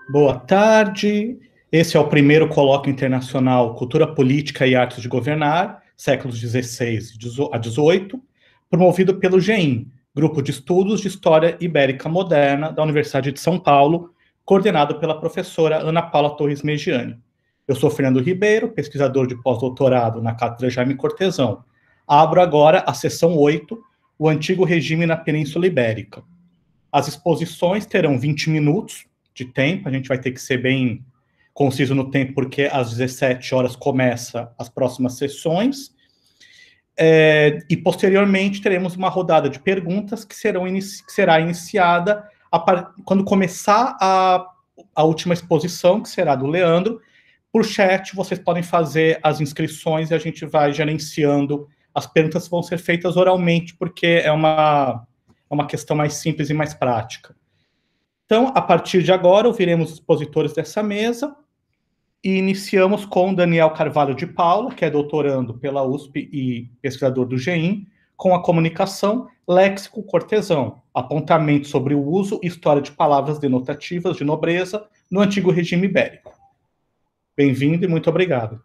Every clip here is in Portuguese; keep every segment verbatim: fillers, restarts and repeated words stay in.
Boa tarde. Esse é o primeiro colóquio internacional Cultura Política e Artes de Governar, séculos dezesseis a dezoito, promovido pelo G I M, Grupo de Estudos de História Ibérica Moderna da Universidade de São Paulo, coordenado pela professora Ana Paula Torres Megiani. Eu sou Fernando Ribeiro, pesquisador de pós-doutorado na Cátedra Jaime Cortesão. Abro agora a sessão oito, o Antigo Regime na Península Ibérica. As exposições terão vinte minutos de tempo, a gente vai ter que ser bem conciso no tempo, porque às dezessete horas começa as próximas sessões, é, e posteriormente teremos uma rodada de perguntas que, serão inici que será iniciada a quando começar a, a última exposição, que será do Leandro. Por chat, vocês podem fazer as inscrições e a gente vai gerenciando. As perguntas vão ser feitas oralmente, porque é uma, é uma questão mais simples e mais prática. Então, a partir de agora, ouviremos os expositores dessa mesa e iniciamos com Daniel Carvalho de Paula, que é doutorando pela U S P e pesquisador do G I M, com a comunicação Léxico Cortesão, apontamento sobre o uso e história de palavras denotativas de nobreza no antigo regime ibérico. Bem-vindo e muito obrigado.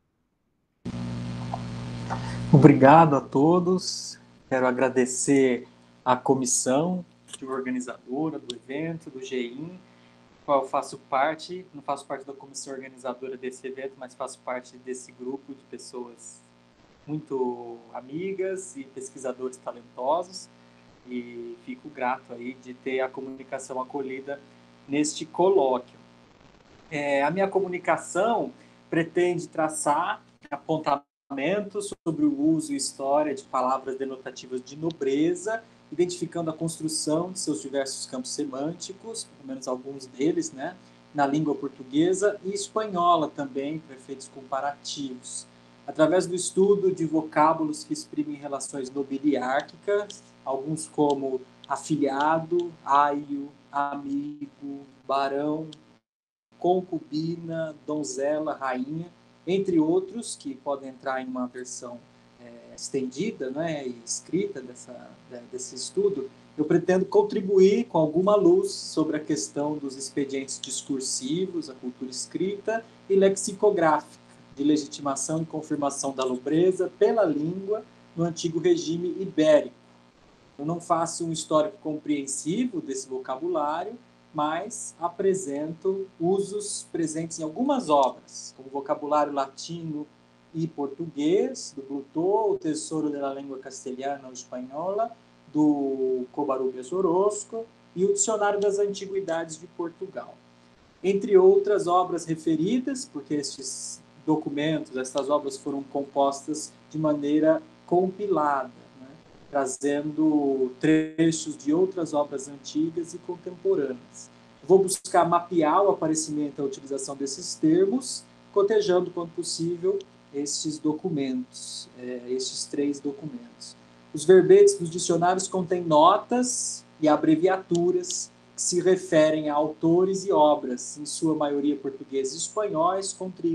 Obrigado a todos. Quero agradecer à comissão organizadora do evento, do G I M, qual eu faço parte. Não faço parte da comissão organizadora desse evento, mas faço parte desse grupo de pessoas muito amigas e pesquisadores talentosos, e fico grato aí de ter a comunicação acolhida neste colóquio. É, a minha comunicação pretende traçar apontamentos sobre o uso e história de palavras denotativas de nobreza, identificando a construção de seus diversos campos semânticos, pelo menos alguns deles, né, na língua portuguesa e espanhola também, para efeitos comparativos, através do estudo de vocábulos que exprimem relações nobiliárquicas, alguns como afilhado, aio, amigo, barão, concubina, donzela, rainha, entre outros, que podem entrar em uma versão é, estendida, né, e escrita dessa, desse estudo. Eu pretendo contribuir com alguma luz sobre a questão dos expedientes discursivos, a cultura escrita e lexicográfica, de legitimação e confirmação da nobreza pela língua no antigo regime ibérico. Eu não faço um histórico compreensivo desse vocabulário, mas apresento usos presentes em algumas obras, como o vocabulário latino e português, do Plutó, o Tesouro da Língua Castelhana ou Espanhola, do Covarrubias Orozco, e o Dicionário das Antiguidades de Portugal. Entre outras obras referidas, porque estes documentos, estas obras foram compostas de maneira compilada, né, trazendo trechos de outras obras antigas e contemporâneas. Vou buscar mapear o aparecimento e a utilização desses termos, cotejando, quando possível, estes documentos, é, estes três documentos. Os verbetes dos dicionários contêm notas e abreviaturas que se referem a autores e obras, em sua maioria portugueses e espanhóis,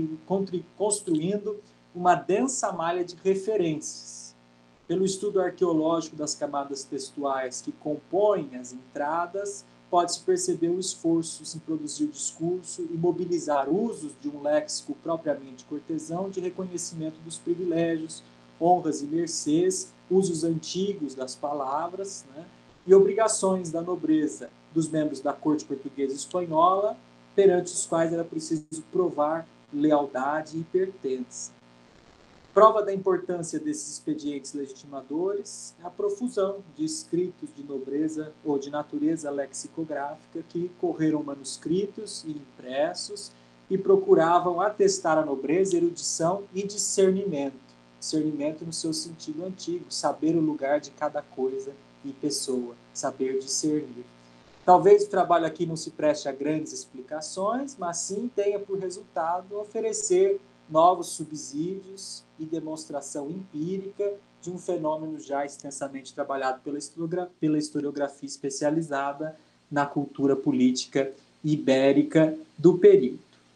construindo uma densa malha de referências. Pelo estudo arqueológico das camadas textuais que compõem as entradas, pode-se perceber o esforço em produzir o discurso e mobilizar usos de um léxico propriamente cortesão de reconhecimento dos privilégios, honras e mercês, usos antigos das palavras, né, e obrigações da nobreza dos membros da corte portuguesa e espanhola, perante os quais era preciso provar lealdade e pertença. Prova da importância desses expedientes legitimadores é a profusão de escritos de nobreza ou de natureza lexicográfica que correram manuscritos e impressos e procuravam atestar a nobreza, erudição e discernimento. Discernimento no seu sentido antigo, saber o lugar de cada coisa e pessoa, saber discernir. Talvez o trabalho aqui não se preste a grandes explicações, mas sim tenha por resultado oferecer novos subsídios e demonstração empírica de um fenômeno já extensamente trabalhado pela historiografia, pela historiografia especializada na cultura política ibérica do período.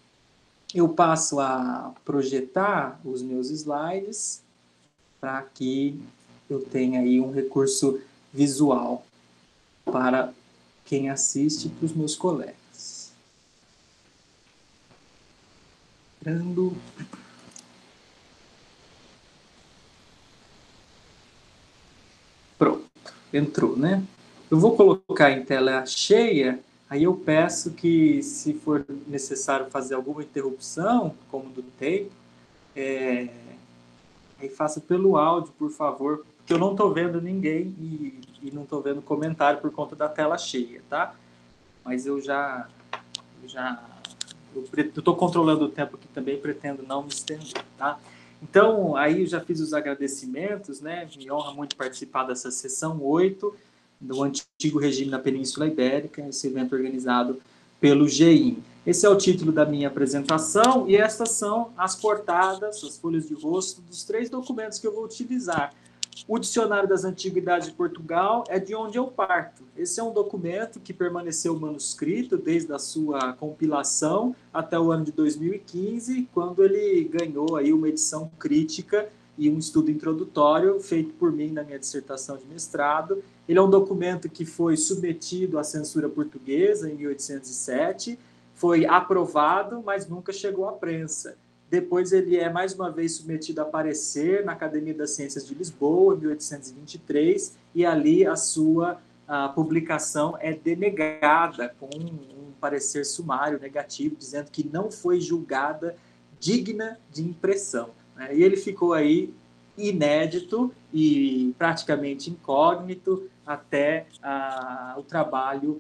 Eu passo a projetar os meus slides para que eu tenha aí um recurso visual para quem assiste e para os meus colegas. entrando. Pronto, entrou, né? Eu vou colocar em tela cheia, aí eu peço que, se for necessário fazer alguma interrupção, como do tempo, é, aí faça pelo áudio, por favor, porque eu não estou vendo ninguém e, e não estou vendo comentário por conta da tela cheia, tá? Mas eu já... Eu já eu estou controlando o tempo aqui também, pretendo não me estender, tá? Então, aí eu já fiz os agradecimentos, né? Me honra muito participar dessa sessão oito do antigo regime na Península Ibérica, esse evento organizado pelo G I M. Esse é o título da minha apresentação e estas são as portadas, as folhas de rosto dos três documentos que eu vou utilizar. O Dicionário das Antiguidades de Portugal é de onde eu parto. Esse é um documento que permaneceu manuscrito desde a sua compilação até o ano de dois mil e quinze, quando ele ganhou aí uma edição crítica e um estudo introdutório feito por mim na minha dissertação de mestrado. Ele é um documento que foi submetido à censura portuguesa em mil oitocentos e sete, foi aprovado, mas nunca chegou à prensa. Depois ele é mais uma vez submetido a parecer na Academia das Ciências de Lisboa, em mil oitocentos e vinte e três, e ali a sua a publicação é denegada com um, um parecer sumário negativo, dizendo que não foi julgada digna de impressão, né? E ele ficou aí inédito e praticamente incógnito até a, o trabalho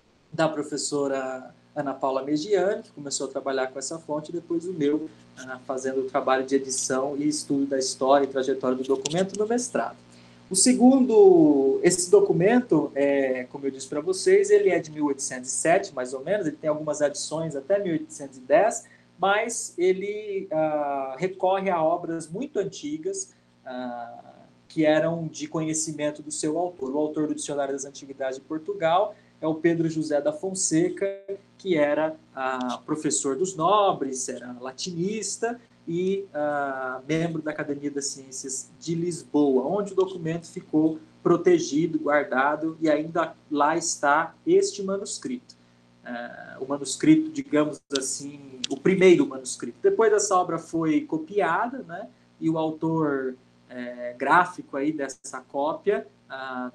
da professora Ana Paula Megiani, que começou a trabalhar com essa fonte, e depois o meu, fazendo o trabalho de edição e estudo da história e trajetória do documento no mestrado. O segundo, esse documento, é, como eu disse para vocês, ele é de mil oitocentos e sete, mais ou menos, ele tem algumas adições até mil oitocentos e dez, mas ele ah, recorre a obras muito antigas, ah, que eram de conhecimento do seu autor. O autor do Dicionário das Antiguidades de Portugal é o Pedro José da Fonseca, que era ah, professor dos nobres, era latinista e ah, membro da Academia das Ciências de Lisboa, onde o documento ficou protegido, guardado, e ainda lá está este manuscrito. Ah, o manuscrito, digamos assim, o primeiro manuscrito. Depois essa obra foi copiada, né, e o autor é, gráfico aí dessa cópia ah,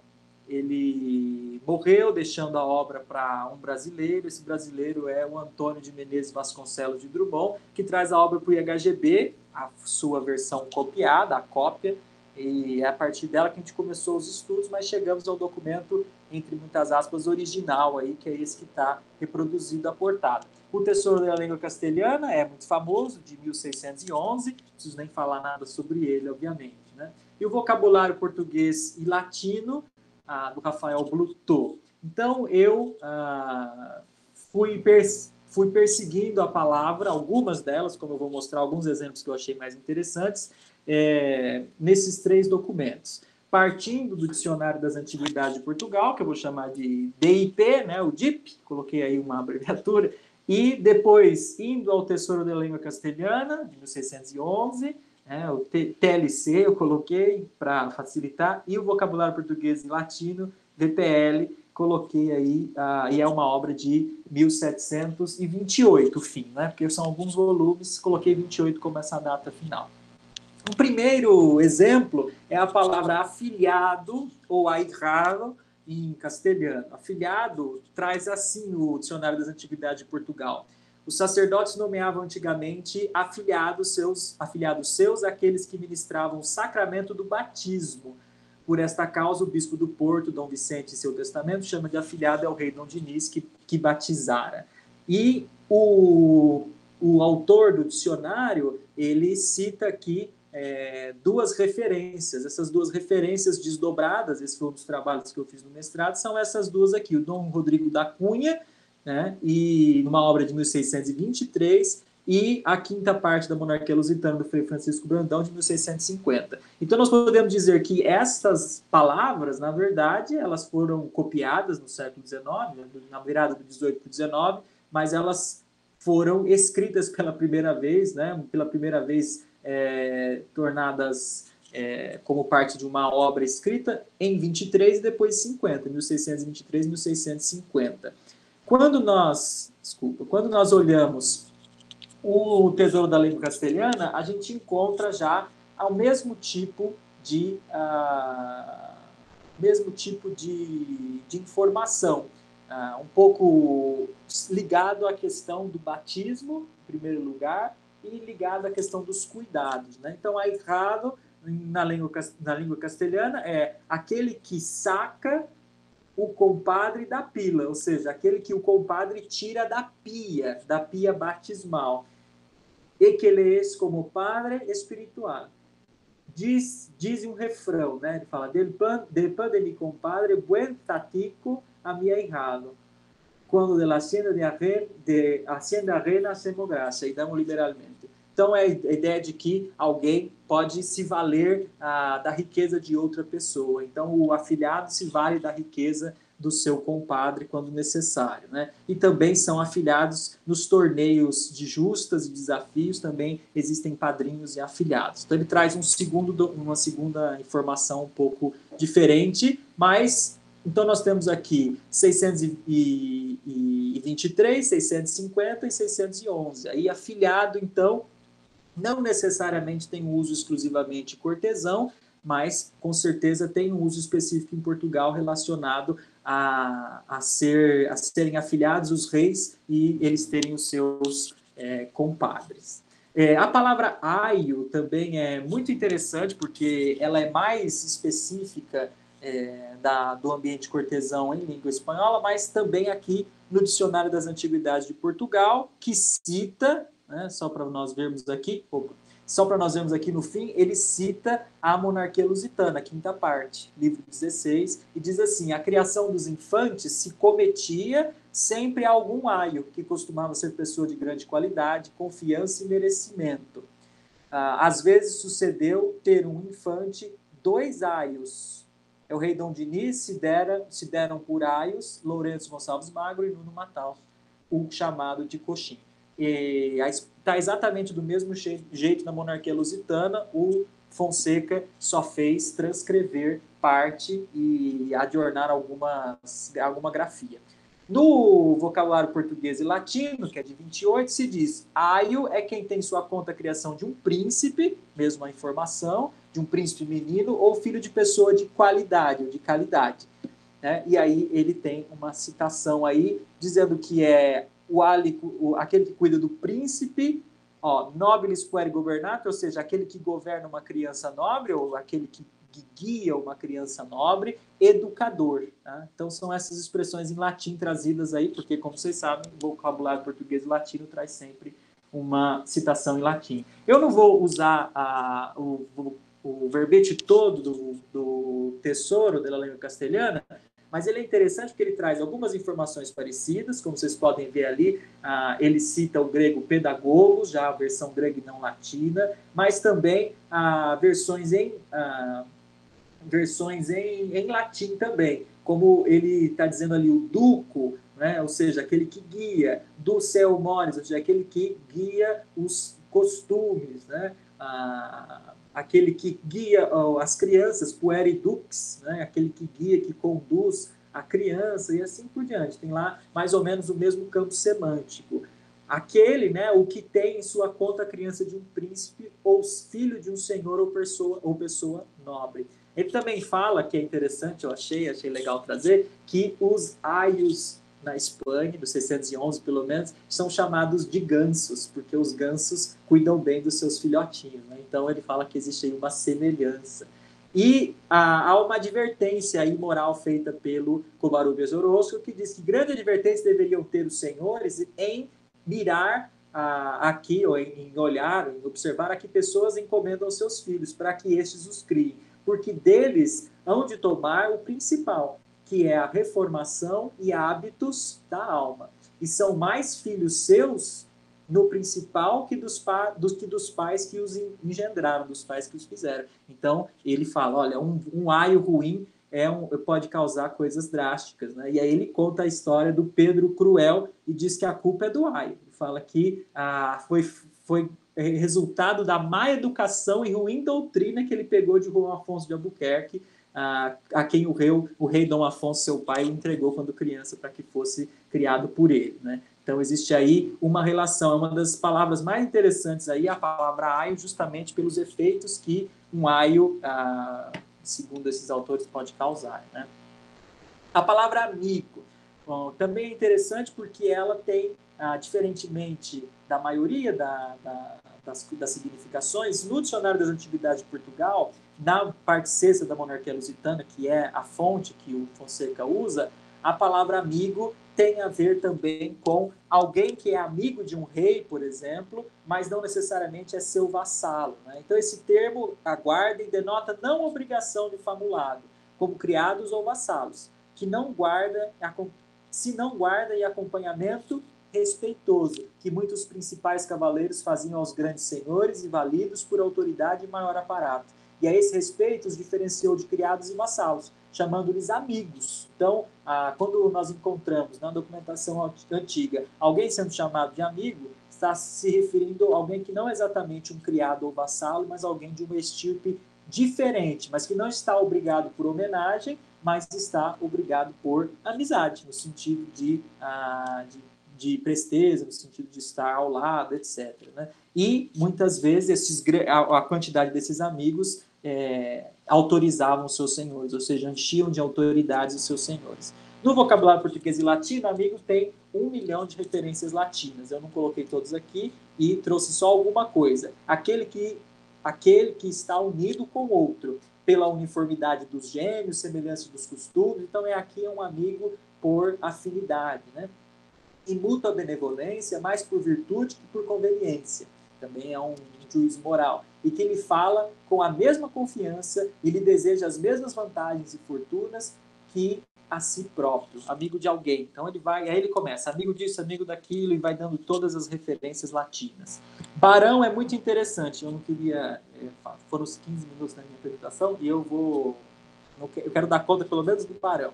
ele morreu deixando a obra para um brasileiro. Esse brasileiro é o Antônio de Menezes Vasconcelos de Drummond, que traz a obra para o I H G B, a sua versão copiada, a cópia, e é a partir dela que a gente começou os estudos, mas chegamos ao documento, entre muitas aspas, original, aí, que é esse que está reproduzido a portada. O Tesouro da Língua Castelhana é muito famoso, de mil seiscentos e onze, não preciso nem falar nada sobre ele, obviamente, né? E o Vocabulário Português e Latino, Ah, do Rafael Blutot. Então, eu ah, fui, pers fui perseguindo a palavra, algumas delas, como eu vou mostrar alguns exemplos que eu achei mais interessantes, é, nesses três documentos. Partindo do Dicionário das Antiguidades de Portugal, que eu vou chamar de D I P, né, o D I P, coloquei aí uma abreviatura, e depois indo ao Tesouro da Língua Castelhana, de mil seiscentos e onze, É, o T L C eu coloquei para facilitar, e o Vocabulário Português e Latino, V P L, coloquei aí, uh, e é uma obra de mil setecentos e vinte e oito, o fim, né? Porque são alguns volumes, coloquei vinte e oito como essa data final. Um primeiro exemplo é a palavra afiliado, ou ahijado, em castelhano. Afiliado traz assim o Dicionário das Antiguidades de Portugal. Os sacerdotes nomeavam antigamente afiliados seus, afiliados seus aqueles que ministravam o sacramento do batismo. Por esta causa, o bispo do Porto, Dom Vicente, em seu testamento, chama de afiliado ao rei Dom Dinis, que, que batizara. E o, o autor do dicionário, ele cita aqui é, duas referências. Essas duas referências desdobradas, esse foi um dos trabalhos que eu fiz no mestrado, são essas duas aqui, o Dom Rodrigo da Cunha, né, e numa obra de mil seiscentos e vinte e três, e a quinta parte da Monarquia Lusitana do Frei Francisco Brandão, de mil seiscentos e cinquenta. Então, nós podemos dizer que essas palavras, na verdade, elas foram copiadas no século dezenove, na virada do dezoito para o dezenove, mas elas foram escritas pela primeira vez, né, pela primeira vez é, tornadas é, como parte de uma obra escrita em vinte e três e depois cinquenta, mil seiscentos e vinte e três e mil seiscentos e cinquenta. Quando nós, desculpa, quando nós olhamos o Tesouro da Língua Castelhana, a gente encontra já o mesmo tipo de, uh, mesmo tipo de, de informação, uh, um pouco ligado à questão do batismo, em primeiro lugar, e ligado à questão dos cuidados, né? Então, ahijado, na língua, na língua castelhana, é aquele que saca o compadre da pila, ou seja, aquele que o compadre tira da pia, da pia batismal. E que ele é como padre espiritual. Diz, diz um refrão, né? Ele fala, del pan, del pan de mi compadre, buen tatico a mi ahijado. Quando de la hacienda de arena, de hacienda arena hacemos graça, e damos liberalmente. Então, é a ideia de que alguém pode se valer ah, da riqueza de outra pessoa. Então, o afilhado se vale da riqueza do seu compadre quando necessário, né? E também são afilhados nos torneios de justas e desafios, também existem padrinhos e afilhados. Então, ele traz um segundo, uma segunda informação um pouco diferente, mas... Então, nós temos aqui seiscentos e vinte e três, seiscentos e cinquenta e seiscentos e onze. Aí, afilhado, então, não necessariamente tem uso exclusivamente cortesão, mas, com certeza, tem um uso específico em Portugal relacionado a, a, ser, a serem afilhados os reis e eles terem os seus é, compadres. É, a palavra aio também é muito interessante, porque ela é mais específica É, da, do ambiente cortesão em língua espanhola, mas também aqui no Dicionário das Antiguidades de Portugal, que cita, né, só para nós vermos aqui, opa, só para nós vermos aqui no fim, ele cita a monarquia lusitana, quinta parte, livro dezesseis, e diz assim, a criação dos infantes se cometia sempre a algum aio, que costumava ser pessoa de grande qualidade, confiança e merecimento. Ah, às vezes sucedeu ter um infante dois aios. É o rei Dom Dinis, se, dera, se deram por aios, Lourenço Gonçalves Magro e Nuno Matal, o chamado de Coxim. Está exatamente do mesmo jeito na monarquia lusitana, o Fonseca só fez transcrever parte e adornar algumas, alguma grafia. No vocabulário português e latino, que é de vinte e oito, se diz aio é quem tem sua conta a criação de um príncipe, mesmo a informação, de um príncipe menino ou filho de pessoa de qualidade ou de qualidade. Né? E aí ele tem uma citação aí dizendo que é o, alico, o aquele que cuida do príncipe, ó, nobilis pueri gobernator, ou seja, aquele que governa uma criança nobre ou aquele que guia uma criança nobre, educador. Tá? Então, são essas expressões em latim trazidas aí, porque, como vocês sabem, o vocabulário português e latino traz sempre uma citação em latim. Eu não vou usar a, o, o, o verbete todo do, do Tesouro da Língua Castelhana, mas ele é interessante porque ele traz algumas informações parecidas, como vocês podem ver ali, ah, ele cita o grego pedagogos, já a versão grega e não latina, mas também ah, versões em... Ah, versões em, em latim também, como ele está dizendo ali, o duco, né? Ou seja, aquele que guia, do céu mores, ou seja, aquele que guia os costumes, né? Ah, aquele que guia oh, as crianças, pueri dux, né? Aquele que guia, que conduz a criança e assim por diante. Tem lá mais ou menos o mesmo campo semântico. Aquele, né, o que tem em sua conta a criança de um príncipe ou filho de um senhor ou pessoa, ou pessoa nobre. Ele também fala, que é interessante, eu achei, achei legal trazer, que os aios na Espanha, dos seiscentos e onze pelo menos, são chamados de gansos, porque os gansos cuidam bem dos seus filhotinhos. Né? Então ele fala que existe aí uma semelhança. E ah, há uma advertência imoral feita pelo Covarrubias Orozco, que diz que grande advertência deveriam ter os senhores em mirar ah, aqui, ou em, em olhar, em observar a que pessoas encomendam seus filhos, para que estes os criem. Porque deles hão de tomar o principal, que é a reformação e hábitos da alma. E são mais filhos seus no principal que dos, pa, dos, que dos pais que os engendraram, dos pais que os fizeram. Então, ele fala, olha, um, um aio ruim é um, pode causar coisas drásticas. Né? E aí ele conta a história do Pedro Cruel e diz que a culpa é do aio. Ele fala que ah, foi... foi resultado da má educação e ruim doutrina que ele pegou de João Afonso de Albuquerque, a, a quem o rei, o rei Dom Afonso, seu pai, o entregou quando criança para que fosse criado por ele, né? Então, existe aí uma relação, é uma das palavras mais interessantes aí, a palavra aio, justamente pelos efeitos que um aio, ah, segundo esses autores, pode causar, né? A palavra amigo, bom, também é interessante porque ela tem, ah, diferentemente da maioria da, da, das, das significações, no Dicionário das Antiguidades de Portugal, na parte sexta da monarquia lusitana, que é a fonte que o Fonseca usa, a palavra amigo tem a ver também com alguém que é amigo de um rei, por exemplo, mas não necessariamente é seu vassalo, né? Então, esse termo, aguardem, denota não obrigação de famulado, como criados ou vassalos, que não guarda, se não guarda e acompanhamento respeitoso, que muitos principais cavaleiros faziam aos grandes senhores e validos por autoridade e maior aparato. E a esse respeito os diferenciou de criados e vassalos, chamando-lhes amigos. Então, ah, quando nós encontramos na documentação antiga alguém sendo chamado de amigo, está se referindo a alguém que não é exatamente um criado ou vassalo, mas alguém de uma estirpe diferente, mas que não está obrigado por homenagem, mas está obrigado por amizade, no sentido de, ah, de, de presteza, no sentido de estar ao lado, etcétera, né? E, muitas vezes, esses, a, a quantidade desses amigos é, autorizavam os seus senhores, ou seja, enchiam de autoridades os seus senhores. No vocabulário português e latino, amigo tem um milhão de referências latinas. Eu não coloquei todos aqui e trouxe só alguma coisa. Aquele que, aquele que está unido com o outro, pela uniformidade dos gêmeos, semelhança dos costumes. Então, é aqui um amigo por afinidade, né? E mútua benevolência, mais por virtude que por conveniência. Também é um juízo moral. E que lhe fala com a mesma confiança e lhe deseja as mesmas vantagens e fortunas que a si próprio, amigo de alguém. Então ele vai, aí ele começa, amigo disso, amigo daquilo, e vai dando todas as referências latinas. Barão é muito interessante, eu não queria, é, foram os quinze minutos na minha apresentação, e eu vou, eu quero dar conta pelo menos do barão.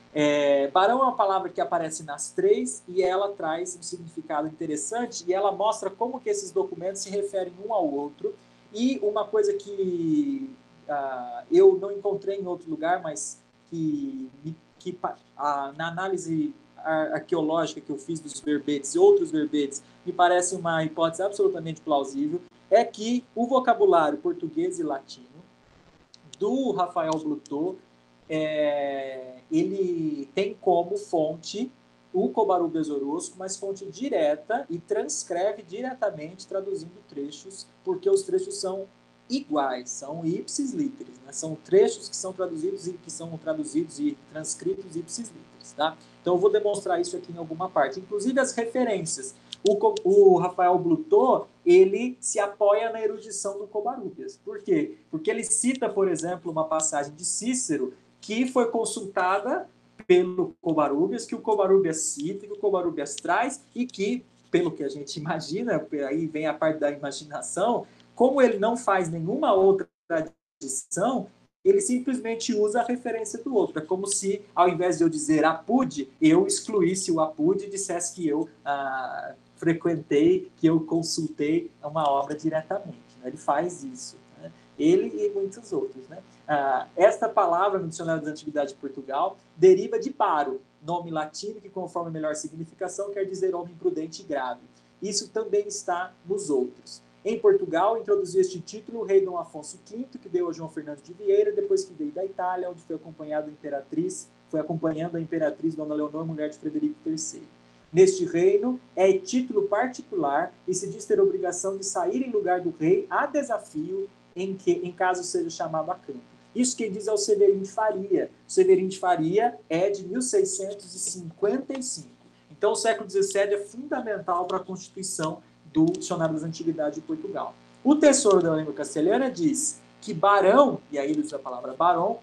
É, barão é uma palavra que aparece nas três e ela traz um significado interessante e ela mostra como que esses documentos se referem um ao outro. E uma coisa que uh, eu não encontrei em outro lugar, mas que, que uh, na análise arqueológica que eu fiz dos verbetes e outros verbetes me parece uma hipótese absolutamente plausível, é que o vocabulário português e latino do Rafael Blutot, é, ele tem como fonte o Covarrubias Orozco, mas fonte direta, e transcreve diretamente, traduzindo trechos, porque os trechos são iguais, são ipsis literis, né? São trechos que são traduzidos e que são traduzidos e transcritos ipsis literis, tá? Então eu vou demonstrar isso aqui em alguma parte, inclusive as referências. O, o Rafael Blutot, ele se apoia na erudição do Covarrubias. Por quê? Porque ele cita, por exemplo, uma passagem de Cícero que foi consultada pelo Covarrubias, que o Covarrubias cita, que o Covarrubias traz, e que, pelo que a gente imagina, aí vem a parte da imaginação, como ele não faz nenhuma outra tradição, ele simplesmente usa a referência do outro. É como se, ao invés de eu dizer apud, eu excluísse o apud e dissesse que eu ah, frequentei, que eu consultei uma obra diretamente. Né? Ele faz isso. Né? Ele e muitos outros. Né? Ah, esta palavra, no Dicionário das Antiguidades de Portugal, deriva de baro, nome latino que, conforme a melhor significação, quer dizer homem prudente e grave. Isso também está nos outros. Em Portugal, introduziu este título o rei Dom Afonso quinto, que deu a João Fernando de Vieira, depois que veio da Itália, onde foi acompanhado a imperatriz, foi acompanhando a imperatriz Dona Leonor, mulher de Frederico terceiro. Neste reino, é título particular e se diz ter obrigação de sair em lugar do rei a desafio, em, que, em caso seja chamado a campo. Isso quem diz é o Severino de Faria. O Severino de Faria é de mil seiscentos e cinquenta e cinco. Então, o século dezessete é fundamental para a constituição do Dicionário das Antiguidades de Portugal. O tesouro da língua castelhana diz que barão, e aí ele usa a palavra barão,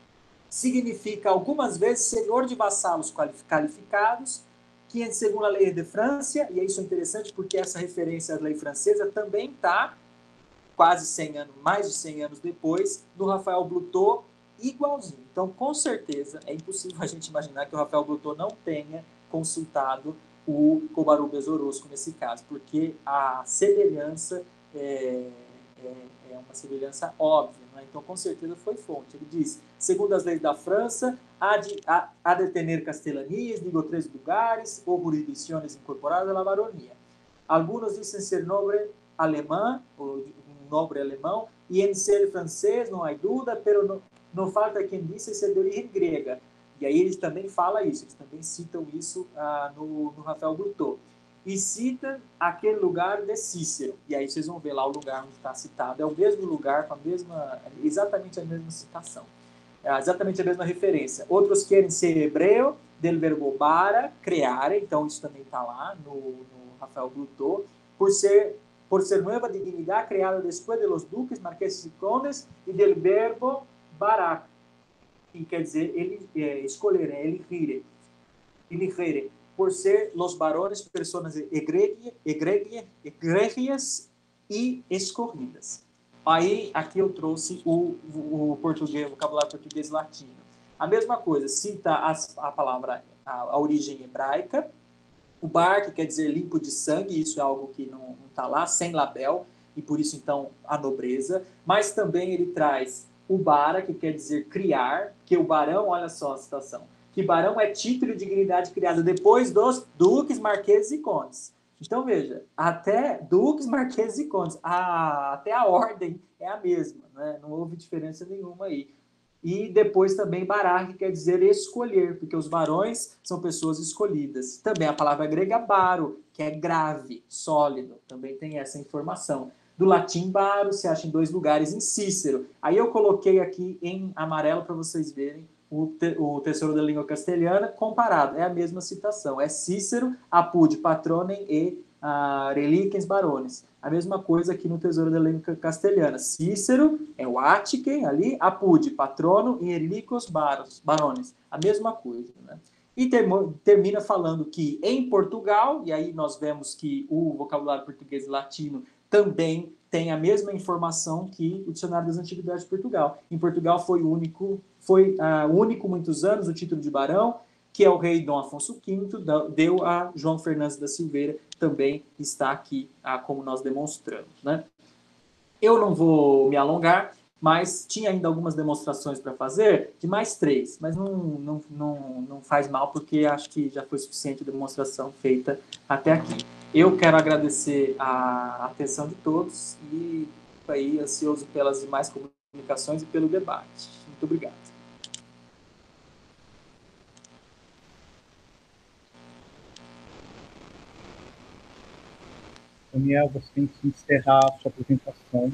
significa algumas vezes senhor de vassalos qualificados, que segundo a lei de França, e isso é interessante porque essa referência à lei francesa também está quase cem anos, mais de cem anos depois, no Rafael Blutot, igualzinho. Então, com certeza, é impossível a gente imaginar que o Rafael Blutot não tenha consultado o Covarrubias Orozco nesse caso, porque a semelhança é, é, é uma semelhança óbvia, né? Então, com certeza foi fonte. Ele diz, segundo as leis da França, há de, há, há de tener castelanias, digo, três lugares, ou jurisdições incorporadas à la baronía. Algunos dizem ser nobre alemão, ou um nobre alemão, e em ser francês, não há dúvida, pero não, não falta quem disse ser de origem grega. E aí eles também falam isso, eles também citam isso ah, no, no Rafael Brutot. E cita aquele lugar de Cícero. E aí vocês vão ver lá o lugar onde está citado. É o mesmo lugar, com a mesma, exatamente a mesma citação. É exatamente a mesma referência. Outros querem ser hebreu, del verbo bara, creare. Então isso também está lá no, no Rafael Brutot. Por ser, por ser nova dignidade criada depois de los duques, marqueses e condes, e del verbo barak, que quer dizer ele, é, escolher, é elegire. Elegire. Por ser los varones personas egrégias e escorridas. Aí, aqui eu trouxe o, o, português, o vocabulário português latino. A mesma coisa, cita as, a palavra, a, a origem hebraica, o bar, que quer dizer limpo de sangue, isso é algo que não está lá, sem label, e por isso, então, a nobreza. Mas também ele traz o bara, que quer dizer criar, que o barão, olha só a citação, que barão é título e dignidade criado depois dos duques, marqueses e condes. Então, veja, até duques, marqueses e condes, a, até a ordem é a mesma, né? Não houve diferença nenhuma aí. E depois também bará, que quer dizer escolher, porque os barões são pessoas escolhidas. Também a palavra grega baro, que é grave, sólido, também tem essa informação. Do latim baro se acha em dois lugares, em Cícero. Aí eu coloquei aqui em amarelo para vocês verem o, te, o Tesouro da Língua Castelhana comparado. É a mesma citação. É Cícero, apud patronem e uh, reliquens barones. A mesma coisa aqui no Tesouro da Língua Castelhana. Cícero é o Attice ali, apud patrono e reliquos baros, barones. A mesma coisa, né? E termo, termina falando que em Portugal, e aí nós vemos que o vocabulário português e latino também tem a mesma informação que o Dicionário das Antiguidades de Portugal. Em Portugal foi o único, foi uh, único muitos anos o título de barão, que é o rei Dom Afonso quinto, deu a João Fernandes da Silveira, também está aqui, uh, como nós demonstramos, né? Eu não vou me alongar, mas tinha ainda algumas demonstrações para fazer, de mais três, mas não, não, não, não faz mal, porque acho que já foi suficiente a demonstração feita até aqui. Eu quero agradecer a atenção de todos e estou aí ansioso pelas demais comunicações e pelo debate. Muito obrigado. Daniel, você tem que encerrar a sua apresentação.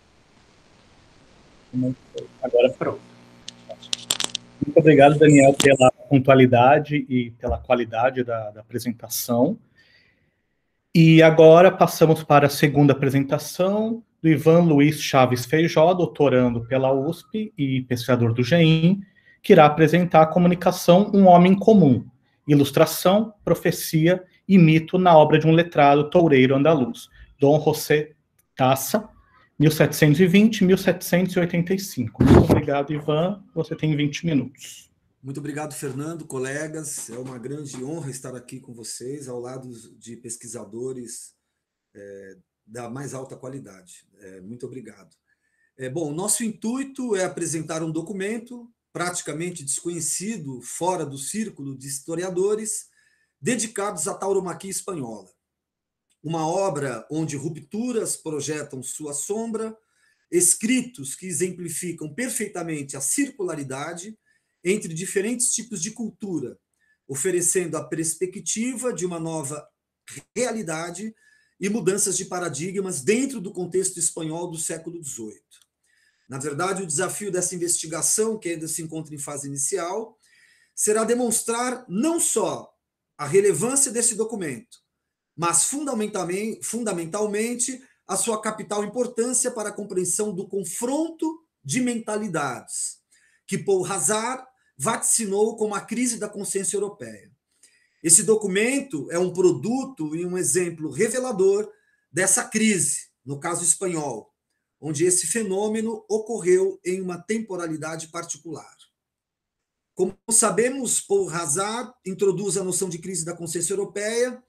Agora pronto. Muito obrigado, Daniel, pela pontualidade e pela qualidade da, da apresentação. E agora passamos para a segunda apresentação do Ivan Luiz Chaves Feijó, doutorando pela U S P e pesquisador do G E M, que irá apresentar a comunicação Um Homem Comum, ilustração, profecia e mito na obra de um letrado toureiro andaluz, Dom José Taça, mil setecentos e vinte a mil setecentos e oitenta e cinco. Muito obrigado, Ivan. Você tem vinte minutos. Muito obrigado, Fernando, colegas. É uma grande honra estar aqui com vocês, ao lado de pesquisadores é, da mais alta qualidade. É, muito obrigado. É, bom, o nosso intuito é apresentar um documento praticamente desconhecido fora do círculo de historiadores dedicados à tauromaquia espanhola. Uma obra onde rupturas projetam sua sombra, escritos que exemplificam perfeitamente a circularidade entre diferentes tipos de cultura, oferecendo a perspectiva de uma nova realidade e mudanças de paradigmas dentro do contexto espanhol do século dezoito. Na verdade, o desafio dessa investigação, que ainda se encontra em fase inicial, será demonstrar não só a relevância desse documento, mas fundamentalmente, fundamentalmente a sua capital importância para a compreensão do confronto de mentalidades, que Paul Hazard vaticinou como a crise da consciência europeia. Esse documento é um produto e um exemplo revelador dessa crise, no caso espanhol, onde esse fenômeno ocorreu em uma temporalidade particular. Como sabemos, Paul Hazard introduz a noção de crise da consciência europeia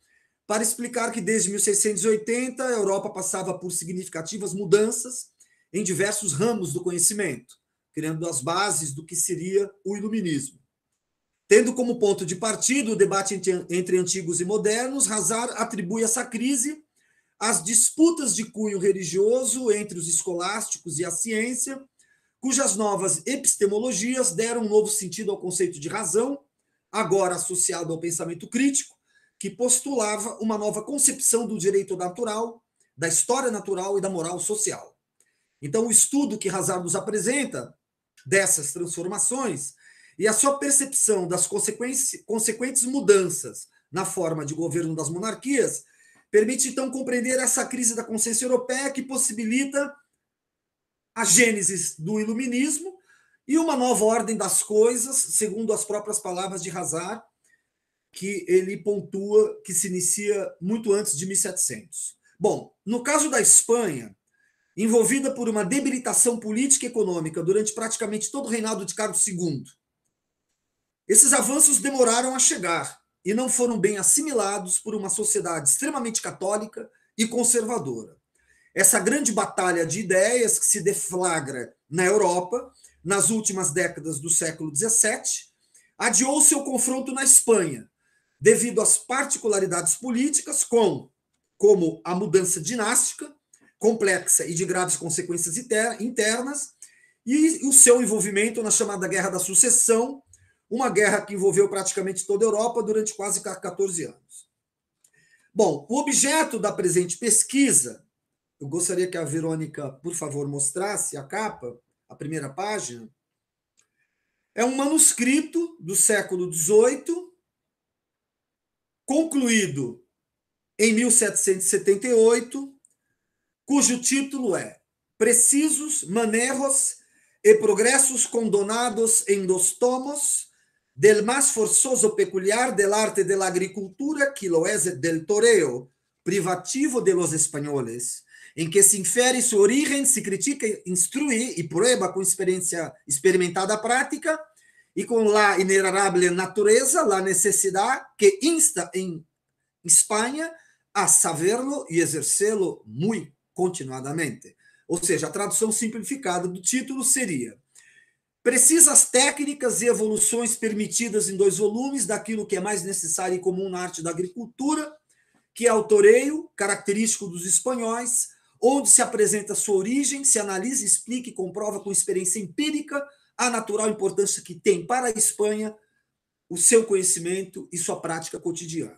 para explicar que desde mil seiscentos e oitenta a Europa passava por significativas mudanças em diversos ramos do conhecimento, criando as bases do que seria o iluminismo. Tendo como ponto de partida o debate entre antigos e modernos, Hazard atribui essa crise às disputas de cunho religioso entre os escolásticos e a ciência, cujas novas epistemologias deram um novo sentido ao conceito de razão, agora associado ao pensamento crítico, que postulava uma nova concepção do direito natural, da história natural e da moral social. Então, o estudo que Hazard nos apresenta dessas transformações e a sua percepção das consequentes mudanças na forma de governo das monarquias permite, então, compreender essa crise da consciência europeia que possibilita a gênese do iluminismo e uma nova ordem das coisas, segundo as próprias palavras de Hazard, que ele pontua que se inicia muito antes de mil e setecentos. Bom, no caso da Espanha, envolvida por uma debilitação política e econômica durante praticamente todo o reinado de Carlos segundo, esses avanços demoraram a chegar e não foram bem assimilados por uma sociedade extremamente católica e conservadora. Essa grande batalha de ideias que se deflagra na Europa nas últimas décadas do século dezessete adiou seu confronto na Espanha, devido às particularidades políticas, com, como a mudança dinástica, complexa e de graves consequências internas, e o seu envolvimento na chamada Guerra da Sucessão, uma guerra que envolveu praticamente toda a Europa durante quase quatorze anos. Bom, o objeto da presente pesquisa, eu gostaria que a Verônica, por favor, mostrasse a capa, a primeira página, é um manuscrito do século dezoito, concluído em mil setecentos e setenta e oito, cujo título é Precisos manejos e progressos condonados em dos tomos del más forzoso peculiar del arte de la agricultura que lo es del toreo, privativo de los españoles, em que se infere su origen, se critica, instrui e prueba com experiência experimentada prática e com la inerrable natureza, la necessidade que insta em Espanha a saberlo e exercê-lo muito continuadamente. Ou seja, a tradução simplificada do título seria: precisas técnicas e evoluções permitidas em dois volumes daquilo que é mais necessário e comum na arte da agricultura, que é o toreio, característico dos espanhóis, onde se apresenta sua origem, se analisa, explica e comprova com experiência empírica a natural importância que tem para a Espanha o seu conhecimento e sua prática cotidiana.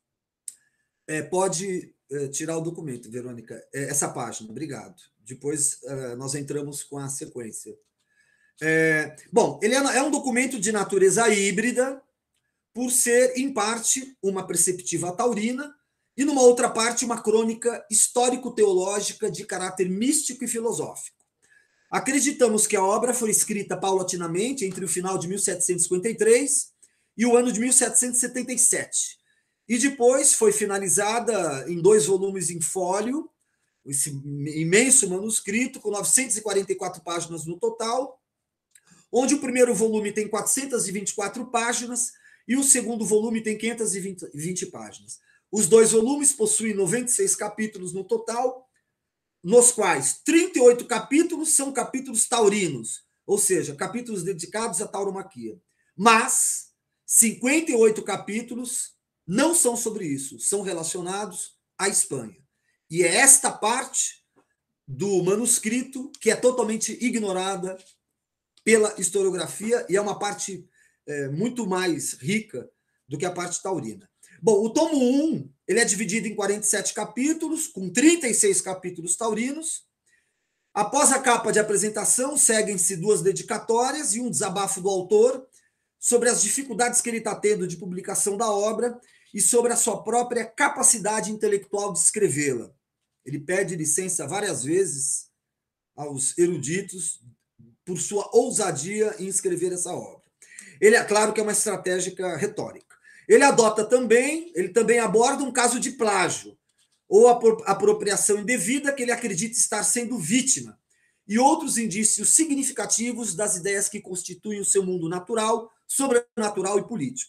É, pode é, tirar o documento, Verônica, é, essa página, obrigado. Depois é, nós entramos com a sequência. É, bom, ele é, é um documento de natureza híbrida, por ser, em parte, uma perceptiva taurina, e, numa outra parte, uma crônica histórico-teológica de caráter místico e filosófico. Acreditamos que a obra foi escrita paulatinamente entre o final de mil setecentos e cinquenta e três e o ano de mil setecentos e setenta e sete, e depois foi finalizada em dois volumes em fólio, esse imenso manuscrito, com novecentas e quarenta e quatro páginas no total, onde o primeiro volume tem quatrocentas e vinte e quatro páginas e o segundo volume tem quinhentas e vinte páginas. Os dois volumes possuem noventa e seis capítulos no total, nos quais trinta e oito capítulos são capítulos taurinos, ou seja, capítulos dedicados à tauromaquia. Mas cinquenta e oito capítulos não são sobre isso, são relacionados à Espanha. E é esta parte do manuscrito que é totalmente ignorada pela historiografia e é uma parte é, muito mais rica do que a parte taurina. Bom, o tomo um, ele é dividido em quarenta e sete capítulos, com trinta e seis capítulos taurinos. Após a capa de apresentação, seguem-se duas dedicatórias e um desabafo do autor sobre as dificuldades que ele está tendo de publicação da obra e sobre a sua própria capacidade intelectual de escrevê-la. Ele pede licença várias vezes aos eruditos por sua ousadia em escrever essa obra. Ele é claro que é uma estratégia retórica. Ele adota também, ele também aborda um caso de plágio ou apropriação indevida que ele acredita estar sendo vítima e outros indícios significativos das ideias que constituem o seu mundo natural, sobrenatural e político.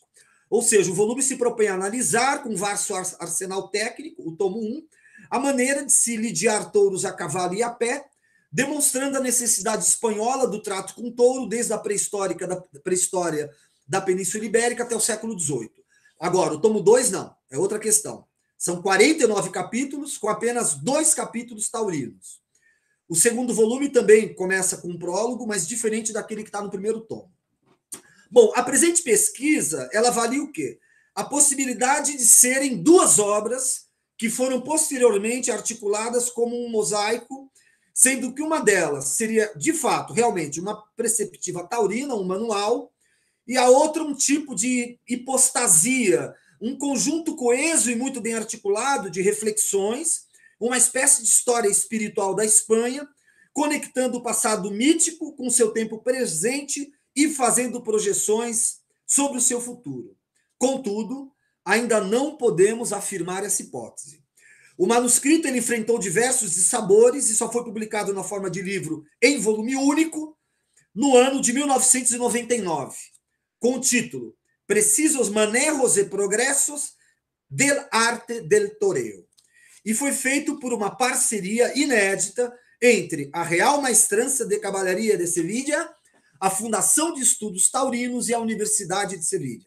Ou seja, o volume se propõe a analisar, com vasto arsenal técnico, o tomo um, a maneira de se lidiar touros a cavalo e a pé, demonstrando a necessidade espanhola do trato com touro desde a pré-histórica da pré-história da Península Ibérica até o século dezoito. Agora, o tomo dois não, é outra questão. São quarenta e nove capítulos, com apenas dois capítulos taurinos. O segundo volume também começa com um prólogo, mas diferente daquele que está no primeiro tomo. Bom, a presente pesquisa, ela avalia o quê? A possibilidade de serem duas obras que foram posteriormente articuladas como um mosaico, sendo que uma delas seria, de fato, realmente uma preceptiva taurina, um manual, e a outra um tipo de hipostasia, um conjunto coeso e muito bem articulado de reflexões, uma espécie de história espiritual da Espanha, conectando o passado mítico com o seu tempo presente e fazendo projeções sobre o seu futuro. Contudo, ainda não podemos afirmar essa hipótese. O manuscrito ele enfrentou diversos dissabores e só foi publicado na forma de livro em volume único no ano de mil novecentos e noventa e nove, com o título Precisos manejos e progressos del arte del toreo. E foi feito por uma parceria inédita entre a Real Maestrança de Caballeria de Sevilha, a Fundação de Estudos Taurinos e a Universidade de Sevilha.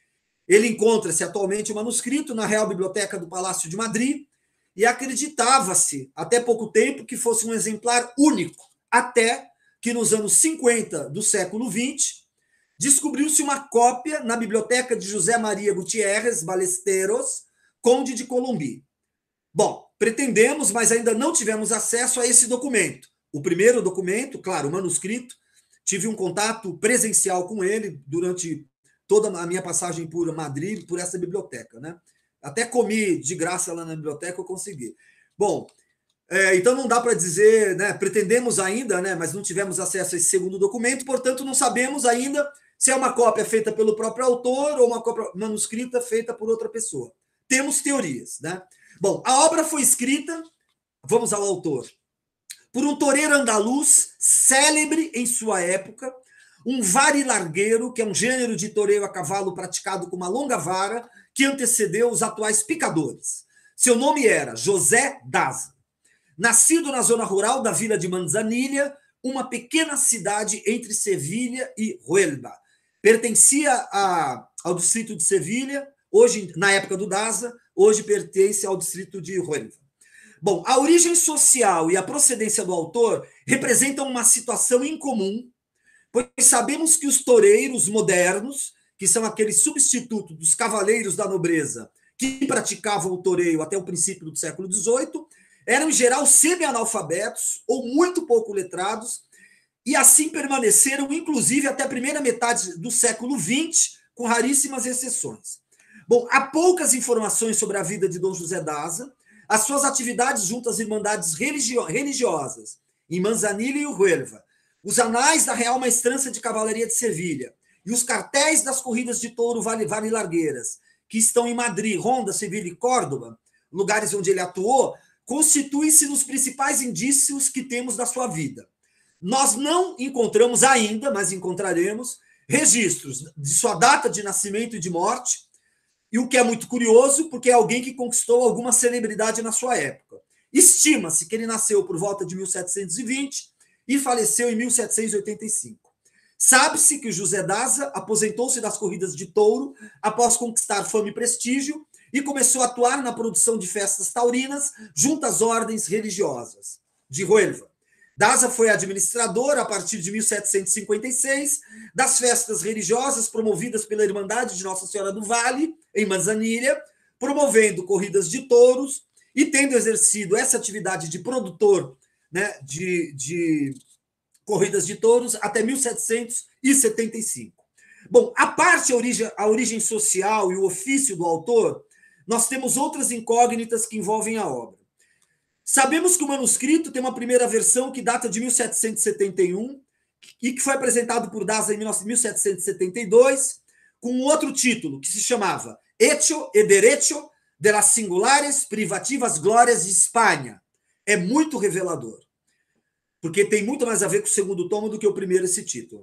Ele encontra-se atualmente o manuscrito na Real Biblioteca do Palácio de Madrid e acreditava-se, até pouco tempo, que fosse um exemplar único, até que nos anos cinquenta do século vinte, descobriu-se uma cópia na biblioteca de José Maria Gutiérrez Ballesteros, conde de Colombi. Bom, pretendemos, mas ainda não tivemos acesso a esse documento. O primeiro documento, claro, o manuscrito, tive um contato presencial com ele durante toda a minha passagem por Madrid, por essa biblioteca, né? Até comi de graça lá na biblioteca, eu consegui. Bom, é, então não dá para dizer, né? Pretendemos ainda, né? Mas não tivemos acesso a esse segundo documento, portanto não sabemos ainda se é uma cópia feita pelo próprio autor ou uma cópia manuscrita feita por outra pessoa. Temos teorias, né? Bom, a obra foi escrita, vamos ao autor, por um toureiro andaluz, célebre em sua época, um varilargueiro, que é um gênero de toureiro a cavalo praticado com uma longa vara, que antecedeu os atuais picadores. Seu nome era José Daza. Nascido na zona rural da vila de Manzanilha, uma pequena cidade entre Sevilha e Huelva. Pertencia a, ao distrito de Sevilha, hoje, na época do Daza, hoje pertence ao distrito de Huelva. Bom, a origem social e a procedência do autor representam uma situação incomum, pois sabemos que os toureiros modernos, que são aqueles substitutos dos cavaleiros da nobreza que praticavam o toureio até o princípio do século dezoito, eram, em geral, semi-analfabetos ou muito pouco letrados, e assim permaneceram, inclusive, até a primeira metade do século vinte, com raríssimas exceções. Bom, há poucas informações sobre a vida de Dom José Daza, as suas atividades junto às irmandades religio- religiosas, em Manzanilha e Huelva, os anais da Real Maestrança de Cavalaria de Sevilha e os cartéis das corridas de touro vale-largueiras, que estão em Madrid, Ronda, Sevilha e Córdoba, lugares onde ele atuou, constituem-se nos principais indícios que temos da sua vida. Nós não encontramos ainda, mas encontraremos, registros de sua data de nascimento e de morte, e o que é muito curioso, porque é alguém que conquistou alguma celebridade na sua época. Estima-se que ele nasceu por volta de mil setecentos e vinte e faleceu em mil setecentos e oitenta e cinco. Sabe-se que o José Daza aposentou-se das corridas de touro após conquistar fama e prestígio e começou a atuar na produção de festas taurinas junto às ordens religiosas de Huelva. Daza foi administrador, a partir de mil setecentos e cinquenta e seis, das festas religiosas promovidas pela Irmandade de Nossa Senhora do Vale, em Manzanilha, promovendo corridas de touros e tendo exercido essa atividade de produtor, né, de, de corridas de touros até mil setecentos e setenta e cinco. Bom, a parte a origem, a origem social e o ofício do autor, nós temos outras incógnitas que envolvem a obra. Sabemos que o manuscrito tem uma primeira versão que data de mil setecentos e setenta e um e que foi apresentado por Daza em mil setecentos e setenta e dois, com um outro título, que se chamava Hecho e Derecho de las Singulares Privativas Glórias de Espanha. É muito revelador, porque tem muito mais a ver com o segundo tomo do que o primeiro, esse título.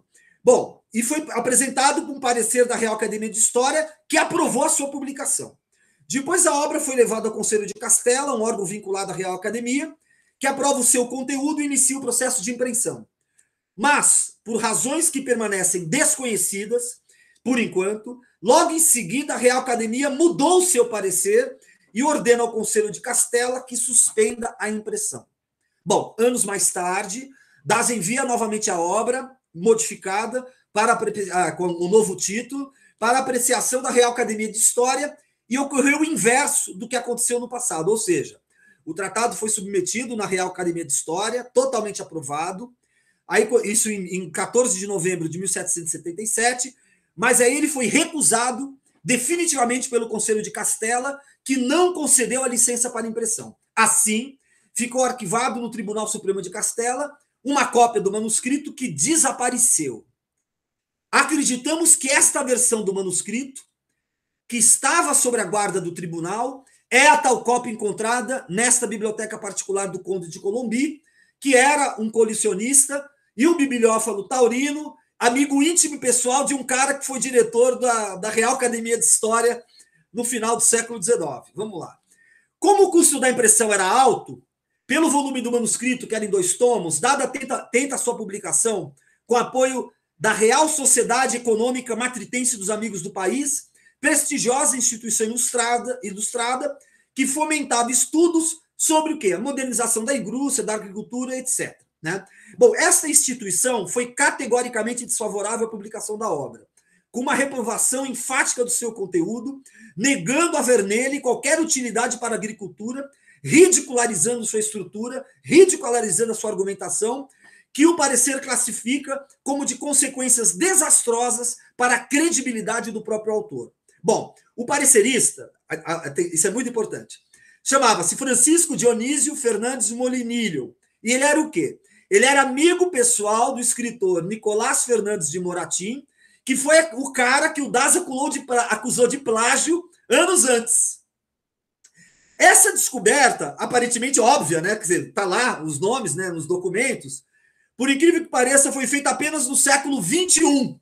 Bom, e foi apresentado com um parecer da Real Academia de História, que aprovou a sua publicação. Depois a obra foi levada ao Conselho de Castela, um órgão vinculado à Real Academia, que aprova o seu conteúdo e inicia o processo de impressão. Mas, por razões que permanecem desconhecidas, por enquanto, logo em seguida a Real Academia mudou o seu parecer e ordena ao Conselho de Castela que suspenda a impressão. Bom, anos mais tarde, Das envia novamente a obra, modificada, para, ah, com um novo título, para apreciação da Real Academia de História, e ocorreu o inverso do que aconteceu no passado, ou seja, o tratado foi submetido na Real Academia de História, totalmente aprovado, aí, isso em quatorze de novembro de mil setecentos e setenta e sete, mas aí ele foi recusado definitivamente pelo Conselho de Castela, que não concedeu a licença para impressão. Assim, ficou arquivado no Tribunal Supremo de Castela uma cópia do manuscrito que desapareceu. Acreditamos que esta versão do manuscrito, que estava sob a guarda do tribunal, é a tal cópia encontrada nesta biblioteca particular do Conde de Colombi, que era um colecionista e um bibliófilo taurino, amigo íntimo e pessoal de um cara que foi diretor da, da Real Academia de História no final do século dezenove. Vamos lá. Como o custo da impressão era alto, pelo volume do manuscrito, que era em dois tomos, dada tenta, tenta a sua publicação com apoio da Real Sociedade Econômica Matritense dos Amigos do País, prestigiosa instituição ilustrada, ilustrada que fomentava estudos sobre o quê? A modernização da indústria, da agricultura, etcétera. Né? Bom, essa instituição foi categoricamente desfavorável à publicação da obra, com uma reprovação enfática do seu conteúdo, negando haver nele qualquer utilidade para a agricultura, ridicularizando sua estrutura, ridicularizando a sua argumentação, que o parecer classifica como de consequências desastrosas para a credibilidade do próprio autor. Bom, o parecerista, isso é muito importante, chamava-se Francisco Dionísio Fernandes Molinilho, e ele era o quê? Ele era amigo pessoal do escritor Nicolás Fernandes de Moratim, que foi o cara que o Das acusou de plágio anos antes. Essa descoberta, aparentemente óbvia, né? Quer dizer, está lá os nomes, né, nos documentos, por incrível que pareça, foi feita apenas no século vinte e um.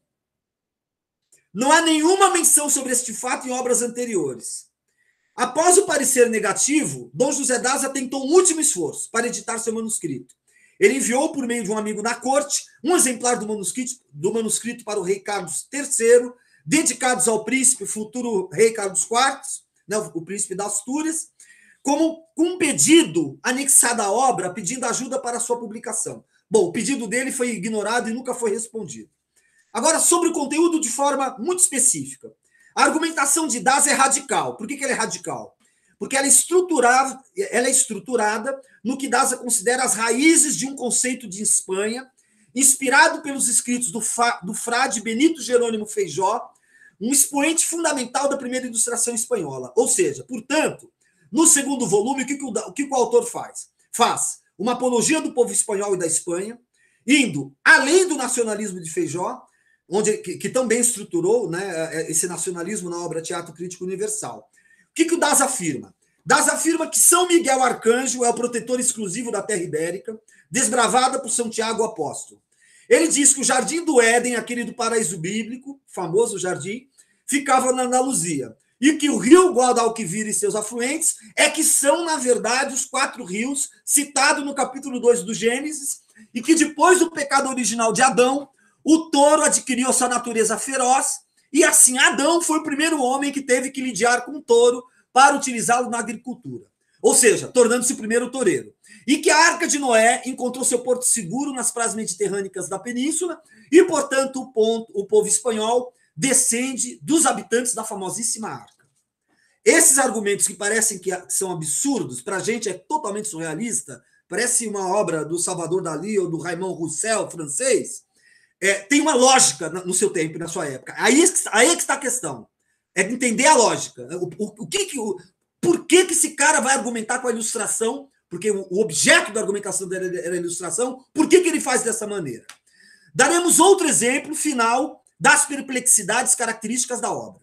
Não há nenhuma menção sobre este fato em obras anteriores. Após o parecer negativo, Dom José Daza tentou um último esforço para editar seu manuscrito. Ele enviou, por meio de um amigo na corte, um exemplar do manuscrito, do manuscrito para o rei Carlos terceiro, dedicados ao príncipe, futuro rei Carlos quarto, né, o príncipe das Astúrias, como com um pedido anexado à obra, pedindo ajuda para a sua publicação. Bom, o pedido dele foi ignorado e nunca foi respondido. Agora, sobre o conteúdo de forma muito específica. A argumentação de Das é radical. Por que que ela é radical? Porque ela é estruturada, ela é estruturada no que Daza considera as raízes de um conceito de Espanha, inspirado pelos escritos do, fa, do frade Benito Jerônimo Feijó, um expoente fundamental da primeira ilustração espanhola. Ou seja, portanto, no segundo volume, o que, que, o, o, que o autor faz? Faz uma apologia do povo espanhol e da Espanha, indo além do nacionalismo de Feijó, onde, que, que também estruturou, né, esse nacionalismo na obra Teatro Crítico Universal. O que, que o Das afirma? Das afirma que São Miguel Arcanjo é o protetor exclusivo da terra ibérica, desbravada por São Tiago Apóstolo. Ele diz que o Jardim do Éden, aquele do paraíso bíblico, famoso jardim, ficava na Andaluzia. E que o rio Guadalquivir e seus afluentes é que são, na verdade, os quatro rios citados no capítulo dois do Gênesis, e que depois do pecado original de Adão, o touro adquiriu a sua natureza feroz, e assim Adão foi o primeiro homem que teve que lidiar com o touro para utilizá-lo na agricultura. Ou seja, tornando-se o primeiro toureiro. E que a Arca de Noé encontrou seu porto seguro nas praias mediterrânicas da península, e, portanto, o, ponto, o povo espanhol descende dos habitantes da famosíssima Arca. Esses argumentos que parecem que são absurdos, para a gente é totalmente surrealista, parece uma obra do Salvador Dalí ou do Raymond Roussel, francês, é, tem uma lógica no seu tempo, na sua época. Aí, aí é que está a questão. É entender a lógica. O, o, o que que, o, por que, que esse cara vai argumentar com a ilustração? Porque o, o objeto da argumentação dele era a ilustração. Por que, que ele faz dessa maneira? Daremos outro exemplo final das perplexidades características da obra.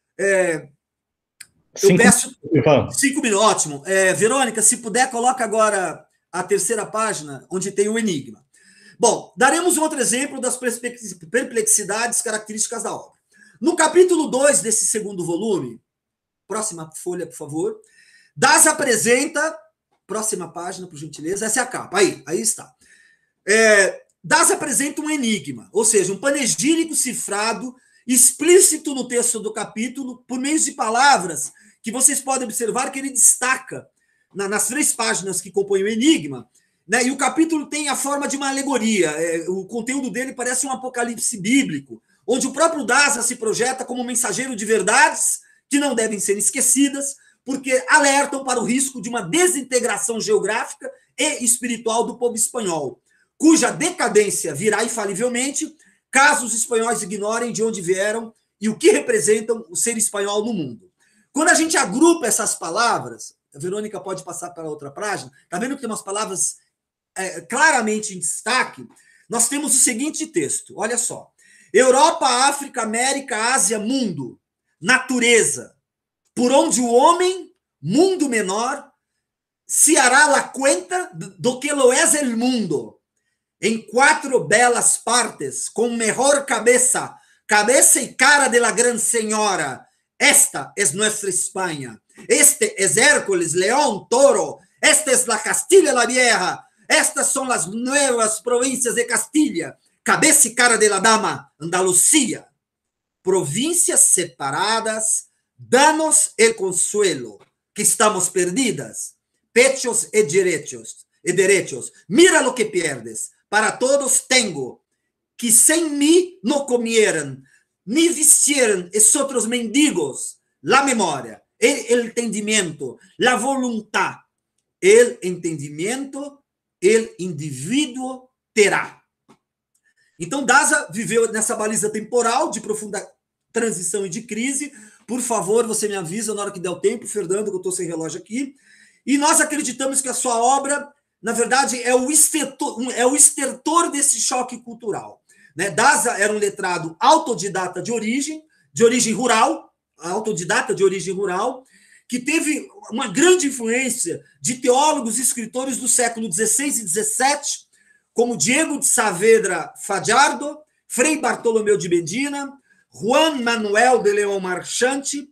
É, eu cinco, peço... Ivan. Cinco minutos, ótimo. É, Verônica, se puder, coloca agora a terceira página, onde tem o enigma. Bom, daremos um outro exemplo das perplexidades características da obra. No capítulo dois desse segundo volume, próxima folha, por favor, Daza apresenta, próxima página, por gentileza, essa é a capa, aí, aí está. É, Daza apresenta um enigma, ou seja, um panegírico cifrado, explícito no texto do capítulo, por meio de palavras que vocês podem observar que ele destaca na, nas três páginas que compõem o enigma, né? E o capítulo tem a forma de uma alegoria, é, o conteúdo dele parece um apocalipse bíblico, onde o próprio Daza se projeta como mensageiro de verdades que não devem ser esquecidas, porque alertam para o risco de uma desintegração geográfica e espiritual do povo espanhol, cuja decadência virá infalivelmente caso os espanhóis ignorem de onde vieram e o que representam o ser espanhol no mundo. Quando a gente agrupa essas palavras, a Verônica pode passar para outra página, está vendo que tem umas palavras é, claramente em destaque? Nós temos o seguinte texto, olha só. Europa, África, América, Ásia, mundo, natureza, por onde o homem, mundo menor, se hará la cuenta do que lo es el mundo, em quatro belas partes, com melhor cabeça, cabeça e cara de la gran señora. Esta es nuestra España. Este es Hércules, León, Toro. Esta es la Castilla la Vieja. Estas son las nuevas provincias de Castilla. Cabeça e cara de la dama, Andalucía. Províncias separadas, danos el consuelo, que estamos perdidas. Pechos e derechos, e derechos. Mira lo que pierdes. Para todos tengo, que sem mí no comieran, ni vistieran es otros mendigos, la memoria, el entendimiento, la voluntad, el entendimiento, el indivíduo terá. Então, Daza viveu nessa baliza temporal de profunda transição e de crise. Por favor, você me avisa na hora que der o tempo, Fernando, que eu estou sem relógio aqui. E nós acreditamos que a sua obra, na verdade, é o estertor, é o estertor desse choque cultural. Né? Daza era um letrado autodidata de origem, de origem rural, autodidata de origem rural, que teve uma grande influência de teólogos e escritores do século dezesseis e dezessete, como Diego de Saavedra Fajardo, Frei Bartolomeu de Medina, Juan Manuel de León Marchante,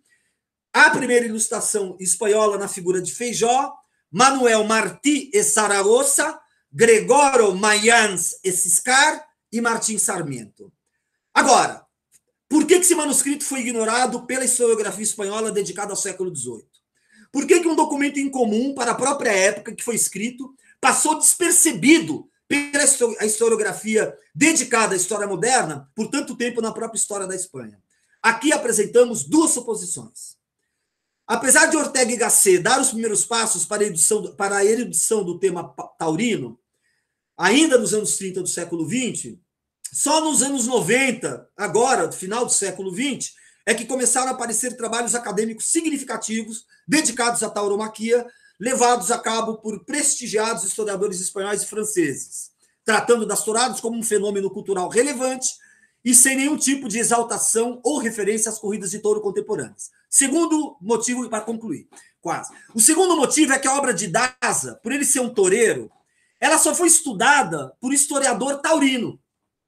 a primeira ilustração espanhola na figura de Feijó, Manuel Martí e Saragossa, Gregório Mayans e Ciscar e Martim Sarmiento. Agora, por que esse manuscrito foi ignorado pela historiografia espanhola dedicada ao século dezoito? Por que um documento incomum para a própria época que foi escrito passou despercebido pela historiografia dedicada à história moderna por tanto tempo na própria história da Espanha? Aqui apresentamos duas suposições. Apesar de Ortega y Gasset dar os primeiros passos para a, edição, para a erudição do tema taurino, ainda nos anos trinta do século vinte, só nos anos noventa, agora, no final do século vinte, é que começaram a aparecer trabalhos acadêmicos significativos dedicados à tauromaquia, levados a cabo por prestigiados historiadores espanhóis e franceses, tratando das touradas como um fenômeno cultural relevante e sem nenhum tipo de exaltação ou referência às corridas de touro contemporâneas. Segundo motivo, para concluir, quase. O segundo motivo é que a obra de Daza, por ele ser um toureiro, ela só foi estudada por historiador taurino,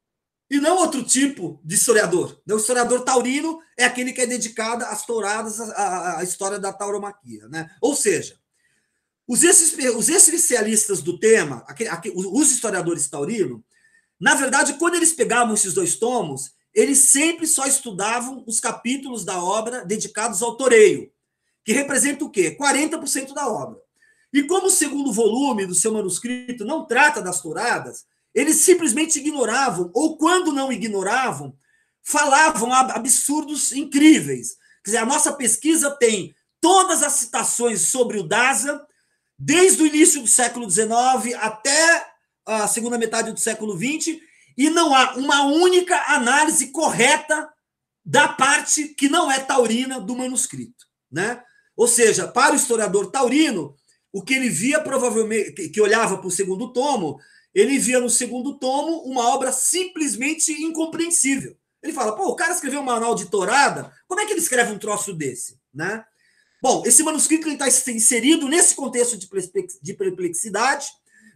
e não outro tipo de historiador. O historiador taurino é aquele que é dedicado às touradas, à, à história da tauromaquia. Né? Ou seja, os, os especialistas do tema, aquele, aquele, os historiadores taurinos, na verdade, quando eles pegavam esses dois tomos, eles sempre só estudavam os capítulos da obra dedicados ao toureio, que representa o quê? quarenta por cento da obra. E como o segundo volume do seu manuscrito não trata das touradas, eles simplesmente ignoravam, ou quando não ignoravam, falavam absurdos incríveis. Quer dizer, a nossa pesquisa tem todas as citações sobre o Daza, desde o início do século dezenove até a segunda metade do século vinte, e não há uma única análise correta da parte que não é taurina do manuscrito. Né? Ou seja, para o historiador taurino, o que ele via provavelmente, que olhava para o segundo tomo, ele via no segundo tomo uma obra simplesmente incompreensível. Ele fala, pô, o cara escreveu um manual de tourada, como é que ele escreve um troço desse? Né? Bom, esse manuscrito está inserido nesse contexto de perplexidade,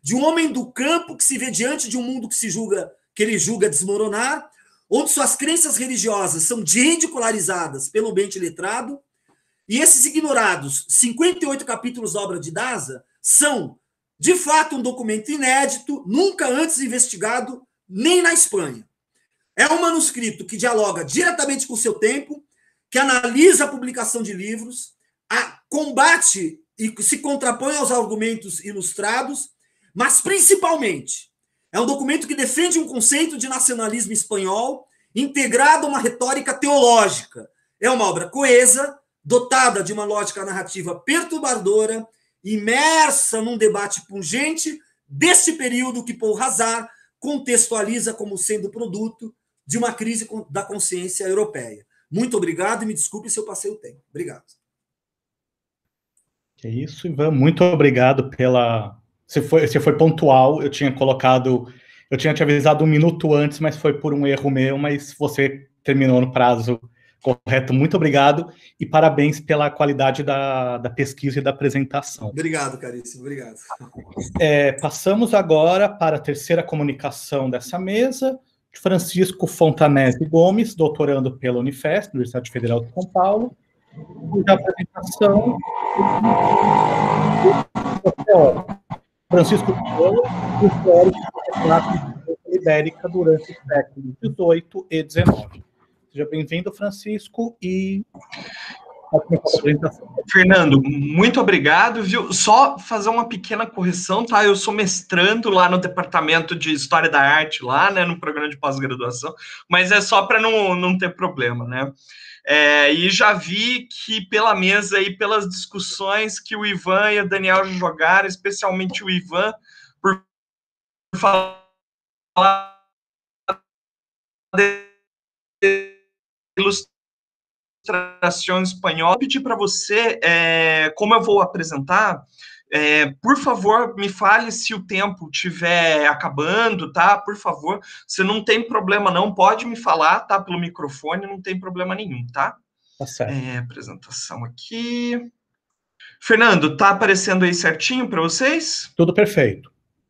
de um homem do campo que se vê diante de um mundo que se julga, que ele julga desmoronar, onde suas crenças religiosas são ridicularizadas pelo ambiente letrado, e esses ignorados cinquenta e oito capítulos da obra de Daza são, de fato, um documento inédito, nunca antes investigado, nem na Espanha. É um manuscrito que dialoga diretamente com o seu tempo, que analisa a publicação de livros, a, combate e se contrapõe aos argumentos ilustrados, mas, principalmente, é um documento que defende um conceito de nacionalismo espanhol integrado a uma retórica teológica. É uma obra coesa, dotada de uma lógica narrativa perturbadora, imersa num debate pungente desse período que Paul Hazard contextualiza como sendo produto de uma crise da consciência europeia. Muito obrigado e me desculpe se eu passei o tempo. Obrigado. Que isso, Ivan. Muito obrigado pela... Você foi, você foi pontual, eu tinha colocado... Eu tinha te avisado um minuto antes, mas foi por um erro meu, mas você terminou no prazo correto. Muito obrigado e parabéns pela qualidade da, da pesquisa e da apresentação. Obrigado, caríssimo. Obrigado. É, passamos agora para a terceira comunicação dessa mesa, de Francisco Fontanese Gomes, doutorando pela Unifesp, Universidade Federal de São Paulo, cuja apresentação Francisco Gomes, o teórico do retrato ibérica durante os séculos dezoito e dezenove. Seja bem-vindo, Francisco, e Fernando, muito obrigado, viu? Só fazer uma pequena correção, tá? Eu sou mestrando lá no Departamento de História da Arte, lá, né, no programa de pós-graduação, mas é só para não, não ter problema, né? É, e já vi que pela mesa e pelas discussões que o Ivan e a Daniel jogaram, especialmente o Ivan, por falar de ilustração espanhola, pedir para você, é, como eu vou apresentar, é, por favor, me fale se o tempo estiver acabando, tá? Por favor, você não tem problema não, pode me falar, tá? Pelo microfone, não tem problema nenhum, tá? Tá certo. É, apresentação aqui. Fernando, tá aparecendo aí certinho para vocês? Tudo perfeito.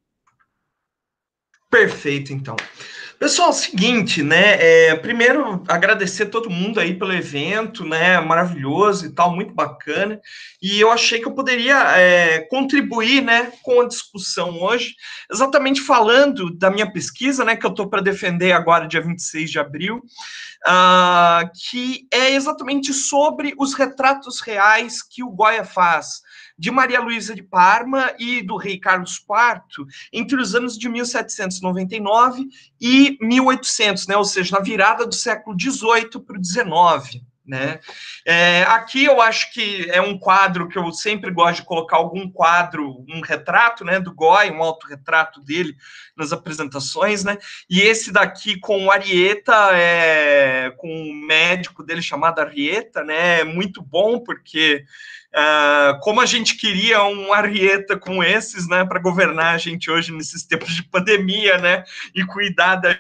Perfeito, então. Pessoal, seguinte, né, é, primeiro agradecer todo mundo aí pelo evento, né, maravilhoso e tal, muito bacana, e eu achei que eu poderia é, contribuir, né, com a discussão hoje, exatamente falando da minha pesquisa, né, que eu estou para defender agora, dia vinte e seis de abril, uh, que é exatamente sobre os retratos reais que o Goya faz, de Maria Luísa de Parma e do rei Carlos quarto, entre os anos de mil setecentos e noventa e nove e mil e oitocentos, né? Ou seja, na virada do século dezoito para o dezenove. Né? É, aqui eu acho que é um quadro que eu sempre gosto de colocar algum quadro, um retrato, né, do Goya, um autorretrato dele nas apresentações, né? E esse daqui com o Arrieta, é, com um médico dele chamado Arrieta, né? É muito bom porque Uh, como a gente queria um Arrieta com esses, né, para governar a gente hoje nesses tempos de pandemia, né, e cuidar da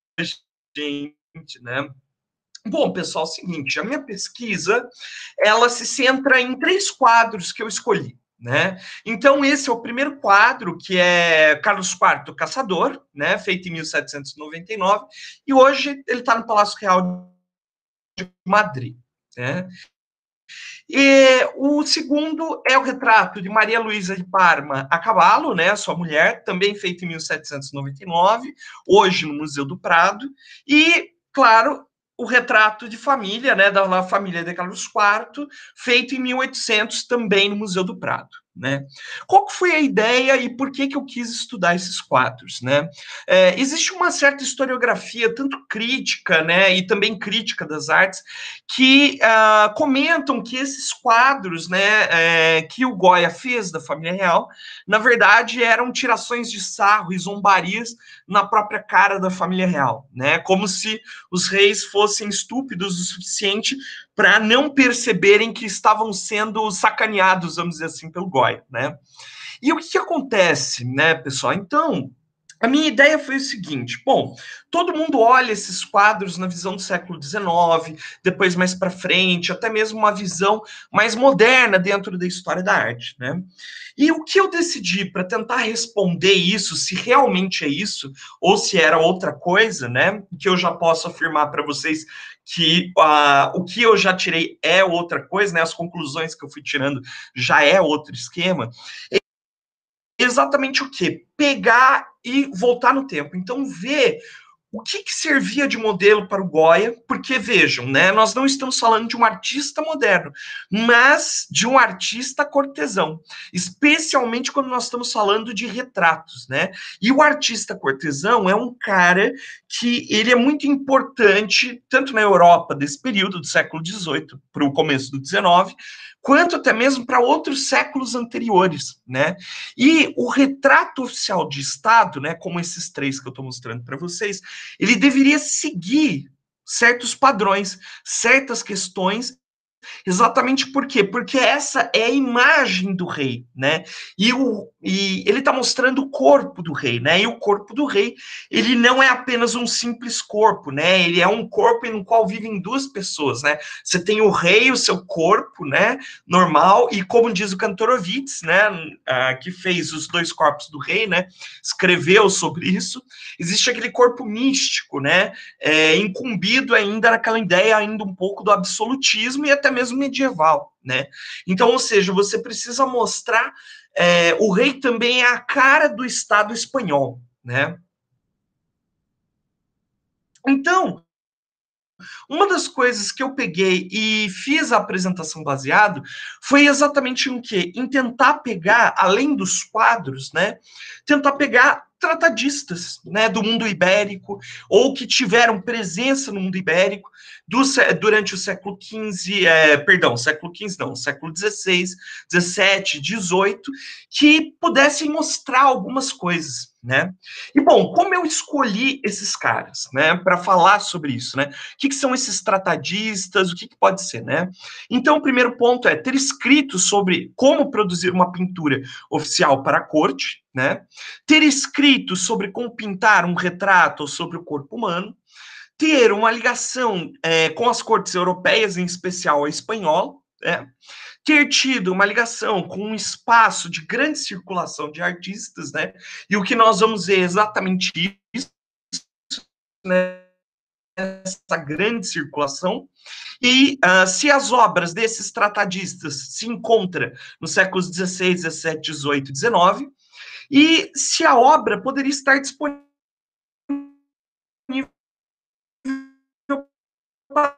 gente, né. Bom, pessoal, é o seguinte, a minha pesquisa, ela se centra em três quadros que eu escolhi, né. Então, esse é o primeiro quadro, que é Carlos quarto Caçador, né, feito em mil setecentos e noventa e nove, e hoje ele está no Palácio Real de Madrid, né. E o segundo é o retrato de Maria Luísa de Parma a cavalo, né, sua mulher, também feito em mil setecentos e noventa e nove, hoje no Museu do Prado, e, claro, o retrato de família, né, da família de Carlos quarto, feito em mil e oitocentos, também no Museu do Prado. Né? Qual que foi a ideia e por que, que eu quis estudar esses quadros? Né? É, existe uma certa historiografia, tanto crítica, né, e também crítica das artes, que uh, comentam que esses quadros, né, é, que o Goya fez da família real, na verdade eram tirações de sarro e zombarias na própria cara da família real, né? Como se os reis fossem estúpidos o suficiente para não perceberem que estavam sendo sacaneados, vamos dizer assim, pelo Goya, né? E o que, que acontece, né, pessoal? Então, a minha ideia foi o seguinte, bom, todo mundo olha esses quadros na visão do século dezenove, depois mais para frente, até mesmo uma visão mais moderna dentro da história da arte, né? E o que eu decidi para tentar responder isso, se realmente é isso, ou se era outra coisa, né? Que eu já posso afirmar para vocês que uh, o que eu já tirei é outra coisa, né? As conclusões que eu fui tirando já é outro esquema. Exatamente o quê? Pegar e voltar no tempo. Então, ver o que, que servia de modelo para o Goya, porque, vejam, né, nós não estamos falando de um artista moderno, mas de um artista cortesão, especialmente quando nós estamos falando de retratos, né? E o artista cortesão é um cara que ele é muito importante, tanto na Europa desse período, do século dezoito para o começo do dezenove, quanto até mesmo para outros séculos anteriores, né? E o retrato oficial de Estado, né, como esses três que eu estou mostrando para vocês, ele deveria seguir certos padrões, certas questões. Exatamente por quê? Porque essa é a imagem do rei, né? E, o, e ele está mostrando o corpo do rei, né? E o corpo do rei, ele não é apenas um simples corpo, né? Ele é um corpo no qual vivem duas pessoas, né? Você tem o rei, o seu corpo, né? Normal, e como diz o Kantorowicz, né? Uh, que fez Os Dois Corpos do Rei, né? Escreveu sobre isso. Existe aquele corpo místico, né? É, incumbido ainda naquela ideia ainda um pouco do absolutismo e até mesmo medieval, né? Então, ou seja, você precisa mostrar é, o rei também é a cara do Estado espanhol, né? Então, uma das coisas que eu peguei e fiz a apresentação baseado foi exatamente em quê? Em tentar pegar, além dos quadros, né? Tentar pegar tratadistas, né, do mundo ibérico, ou que tiveram presença no mundo ibérico do, durante o século quinze, é, perdão, século quinze não, século dezesseis, dezessete, dezoito, que pudessem mostrar algumas coisas, né? E, bom, como eu escolhi esses caras, né, para falar sobre isso, né? O que, que são esses tratadistas, o que, que pode ser, né? Então, o primeiro ponto é ter escrito sobre como produzir uma pintura oficial para a corte, né? Ter escrito sobre como pintar um retrato ou sobre o corpo humano, ter uma ligação é, com as cortes europeias, em especial a espanhola, né? Ter tido uma ligação com um espaço de grande circulação de artistas, né? E o que nós vamos ver é exatamente isso, né? Essa grande circulação. E uh, se as obras desses tratadistas se encontram nos séculos dezesseis, dezessete, dezoito e dezenove, e se a obra poderia estar disponível para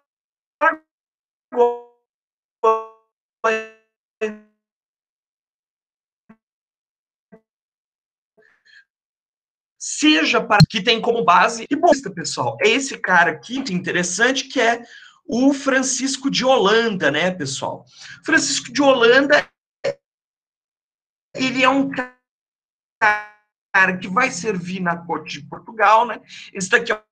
seja para que tem como base, e bom, pessoal, é esse cara aqui, muito interessante, que é o Francisco de Holanda, né, pessoal? Francisco de Holanda, ele é um cara que vai servir na corte de Portugal, né? Esse daqui é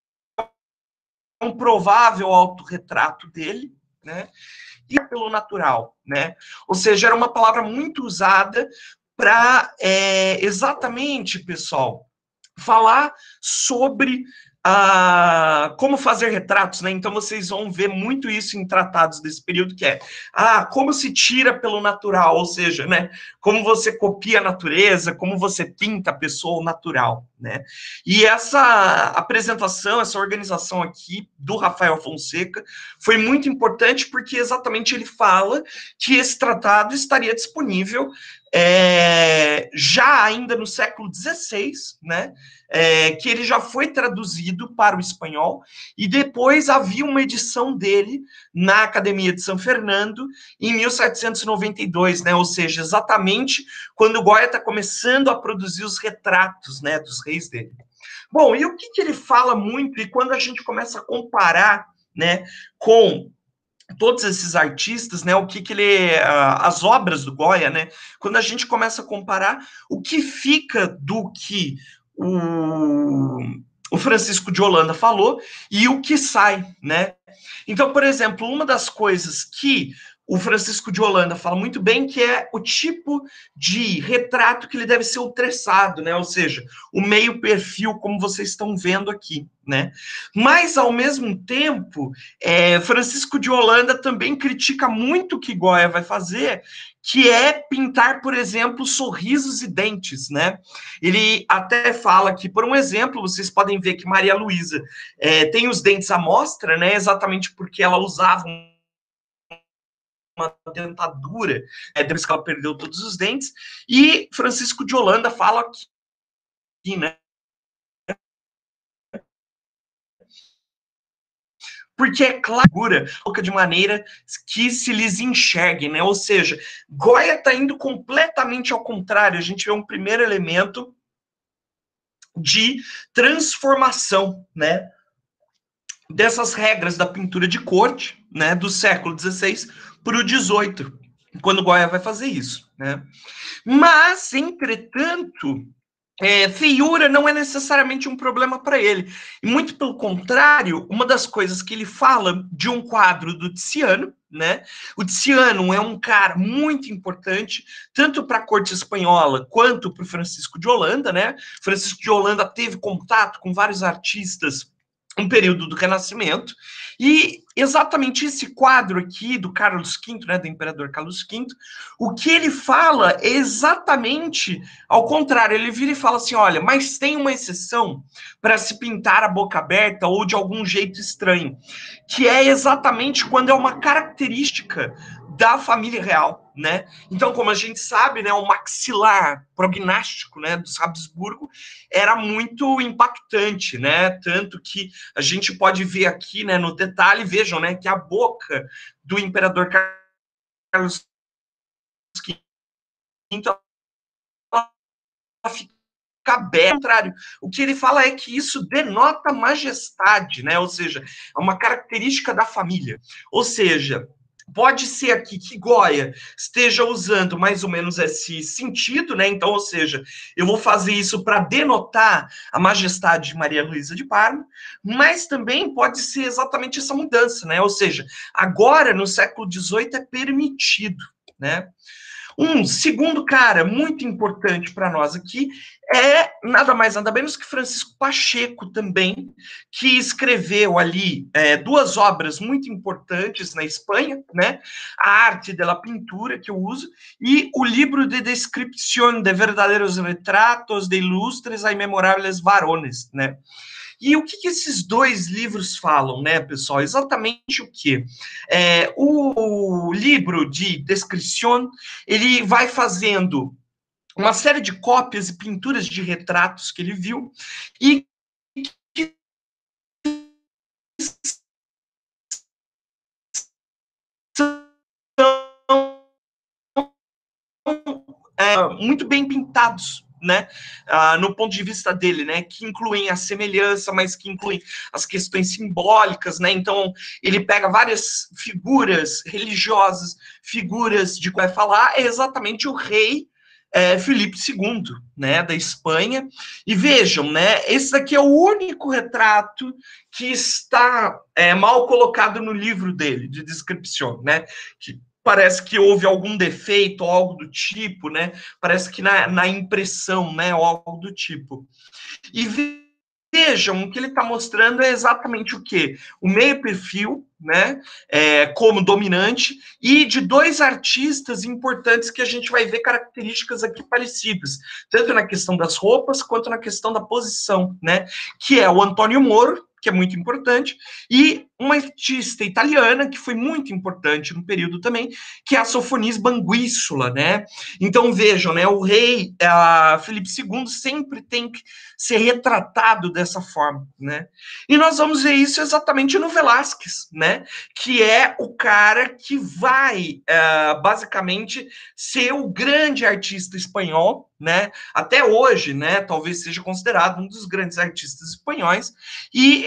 um provável autorretrato dele, né? E pelo natural, né? Ou seja, era uma palavra muito usada para é, exatamente, pessoal, falar sobre ah, como fazer retratos, né? Então vocês vão ver muito isso em tratados desse período, que é ah, como se tira pelo natural, ou seja, né? Como você copia a natureza, como você pinta a pessoa natural, né? E essa apresentação, essa organização aqui do Rafael Fonseca foi muito importante porque exatamente ele fala que esse tratado estaria disponível é, já ainda no século dezesseis, né? É, que ele já foi traduzido para o espanhol, e depois havia uma edição dele na Academia de São Fernando, em mil setecentos e noventa e dois, né? Ou seja, exatamente quando o Goya está começando a produzir os retratos, né, dos reis dele. Bom, e o que, que ele fala muito, e quando a gente começa a comparar, né, com todos esses artistas, né, o que que ele, as obras do Goya, né, quando a gente começa a comparar, o que fica do que o, o Francisco de Holanda falou e o que sai, né? Então, por exemplo, uma das coisas que o Francisco de Holanda fala muito bem, que é o tipo de retrato que ele deve ser o traçado, né? Ou seja, o meio perfil, como vocês estão vendo aqui, né? Mas, ao mesmo tempo, é, Francisco de Holanda também critica muito o que Goya vai fazer, que é pintar, por exemplo, sorrisos e dentes, né? Ele até fala que, por um exemplo, vocês podem ver que Maria Luísa é, tem os dentes à mostra, né? Exatamente porque ela usava uma dentadura, é, depois que ela perdeu todos os dentes, e Francisco de Holanda fala que, né, porque é claro, de maneira que se lhes enxergue, né? Ou seja, Goya está indo completamente ao contrário. A gente vê um primeiro elemento de transformação, né, dessas regras da pintura de corte, né, do século dezesseis para o dezoito, quando Goya vai fazer isso, né? Mas, entretanto, é, feiura não é necessariamente um problema para ele. E muito pelo contrário, uma das coisas que ele fala de um quadro do Tiziano, né? O Tiziano é um cara muito importante, tanto para a corte espanhola quanto para o Francisco de Holanda, né? Francisco de Holanda teve contato com vários artistas um período do Renascimento, e exatamente esse quadro aqui do Carlos quinto, né, do imperador Carlos quinto, o que ele fala é exatamente ao contrário. Ele vira e fala assim, olha, mas tem uma exceção para se pintar a boca aberta ou de algum jeito estranho, que é exatamente quando é uma característica da família real, né? Então, como a gente sabe, né, o maxilar prognástico, né, dos Habsburgo era muito impactante, né? Tanto que a gente pode ver aqui, né, no detalhe, vejam, né, que a boca do imperador Carlos quinto ela fica aberta. Ao contrário, o que ele fala é que isso denota majestade, né? Ou seja, é uma característica da família. Ou seja, pode ser aqui que Goya esteja usando mais ou menos esse sentido, né? Então, ou seja, eu vou fazer isso para denotar a majestade de Maria Luísa de Parma, mas também pode ser exatamente essa mudança, né? Ou seja, agora, no século dezoito, é permitido, né? Um segundo cara muito importante para nós aqui é nada mais nada menos que Francisco Pacheco também, que escreveu ali é, duas obras muito importantes na Espanha, né? A Arte de la Pintura, que eu uso, e o livro de Descripción de Verdadeiros Retratos de Ilustres e Memoráveis Varones, né? E o que, que esses dois livros falam, né, pessoal? Exatamente o quê? É, o livro de Descripción, ele vai fazendo uma série de cópias e pinturas de retratos que ele viu e que são é, muito bem pintados, né, ah, no ponto de vista dele, né, que incluem a semelhança, mas que incluem as questões simbólicas, né, então ele pega várias figuras religiosas, figuras de que vai falar, é exatamente o rei é, Filipe segundo, né, da Espanha, e vejam, né, esse daqui é o único retrato que está é, mal colocado no livro dele, de descrição, né, que parece que houve algum defeito ou algo do tipo, né? Parece que na, na impressão, né? Ou algo do tipo. E vejam, o que ele está mostrando é exatamente o quê? O meio perfil, né? É, como dominante, e de dois artistas importantes que a gente vai ver características aqui parecidas, tanto na questão das roupas, quanto na questão da posição, né? Que é o Antônio Moro, que é muito importante, e uma artista italiana que foi muito importante no período também, que é a Sofonis Banguíssola, né? Então vejam, né? O rei uh, Filipe segundo sempre tem que ser retratado dessa forma, né? E nós vamos ver isso exatamente no Velázquez, né? Que é o cara que vai uh, basicamente ser o grande artista espanhol, né? Até hoje, né? Talvez seja considerado um dos grandes artistas espanhóis, e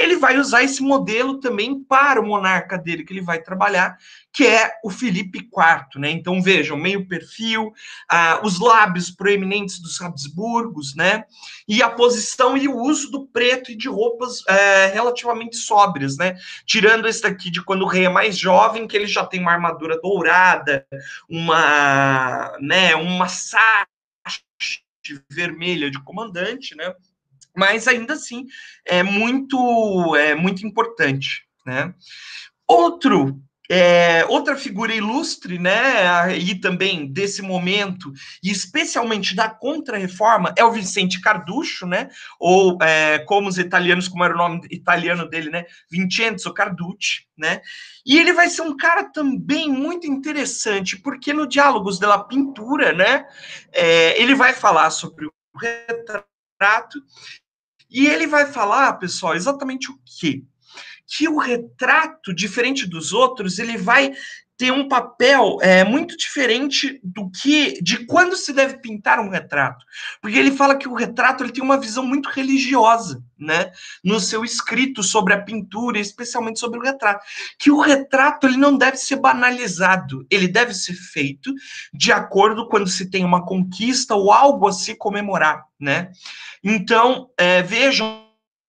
ele vai usar esse modelo também para o monarca dele, que ele vai trabalhar, que é o Felipe quarto, né? Então, vejam, meio perfil, ah, os lábios proeminentes dos Habsburgos, né? E a posição e o uso do preto e de roupas é, relativamente sóbrias, né? Tirando esse daqui de quando o rei é mais jovem, que ele já tem uma armadura dourada, uma, né, uma saia vermelha de comandante, né? Mas ainda assim é muito, é muito importante, né? Outro, é, outra figura ilustre, né, e também desse momento, e especialmente da Contra-Reforma, é o Vicente Carduccio, né, ou é, como os italianos, como era o nome italiano dele, né, Vincenzo Carducci, né, e ele vai ser um cara também muito interessante, porque no Diálogos della Pintura, né, é, ele vai falar sobre o retrato, e ele vai falar, pessoal, exatamente o quê? Que o retrato, diferente dos outros, ele vai ter um papel é, muito diferente do que de quando se deve pintar um retrato, porque ele fala que o retrato ele tem uma visão muito religiosa, né, no seu escrito sobre a pintura, especialmente sobre o retrato, que o retrato ele não deve ser banalizado, ele deve ser feito de acordo quando se tem uma conquista ou algo a se comemorar, né? Então é, vejam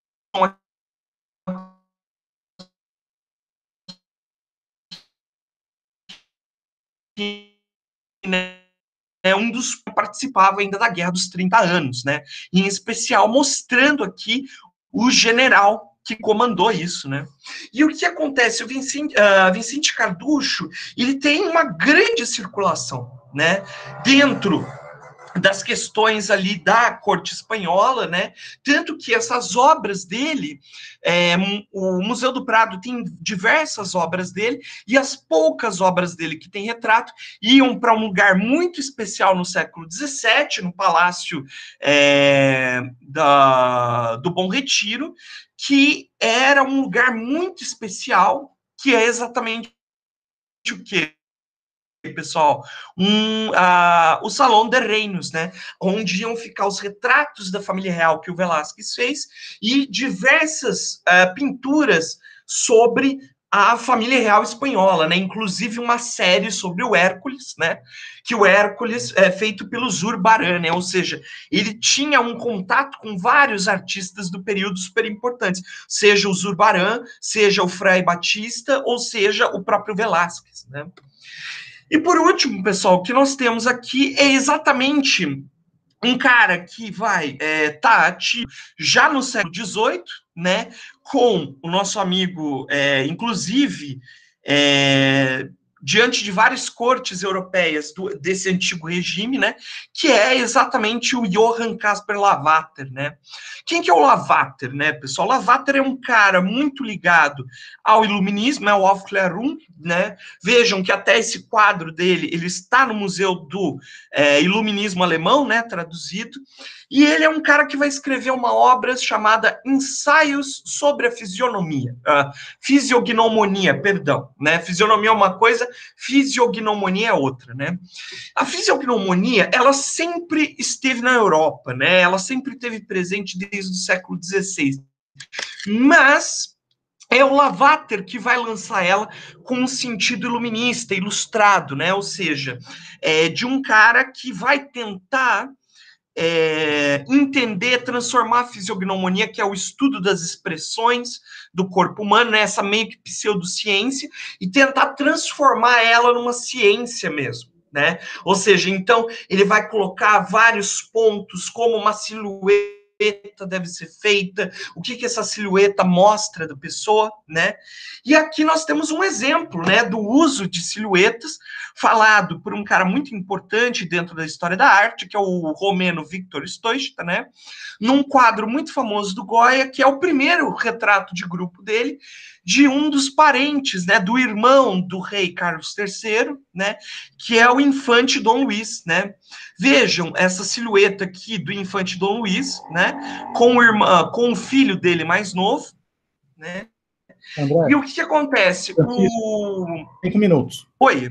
né, é um dos que participava ainda da Guerra dos trinta anos, né? Em especial mostrando aqui o general que comandou isso, né? E o que acontece? O Vicente, uh, Vicente Carduccio, ele tem uma grande circulação, né? Dentro das questões ali da corte espanhola, né? Tanto que essas obras dele, é, o Museu do Prado tem diversas obras dele, e as poucas obras dele que tem retrato iam para um lugar muito especial no século dezessete, no Palácio é, da, do Bom Retiro, que era um lugar muito especial, que é exatamente o quê? Pessoal, um, uh, o Salão de Reinos, né, onde iam ficar os retratos da família real que o Velázquez fez e diversas uh, pinturas sobre a família real espanhola, né, inclusive uma série sobre o Hércules, né, que o Hércules é feito pelo Zurbarán, né, ou seja, ele tinha um contato com vários artistas do período super importantes, seja o Zurbarán, seja o Frei Batista, ou seja o próprio Velázquez, né. E por último, pessoal, o que nós temos aqui é exatamente um cara que vai estar é, tá ativo já no século dezoito, né, com o nosso amigo, é, inclusive, é, diante de várias cortes europeias do, desse antigo regime, né, que é exatamente o Johann Caspar Lavater, né. Quem que é o Lavater, né, pessoal? Lavater é um cara muito ligado ao iluminismo, ao Aufklärung, né. Vejam que até esse quadro dele, ele está no Museu do é, Iluminismo Alemão, né, traduzido, e ele é um cara que vai escrever uma obra chamada Ensaios sobre a Fisionomia, uh, Fisiognomonia, perdão, né, fisionomia é uma coisa, fisiognomonia é outra, né. A fisiognomonia, ela sempre esteve na Europa, né, ela sempre esteve presente desde o século dezesseis, mas é o Lavater que vai lançar ela com um sentido iluminista, ilustrado, né, ou seja, é de um cara que vai tentar É, entender, transformar a fisiognomonia, que é o estudo das expressões do corpo humano, né, essa meio que pseudociência, e tentar transformar ela numa ciência mesmo, né? Ou seja, então, ele vai colocar vários pontos, como uma silhueta deve ser feita, o que, que essa silhueta mostra da pessoa, né? E aqui nós temos um exemplo, né, do uso de silhuetas, falado por um cara muito importante dentro da história da arte, que é o romeno Victor Stoichta, né, num quadro muito famoso do Goya, que é o primeiro retrato de grupo dele, de um dos parentes, né, do irmão do rei Carlos terceiro, né, que é o infante Dom Luís, né. Vejam essa silhueta aqui do infante Dom Luís, né, com o, irmão, com o filho dele mais novo, né. André, e o que, que acontece? Francisco, o... Cinco minutos. Oi.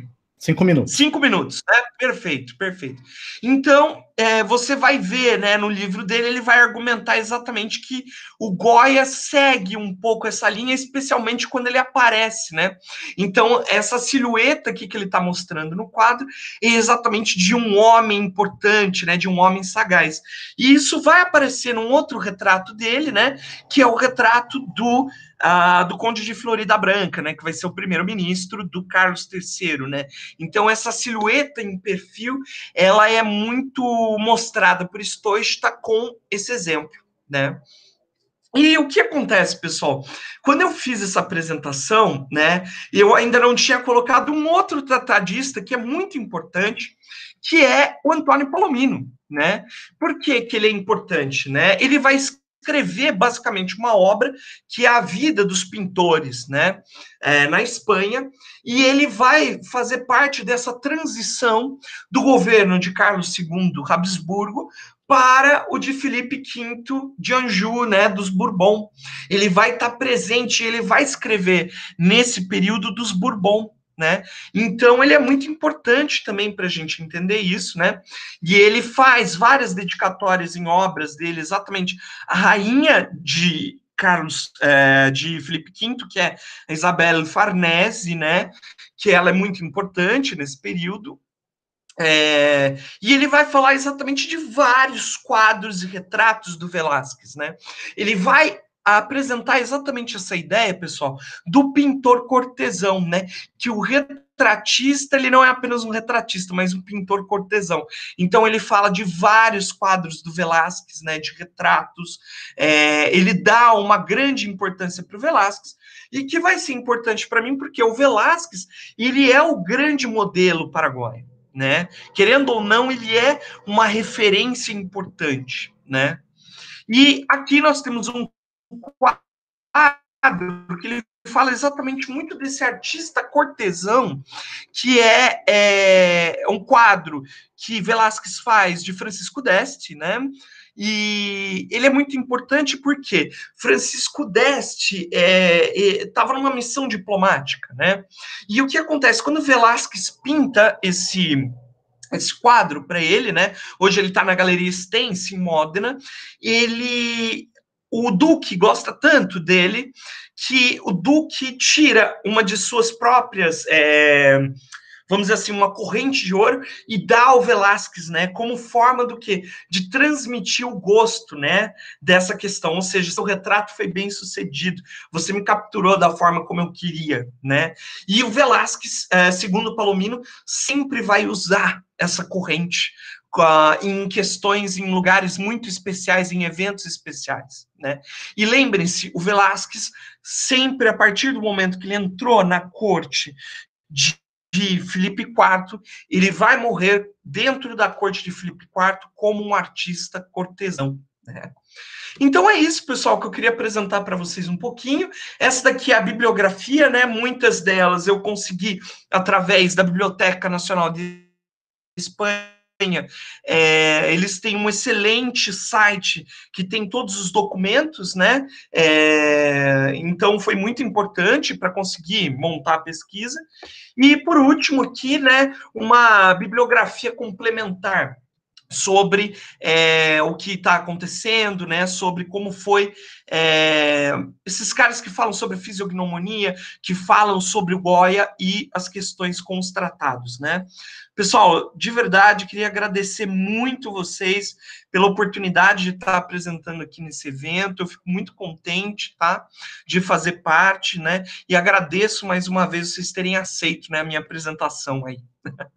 Cinco minutos. Cinco minutos, né? Perfeito, perfeito. Então, é, você vai ver, né, no livro dele, ele vai argumentar exatamente que o Goya segue um pouco essa linha, especialmente quando ele aparece, né? Então, essa silhueta aqui que ele está mostrando no quadro é exatamente de um homem importante, né, de um homem sagaz. E isso vai aparecer num outro retrato dele, né, que é o retrato do Uh, do Conde de Florida Branca, né, que vai ser o primeiro-ministro do Carlos terceiro, né? Então essa silhueta em perfil, ela é muito mostrada por Stoista com esse exemplo, né? E o que acontece, pessoal? Quando eu fiz essa apresentação, né, eu ainda não tinha colocado um outro tratadista que é muito importante, que é o Antônio Palomino, né? Por que que ele é importante, né? Ele vai escrever basicamente uma obra que é a vida dos pintores, né, é, na Espanha, e ele vai fazer parte dessa transição do governo de Carlos segundo Habsburgo para o de Filipe quinto de Anjou, né, dos Bourbon. Ele vai estar presente, ele vai escrever nesse período dos Bourbon, né? Então ele é muito importante também para a gente entender isso, né? E ele faz várias dedicatórias em obras dele, exatamente a rainha de Carlos, é, de Filipe quinto, que é a Isabel Farnese, né? Que ela é muito importante nesse período. É, e ele vai falar exatamente de vários quadros e retratos do Velázquez, né? Ele vai apresentar exatamente essa ideia, pessoal, do pintor cortesão, né? Que o retratista, ele não é apenas um retratista, mas um pintor cortesão. Então ele fala de vários quadros do Velázquez, né? De retratos. É, ele dá uma grande importância para o Velázquez, e que vai ser importante para mim, porque o Velázquez, ele é o grande modelo paraguaio, né? Querendo ou não, ele é uma referência importante, né? E aqui nós temos um quadro que ele fala exatamente muito desse artista cortesão, que é, é um quadro que Velázquez faz de Francisco d'Este, né? E ele é muito importante porque Francisco d'Este estava é, é, numa missão diplomática, né? E o que acontece? Quando Velázquez pinta esse, esse quadro para ele, né? Hoje ele está na Galeria Stensi, em Módena, ele... O Duque gosta tanto dele que o Duque tira uma de suas próprias... É, vamos dizer assim, uma corrente de ouro, e dá ao Velázquez, né, como forma do quê? De transmitir o gosto, né, dessa questão, ou seja, seu retrato foi bem sucedido, você me capturou da forma como eu queria, né, e o Velázquez, é, segundo Palomino, sempre vai usar essa corrente uh, em questões, em lugares muito especiais, em eventos especiais, né, e lembrem-se, o Velázquez sempre, a partir do momento que ele entrou na corte de de Filipe quarto, ele vai morrer dentro da corte de Filipe quarto como um artista cortesão, né? Então é isso, pessoal, que eu queria apresentar para vocês um pouquinho. Essa daqui é a bibliografia, né? Muitas delas eu consegui através da Biblioteca Nacional de Espanha. É, eles têm um excelente site que tem todos os documentos, né? É, então foi muito importante para conseguir montar a pesquisa. E por último aqui, né, uma bibliografia complementar sobre é, o que está acontecendo, né, sobre como foi é, esses caras que falam sobre fisiognomonia, que falam sobre o Goya e as questões com os tratados, né. Pessoal, de verdade, queria agradecer muito vocês pela oportunidade de estar apresentando aqui nesse evento, eu fico muito contente, tá, de fazer parte, né, e agradeço mais uma vez vocês terem aceito, né, a minha apresentação aí.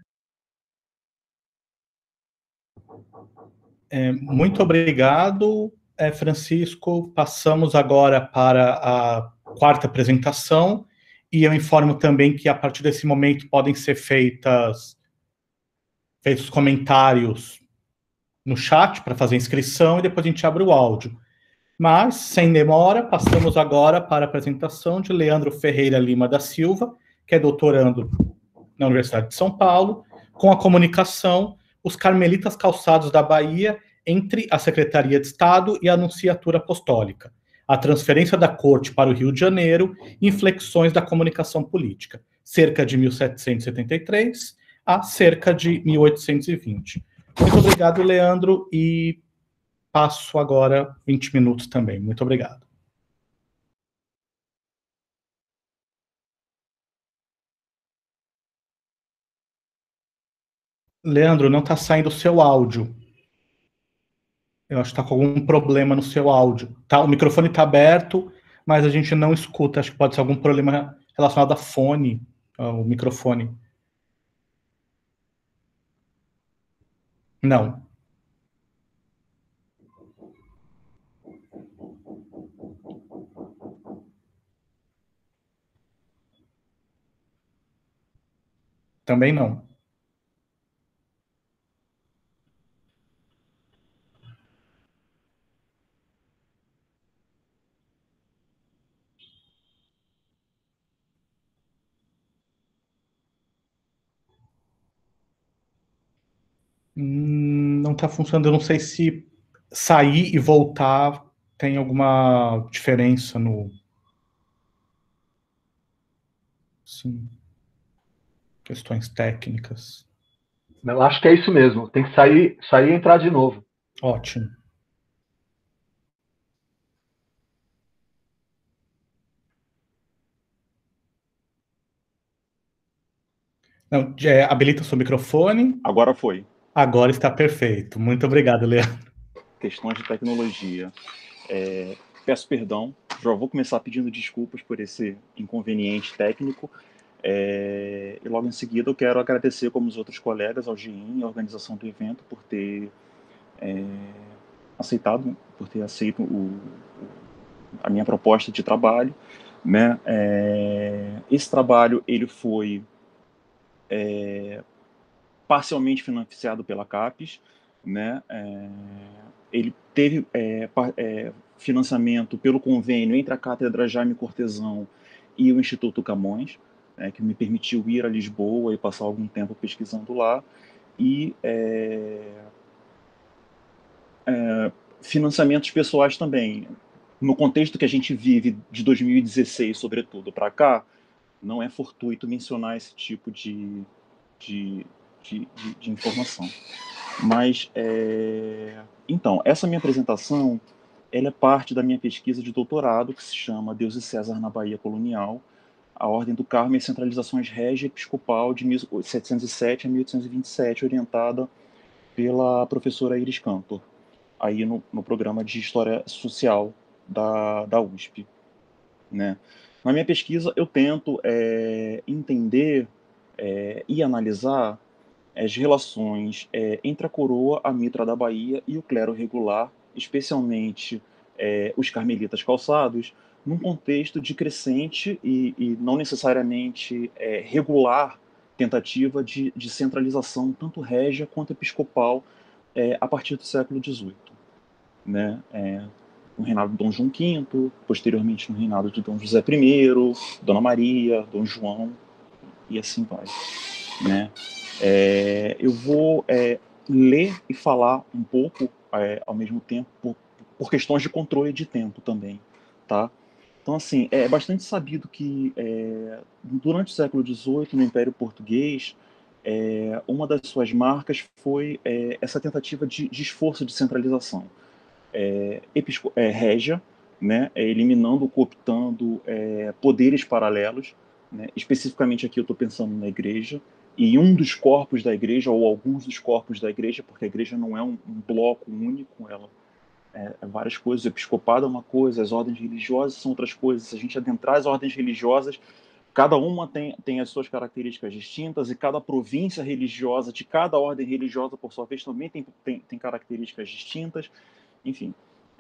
É, muito obrigado, é, Francisco. Passamos agora para a quarta apresentação, e eu informo também que a partir desse momento podem ser feitas, feitos comentários no chat para fazer inscrição, e depois a gente abre o áudio. Mas, sem demora, passamos agora para a apresentação de Leandro Ferreira Lima da Silva, que é doutorando na Universidade de São Paulo, com a comunicação Os Carmelitas Calçados da Bahia, entre a Secretaria de Estado e a Anunciatura Apostólica, a transferência da corte para o Rio de Janeiro, inflexões da comunicação política, cerca de mil setecentos e setenta e três a cerca de mil oitocentos e vinte. Muito obrigado, Leandro, e passo agora vinte minutos também. Muito obrigado. Leandro, não está saindo o seu áudio. Eu acho que está com algum problema no seu áudio. Tá, o microfone está aberto, mas a gente não escuta. Acho que pode ser algum problema relacionado a fone, ao microfone. Não. Também não. Hum, não está funcionando. Eu não sei se sair e voltar tem alguma diferença no... Sim. Questões técnicas. Eu acho que é isso mesmo. Tem que sair, sair e entrar de novo. Ótimo. Não, é, habilita o seu microfone. Agora foi. Agora está perfeito. Muito obrigado, Leandro. Questões de tecnologia. É, peço perdão, já vou começar pedindo desculpas por esse inconveniente técnico. É, e logo em seguida eu quero agradecer, como os outros colegas, ao G I M e à organização do evento por ter é, aceitado, por ter aceito o, a minha proposta de trabalho, né? É, esse trabalho ele foi é, parcialmente financiado pela CAPES, né? É, ele teve é, é, financiamento pelo convênio entre a Cátedra Jaime Cortesão e o Instituto Camões, é, que me permitiu ir a Lisboa e passar algum tempo pesquisando lá, e é, é, financiamentos pessoais também. No contexto que a gente vive de dois mil e dezesseis, sobretudo, para cá, não é fortuito mencionar esse tipo de, de, de, de, de informação. Mas, é... então, essa minha apresentação, ela é parte da minha pesquisa de doutorado, que se chama Deus e César na Bahia Colonial, a Ordem do Carmo e Centralizações Régia Episcopal de mil setecentos e sete a mil oitocentos e vinte e sete, orientada pela professora Iris Cantor, aí no, no programa de História Social da, da U S P. Né? Na minha pesquisa, eu tento é, entender é, e analisar as relações é, entre a coroa, a mitra da Bahia e o clero regular, especialmente é, os carmelitas calçados, num contexto de crescente e, e não necessariamente é, regular tentativa de, de centralização, tanto régia quanto episcopal, é, a partir do século dezoito. Né? É, no reinado de Dom João quinto, posteriormente no reinado de Dom José I, Dona Maria, Dom João, e assim vai. Né? É, eu vou é, ler e falar um pouco é, ao mesmo tempo, por, por questões de controle de tempo também. Tá? Então, assim, é bastante sabido que é, durante o século dezoito, no Império Português, é, uma das suas marcas foi é, essa tentativa de, de esforço de centralização. É, episco, é, régia, né, é, eliminando, cooptando é, poderes paralelos, né, especificamente aqui eu estou pensando na igreja, e um dos corpos da igreja, ou alguns dos corpos da igreja, porque a igreja não é um, um bloco único, ela é, é várias coisas, o episcopado é uma coisa, as ordens religiosas são outras coisas, se a gente adentrar as ordens religiosas, cada uma tem, tem as suas características distintas, e cada província religiosa de cada ordem religiosa, por sua vez, também tem, tem, tem características distintas. Enfim,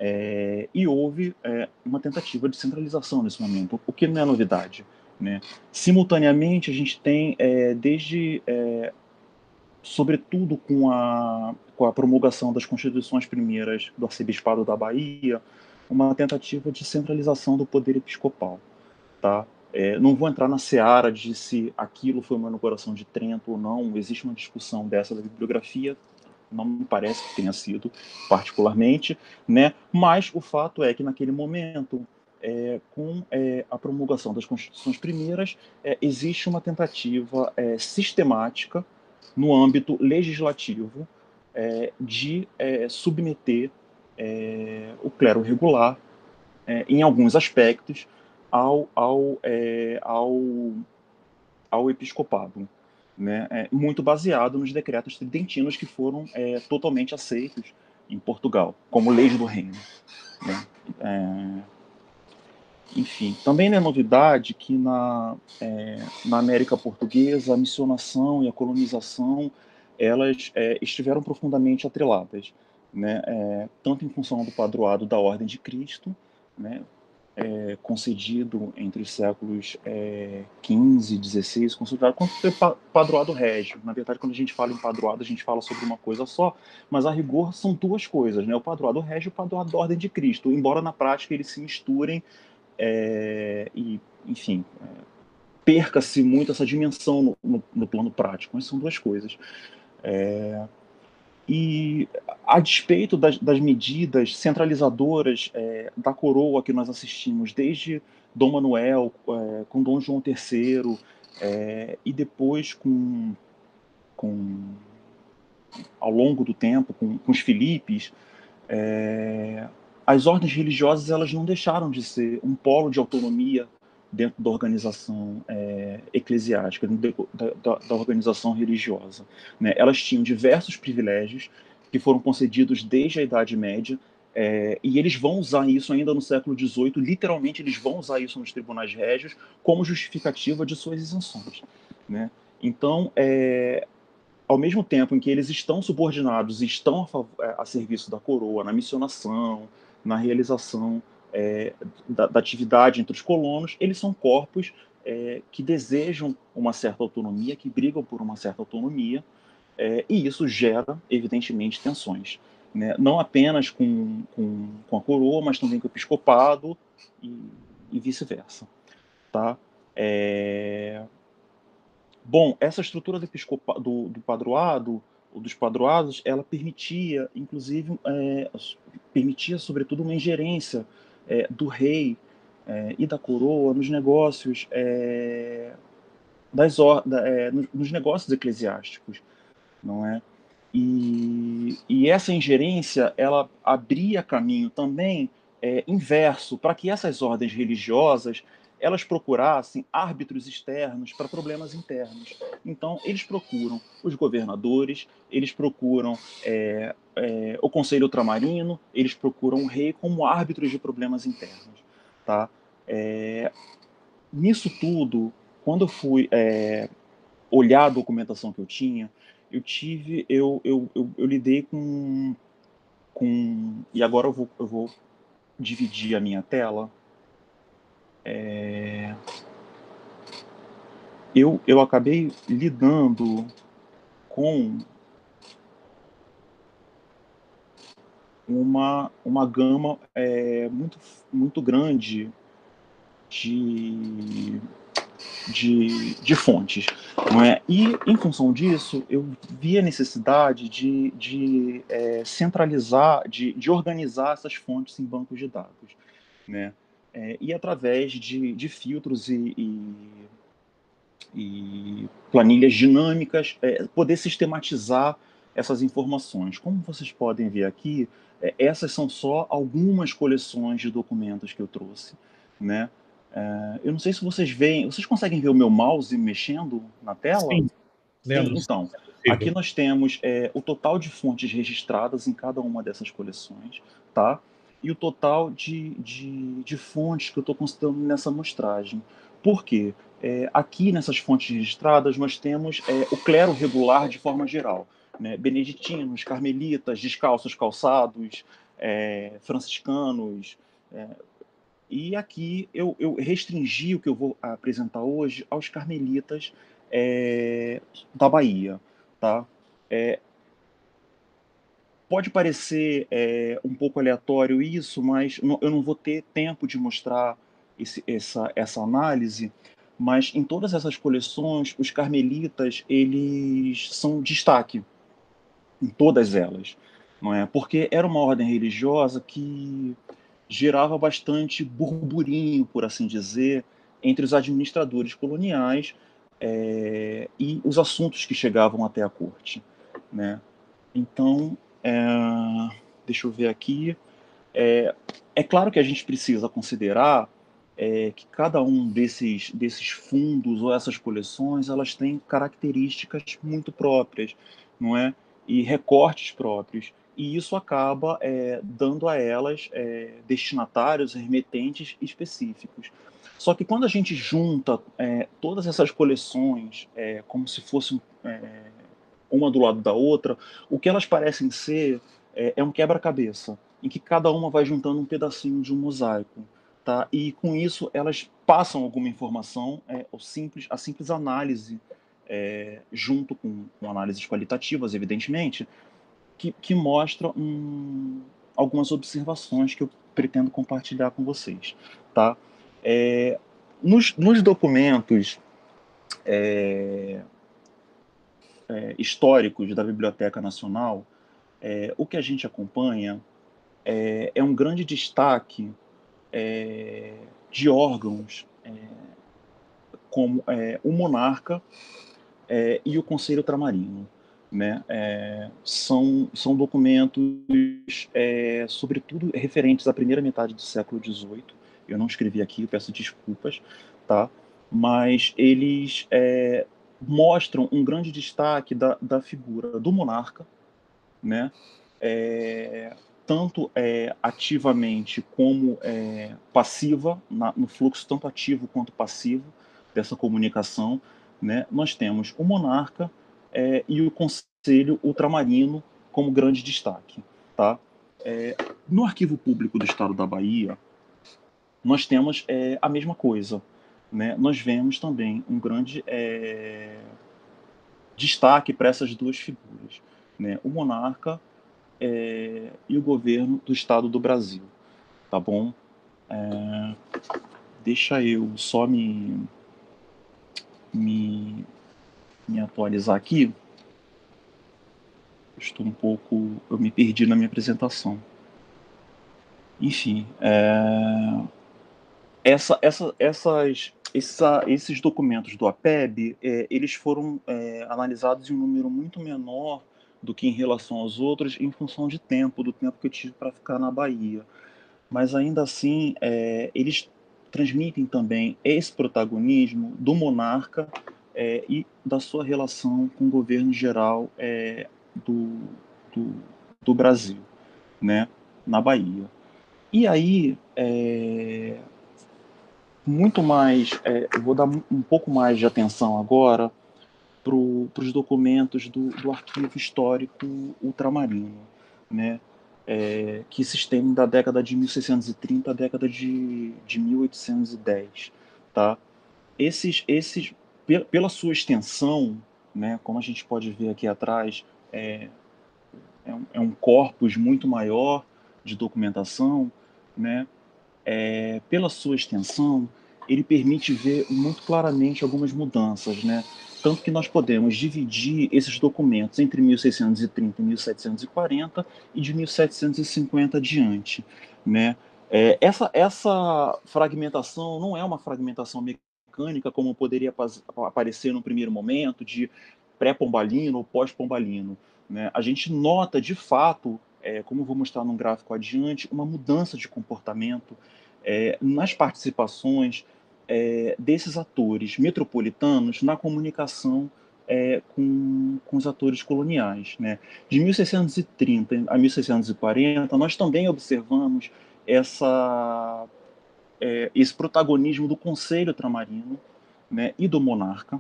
é, e houve é, uma tentativa de centralização nesse momento, o que não é novidade. Né? Simultaneamente, a gente tem, é, desde, é, sobretudo com a, com a promulgação das constituições primeiras do Arcebispado da Bahia, uma tentativa de centralização do poder episcopal. Tá? É, não vou entrar na seara de se aquilo foi uma inauguração de Trento ou não, existe uma discussão dessa da bibliografia, não me parece que tenha sido particularmente, né? Mas o fato é que naquele momento, é, com é, a promulgação das constituições primeiras, é, existe uma tentativa é, sistemática, no âmbito legislativo, é, de é, submeter é, o clero regular, é, em alguns aspectos, ao, ao, é, ao, ao episcopado, né? É, muito baseado nos decretos tridentinos que foram é, totalmente aceitos em Portugal, como leis do reino, né? É, enfim, também não é novidade que na, é, na América Portuguesa a missionação e a colonização elas é, estiveram profundamente atreladas, né? É, tanto em função do padroado da Ordem de Cristo, né? É, concedido entre os séculos é, quinze e dezesseis, considerado quanto o padroado régio. Na verdade, quando a gente fala em padroado, a gente fala sobre uma coisa só, mas a rigor são duas coisas, né? O padroado régio e o padroado da Ordem de Cristo, embora na prática eles se misturem é, e, enfim, é, perca-se muito essa dimensão no, no, no plano prático, mas são duas coisas. É, e a despeito das, das medidas centralizadoras é, da coroa que nós assistimos desde Dom Manuel, é, com Dom João terceiro, é, e depois com, com, ao longo do tempo, com, com os Filipes, é, as ordens religiosas elas não deixaram de ser um polo de autonomia dentro da organização é, eclesiástica, da, da, da organização religiosa, né? Elas tinham diversos privilégios que foram concedidos desde a Idade Média, é, e eles vão usar isso ainda no século dezoito, literalmente eles vão usar isso nos tribunais régios como justificativa de suas isenções, né? Então, é, ao mesmo tempo em que eles estão subordinados e estão a, favor, a serviço da coroa, na missionação, na realização é, da, da atividade entre os colonos, eles são corpos é, que desejam uma certa autonomia, que brigam por uma certa autonomia, é, e isso gera, evidentemente, tensões, né? Não apenas com, com, com a coroa, mas também com o episcopado e, e vice-versa. Tá? É... Bom, essa estrutura do, episcopa, do, do padroado, ou dos padroados, ela permitia, inclusive, é, permitia, sobretudo, uma ingerência é, do rei é, e da coroa nos negócios, é, das or, da, é, nos, nos negócios eclesiásticos, não é? E, e essa ingerência, ela abria caminho também é, inverso para que essas ordens religiosas elas procurassem árbitros externos para problemas internos. Então, eles procuram os governadores, eles procuram é, é, o Conselho Ultramarino, eles procuram o rei como árbitros de problemas internos. Tá? É, nisso tudo, quando eu fui é, olhar a documentação que eu tinha, eu tive, eu, eu, eu, eu lidei com, com... E agora eu vou, eu vou dividir a minha tela. É, eu, eu acabei lidando com uma, uma gama é, muito, muito grande de, de, de fontes. Não é? E, em função disso, eu vi a necessidade de, de é, centralizar, de, de organizar essas fontes em bancos de dados. Né? É, e através de, de filtros e, e e planilhas dinâmicas, é, poder sistematizar essas informações. Como vocês podem ver aqui, é, essas são só algumas coleções de documentos que eu trouxe, né? É, eu não sei se vocês veem, vocês conseguem ver o meu mouse mexendo na tela? Sim, Sim, então, aqui nós temos é, o total de fontes registradas em cada uma dessas coleções, tá? E o total de, de, de fontes que eu estou considerando nessa amostragem. Por quê? É, aqui nessas fontes registradas nós temos é, o clero regular de forma geral, né? Beneditinos, carmelitas, descalços calçados, é, franciscanos, é, e aqui eu, eu restringi o que eu vou apresentar hoje aos carmelitas é, da Bahia. Tá? É, pode parecer é, um pouco aleatório isso, mas não, eu não vou ter tempo de mostrar esse, essa, essa análise, mas em todas essas coleções, os carmelitas eles são destaque, em todas elas. Não é? Porque era uma ordem religiosa que gerava bastante burburinho, por assim dizer, entre os administradores coloniais, é, e os assuntos que chegavam até a corte, né? Então, é, deixa eu ver aqui. É, é claro que a gente precisa considerar é, que cada um desses, desses fundos ou essas coleções, elas têm características muito próprias, não é? E recortes próprios. E isso acaba é, dando a elas é, destinatários, remetentes específicos. Só que quando a gente junta é, todas essas coleções é, como se fossem é, uma do lado da outra, o que elas parecem ser é, é um quebra-cabeça, em que cada uma vai juntando um pedacinho de um mosaico. Tá? E com isso elas passam alguma informação, é, o simples, a simples análise, é, junto com, com análises qualitativas, evidentemente, que, que mostra um, algumas observações que eu pretendo compartilhar com vocês. Tá? É, nos, nos documentos é, é, históricos da Biblioteca Nacional, é, o que a gente acompanha é, é um grande destaque é, de órgãos é, como é, o Monarca é, e o Conselho Ultramarino. Né? É, são, são documentos, é, sobretudo, referentes à primeira metade do século dezoito. Eu não escrevi aqui, eu peço desculpas, tá? Mas eles é, mostram um grande destaque da, da figura do monarca, né? É, tanto é, ativamente como é, passiva, na, no fluxo tanto ativo quanto passivo dessa comunicação, né? Nós temos o monarca é, e o Conselho Ultramarino como grande destaque. Tá? É, no Arquivo Público do Estado da Bahia, nós temos é, a mesma coisa. Né? Nós vemos também um grande é, destaque para essas duas figuras. Né? O monarca é, e o governo do Estado do Brasil. Tá bom? É, deixa eu só me, me, me atualizar aqui. Estou um pouco... Eu me perdi na minha apresentação. Enfim, é, essa, essa, essas, essa, esses documentos do A P E B, é, eles foram é, analisados em um número muito menor do que em relação aos outros, em função de tempo, do tempo que eu tive para ficar na Bahia. Mas ainda assim, é, eles transmitem também esse protagonismo do monarca é, e da sua relação com o governo geral é, do, do, do Brasil, né, na Bahia. E aí, é, muito mais, é, eu vou dar um pouco mais de atenção agora para os documentos do, do arquivo histórico ultramarino, né? É, que se estende da década de mil seiscentos e trinta à década de, de mil oitocentos e dez. Tá? Esses, esses, pela sua extensão, né, como a gente pode ver aqui atrás, é, é, um, é um corpus muito maior de documentação, né? É, pela sua extensão, ele permite ver muito claramente algumas mudanças, né? Tanto que nós podemos dividir esses documentos entre mil seiscentos e trinta e mil setecentos e quarenta e de mil setecentos e cinquenta adiante, né? É, essa, essa fragmentação não é uma fragmentação mecânica como poderia aparecer no primeiro momento, de pré-pombalino ou pós-pombalino, né? A gente nota, de fato, é, como eu vou mostrar num gráfico adiante, uma mudança de comportamento é, nas participações é, desses atores metropolitanos na comunicação é, com, com os atores coloniais. Né? De mil seiscentos e trinta a mil seiscentos e quarenta, nós também observamos essa, é, esse protagonismo do Conselho Ultramarino, né, e do monarca,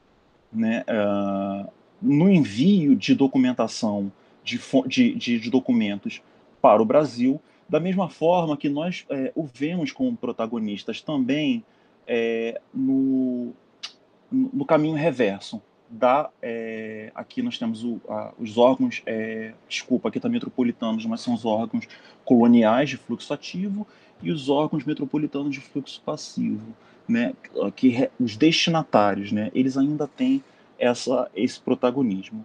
né, uh, no envio de documentação de, de, de, de documentos para o Brasil, da mesma forma que nós é, o vemos como protagonistas também é, no, no caminho reverso. Da, é, aqui nós temos o, a, os órgãos, é, desculpa, aqui está metropolitanos, mas são os órgãos coloniais de fluxo ativo e os órgãos metropolitanos de fluxo passivo, né, que os destinatários, né, eles ainda têm essa, esse protagonismo.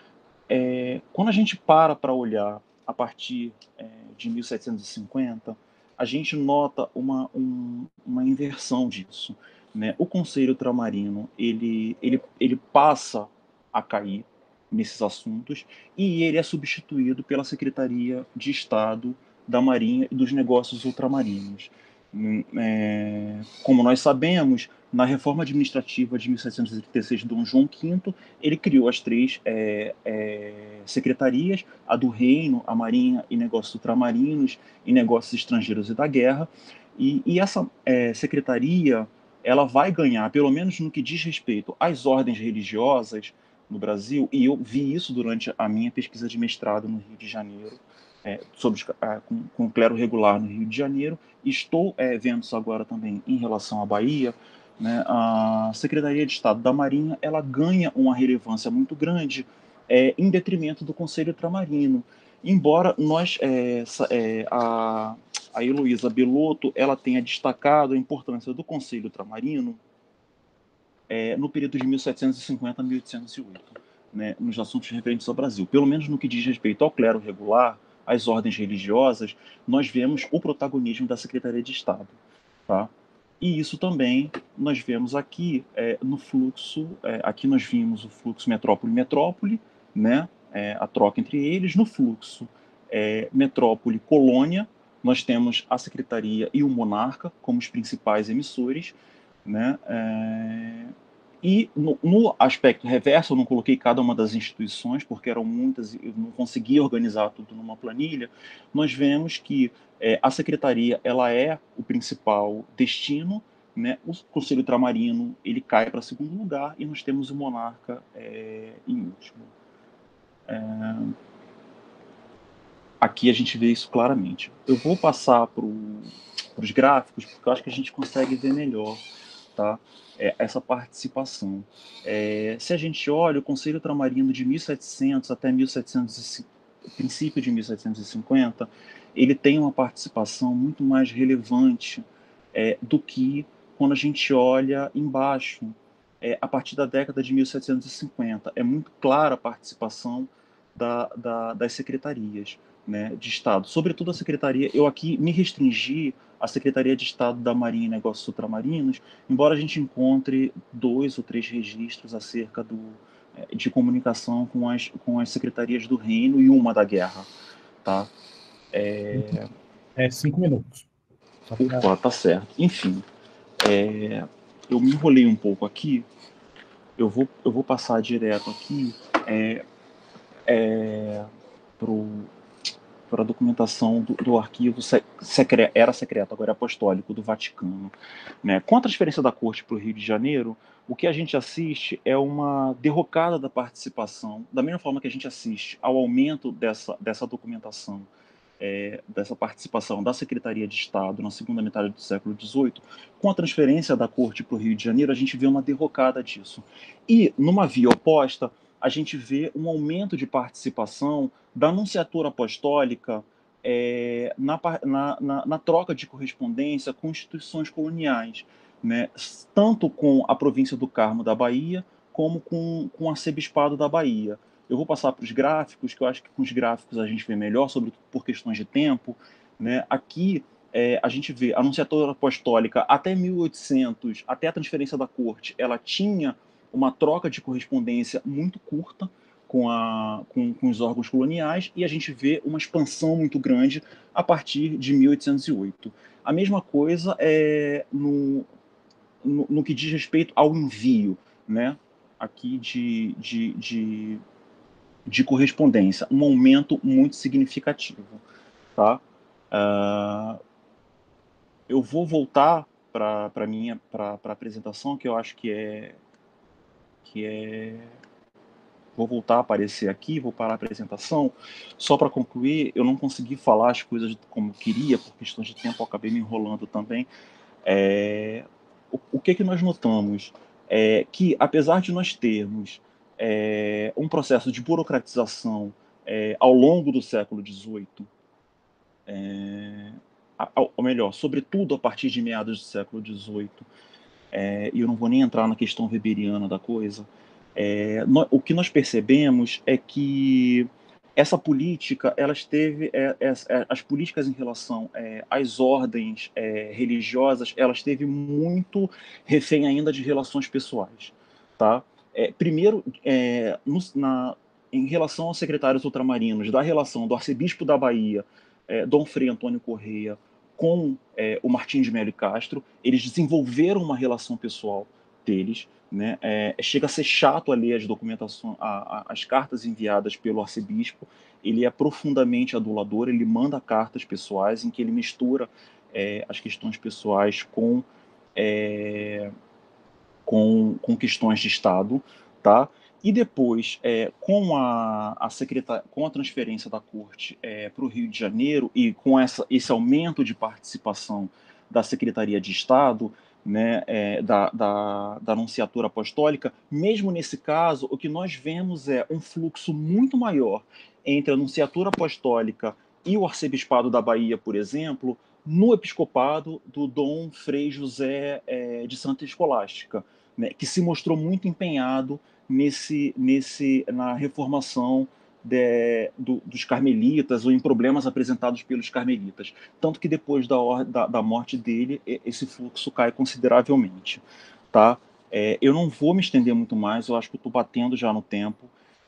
É, quando a gente para para olhar a partir é, de mil setecentos e cinquenta, a gente nota uma, um, uma inversão disso. né, o Conselho Ultramarino ele, ele, ele passa a cair nesses assuntos e ele é substituído pela Secretaria de Estado da Marinha e dos Negócios Ultramarinos. É, como nós sabemos, na reforma administrativa de mil setecentos e trinta e seis de Dom João quinto, ele criou as três é, é, secretarias, a do Reino, a Marinha e Negócios Ultramarinos e Negócios Estrangeiros e da Guerra, e, e essa é, secretaria ela vai ganhar, pelo menos no que diz respeito às ordens religiosas no Brasil, e eu vi isso durante a minha pesquisa de mestrado no Rio de Janeiro, é, sobre, é, com, com o clero regular no Rio de Janeiro, e estou é, vendo isso agora também em relação à Bahia, né, a Secretaria de Estado da Marinha ela ganha uma relevância muito grande é, em detrimento do Conselho Ultramarino. Embora nós, é, é, a, a Heloísa Belotto ela tenha destacado a importância do Conselho Ultramarino é, no período de mil setecentos e cinquenta a mil oitocentos e oito, né, nos assuntos referentes ao Brasil. Pelo menos no que diz respeito ao clero regular, às ordens religiosas, nós vemos o protagonismo da Secretaria de Estado. Tá? E isso também nós vemos aqui é, no fluxo, é, aqui nós vimos o fluxo metrópole-metrópole, né, é, a troca entre eles. No fluxo é, metrópole-colônia, nós temos a Secretaria e o Monarca como os principais emissores, né, é, e no, no aspecto reverso, eu não coloquei cada uma das instituições, porque eram muitas, eu não conseguia organizar tudo numa planilha. Nós vemos que é, a secretaria ela é o principal destino, né? O Conselho Ultramarino ele cai para segundo lugar e nós temos o Monarca é, em último. É, aqui a gente vê isso claramente. Eu vou passar para os gráficos, porque eu acho que a gente consegue ver melhor, tá? É, essa participação. É, se a gente olha o Conselho Ultramarino de mil e setecentos até mil e setecentos, princípio de mil setecentos e cinquenta, ele tem uma participação muito mais relevante é, do que quando a gente olha embaixo, é, a partir da década de mil setecentos e cinquenta. É muito clara a participação da, da, das secretarias, né, de Estado. Sobretudo a secretaria, eu aqui me restringi à Secretaria de Estado da Marinha e Negócios Ultramarinos, embora a gente encontre dois ou três registros acerca do, de comunicação com as, com as secretarias do Reino e uma da Guerra. Tá? É, é cinco minutos. Opa, tá certo. Enfim, é, eu me enrolei um pouco aqui, eu vou, eu vou passar direto aqui é, é, para a documentação do, do arquivo secre, era secreto, agora é apostólico, do Vaticano. Né? Com a transferência da corte para o Rio de Janeiro, o que a gente assiste é uma derrocada da participação, da mesma forma que a gente assiste ao aumento dessa, dessa documentação, é, dessa participação da Secretaria de Estado na segunda metade do século dezoito, com a transferência da corte para o Rio de Janeiro, a gente vê uma derrocada disso. E, numa via oposta, a gente vê um aumento de participação da Anunciatura Apostólica é, na, na, na, na troca de correspondência com instituições coloniais, né? Tanto com a província do Carmo da Bahia, como com, com o arcebispado da Bahia. Eu vou passar para os gráficos, que eu acho que com os gráficos a gente vê melhor, sobretudo por questões de tempo. Né? Aqui é, a gente vê a Anunciatura Apostólica até mil e oitocentos, até a transferência da corte, ela tinha uma troca de correspondência muito curta com, a, com, com os órgãos coloniais, e a gente vê uma expansão muito grande a partir de mil oitocentos e oito. A mesma coisa é no, no, no que diz respeito ao envio, né? Aqui de, de, de, de correspondência, um aumento muito significativo. Tá? Uh, eu vou voltar para a minha pra, pra apresentação, que eu acho que é que é... Vou voltar a aparecer aqui, vou parar a apresentação. Só para concluir, eu não consegui falar as coisas como eu queria, por questões de tempo, eu acabei me enrolando também. É... O, o que que nós notamos? É que, apesar de nós termos é, um processo de burocratização é, ao longo do século dezoito, é, ou melhor, sobretudo a partir de meados do século dezoito, é, e eu não vou nem entrar na questão weberiana da coisa, é, no, o que nós percebemos é que essa política, elas teve, é, é, é, as políticas em relação é, às ordens é, religiosas, elas teve muito refém ainda de relações pessoais, tá? É, primeiro, é, no, na, em relação aos secretários ultramarinos, da relação do arcebispo da Bahia, é, Dom Frei Antônio Correia, com é, o Martim de Melo Castro, eles desenvolveram uma relação pessoal deles, né? É, chega a ser chato a ler as documentações, a, a, as cartas enviadas pelo arcebispo. Ele é profundamente adulador, ele manda cartas pessoais em que ele mistura é, as questões pessoais com, é, com, com questões de Estado, tá? E depois, é, com, a, a secretar, com a transferência da corte é, para o Rio de Janeiro e com essa, esse aumento de participação da Secretaria de Estado, né, é, da, da, da Anunciatura Apostólica, mesmo nesse caso, o que nós vemos é um fluxo muito maior entre a Anunciatura Apostólica e o Arcebispado da Bahia, por exemplo, no episcopado do Dom Frei José é, de Santa Escolástica, né, que se mostrou muito empenhado nesse, nesse, na reformação de, do, dos carmelitas ou em problemas apresentados pelos carmelitas. Tanto que depois da, da, da morte dele, esse fluxo cai consideravelmente. Tá? É, eu não vou me estender muito mais, eu acho que eu estou batendo já no tempo.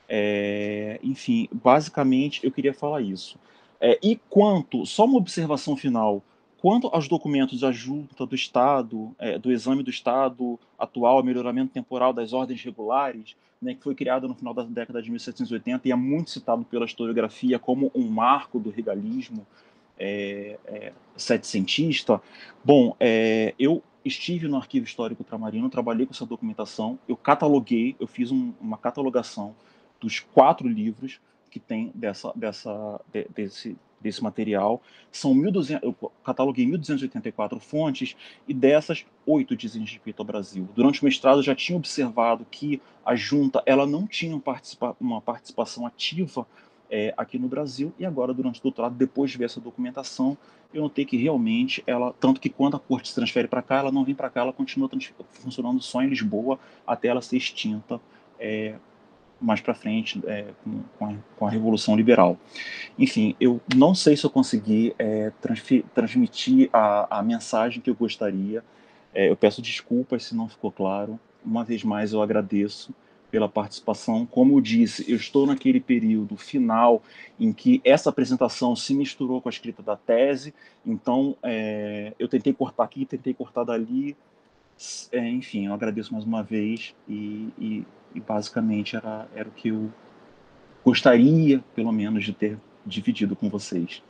É, enfim, basicamente eu queria falar isso. É, e quanto, só uma observação final, quanto aos documentos da Junta do Estado, é, do Exame do Estado atual, melhoramento temporal das ordens regulares, né, que foi criado no final da década de mil setecentos e oitenta e é muito citado pela historiografia como um marco do regalismo é, é, setecentista. Bom, é, eu estive no Arquivo Histórico Ultramarino, trabalhei com essa documentação, eu cataloguei, eu fiz um, uma catalogação dos quatro livros que tem dessa, dessa, de, desse, desse material. São mil e duzentos, eu cataloguei mil duzentas e oitenta e quatro fontes e dessas, oito dizem respeito ao Brasil. Durante o mestrado eu já tinha observado que a junta ela não tinha participa, uma participação ativa é, aqui no Brasil, e agora, durante o doutorado, depois de ver essa documentação, eu notei que realmente ela, tanto que quando a corte se transfere para cá, ela não vem para cá, ela continua funcionando só em Lisboa até ela ser extinta é, mais para frente é, com, com, a, com a Revolução Liberal. Enfim, eu não sei se eu consegui é, transmitir a, a mensagem que eu gostaria. É, eu peço desculpas se não ficou claro. Uma vez mais, eu agradeço pela participação. Como eu disse, eu estou naquele período final em que essa apresentação se misturou com a escrita da tese, então é, eu tentei cortar aqui, tentei cortar dali. É, enfim, eu agradeço mais uma vez e, e, e basicamente era, era o que eu gostaria, pelo menos, de ter dividido com vocês.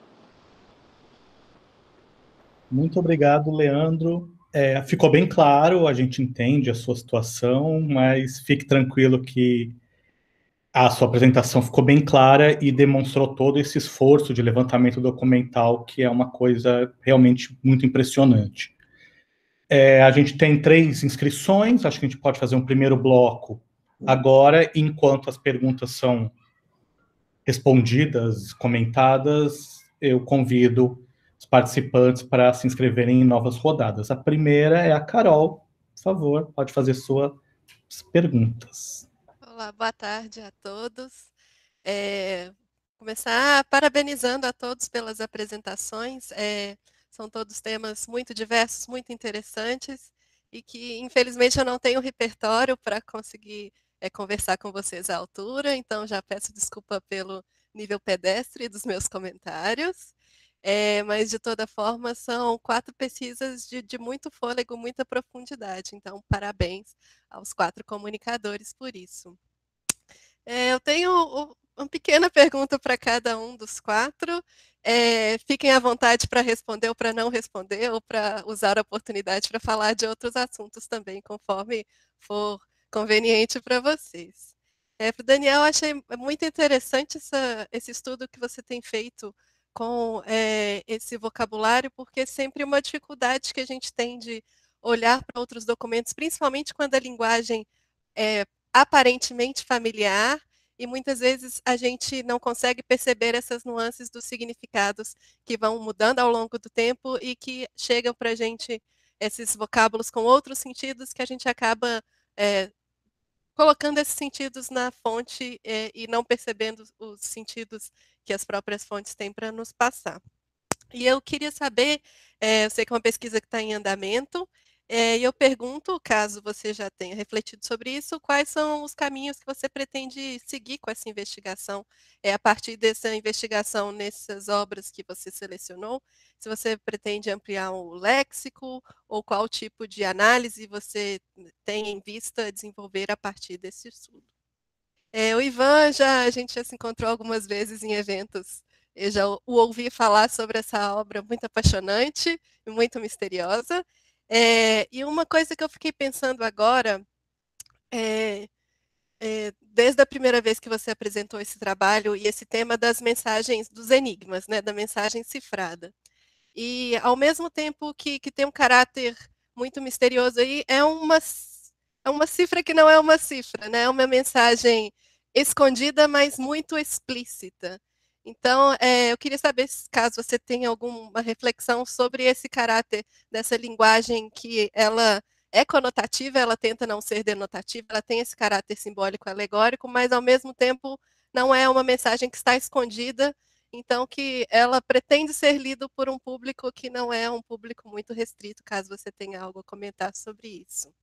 Muito obrigado, Leandro. É, ficou bem claro, a gente entende a sua situação, mas fique tranquilo que a sua apresentação ficou bem clara e demonstrou todo esse esforço de levantamento documental, que é uma coisa realmente muito impressionante. É, a gente tem três inscrições, acho que a gente pode fazer um primeiro bloco agora, enquanto as perguntas são respondidas, comentadas, eu convido os participantes para se inscreverem em novas rodadas. A primeira é a Carol, por favor, pode fazer suas perguntas. Olá, boa tarde a todos. É, começar parabenizando a todos pelas apresentações. É, são todos temas muito diversos, muito interessantes e que, infelizmente, eu não tenho repertório para conseguir é, conversar com vocês à altura, então já peço desculpa pelo nível pedestre dos meus comentários. É, mas, de toda forma, são quatro pesquisas de, de muito fôlego, muita profundidade. Então, parabéns aos quatro comunicadores por isso. É, eu tenho uma pequena pergunta para cada um dos quatro. É, fiquem à vontade para responder ou para não responder, ou para usar a oportunidade para falar de outros assuntos também, conforme for conveniente para vocês. É, para o Daniel, achei muito interessante essa, esse estudo que você tem feito com é, esse vocabulário, porque é sempre uma dificuldade que a gente tem de olhar para outros documentos, principalmente quando a linguagem é aparentemente familiar, e muitas vezes a gente não consegue perceber essas nuances dos significados que vão mudando ao longo do tempo e que chegam para a gente esses vocábulos com outros sentidos que a gente acaba é, colocando esses sentidos na fonte é, e não percebendo os sentidos que as próprias fontes têm para nos passar. E eu queria saber, é, eu sei que é uma pesquisa que está em andamento, é, e eu pergunto, caso você já tenha refletido sobre isso, quais são os caminhos que você pretende seguir com essa investigação? É a partir dessa investigação nessas obras que você selecionou, se você pretende ampliar o léxico, ou qual tipo de análise você tem em vista desenvolver a partir desse estudo? É, o Ivan, já, a gente já se encontrou algumas vezes em eventos. Eu já o ouvi falar sobre essa obra muito apaixonante e muito misteriosa. É, e uma coisa que eu fiquei pensando agora, é, é, desde a primeira vez que você apresentou esse trabalho e esse tema das mensagens, dos enigmas, né, da mensagem cifrada. E, ao mesmo tempo que, que tem um caráter muito misterioso aí, é uma, é uma cifra que não é uma cifra, né? É uma mensagem escondida, mas muito explícita. Então, é, eu queria saber, caso você tenha alguma reflexão sobre esse caráter dessa linguagem que ela é conotativa, ela tenta não ser denotativa, ela tem esse caráter simbólico alegórico, mas, ao mesmo tempo, não é uma mensagem que está escondida, então que ela pretende ser lido por um público que não é um público muito restrito, caso você tenha algo a comentar sobre isso.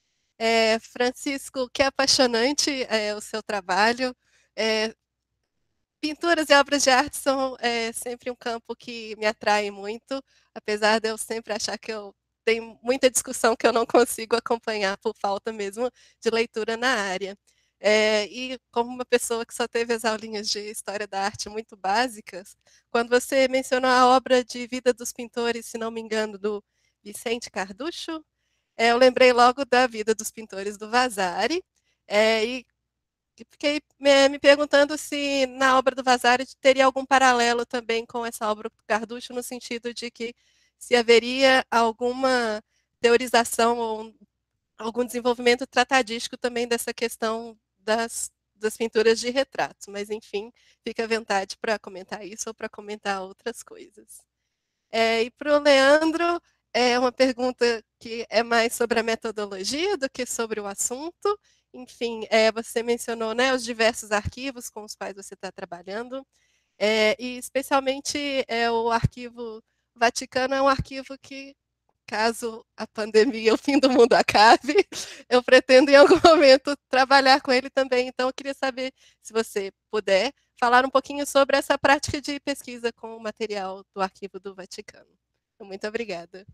É, Francisco, que apaixonante é, o seu trabalho. É, pinturas e obras de arte são é, sempre um campo que me atrai muito, apesar de eu sempre achar que eu tenho muita discussão que eu não consigo acompanhar por falta mesmo de leitura na área. É, e como uma pessoa que só teve as aulinhas de História da Arte muito básicas, quando você mencionou a obra de Vida dos Pintores, se não me engano, do Vicente Carducho, é, eu lembrei logo da Vida dos Pintores do Vasari, é, e fiquei me, me perguntando se na obra do Vasari teria algum paralelo também com essa obra do Carducho, no sentido de que se haveria alguma teorização ou algum desenvolvimento tratadístico também dessa questão das, das pinturas de retratos. Mas, enfim, fica à vontade para comentar isso ou para comentar outras coisas. É, e para o Leandro, é uma pergunta que é mais sobre a metodologia do que sobre o assunto. Enfim, é, você mencionou, né, os diversos arquivos com os quais você está trabalhando, é, e especialmente é, o arquivo Vaticano é um arquivo que, caso a pandemia, o fim do mundo acabe, eu pretendo em algum momento trabalhar com ele também. Então, eu queria saber, se você puder, falar um pouquinho sobre essa prática de pesquisa com o material do arquivo do Vaticano. Muito obrigada.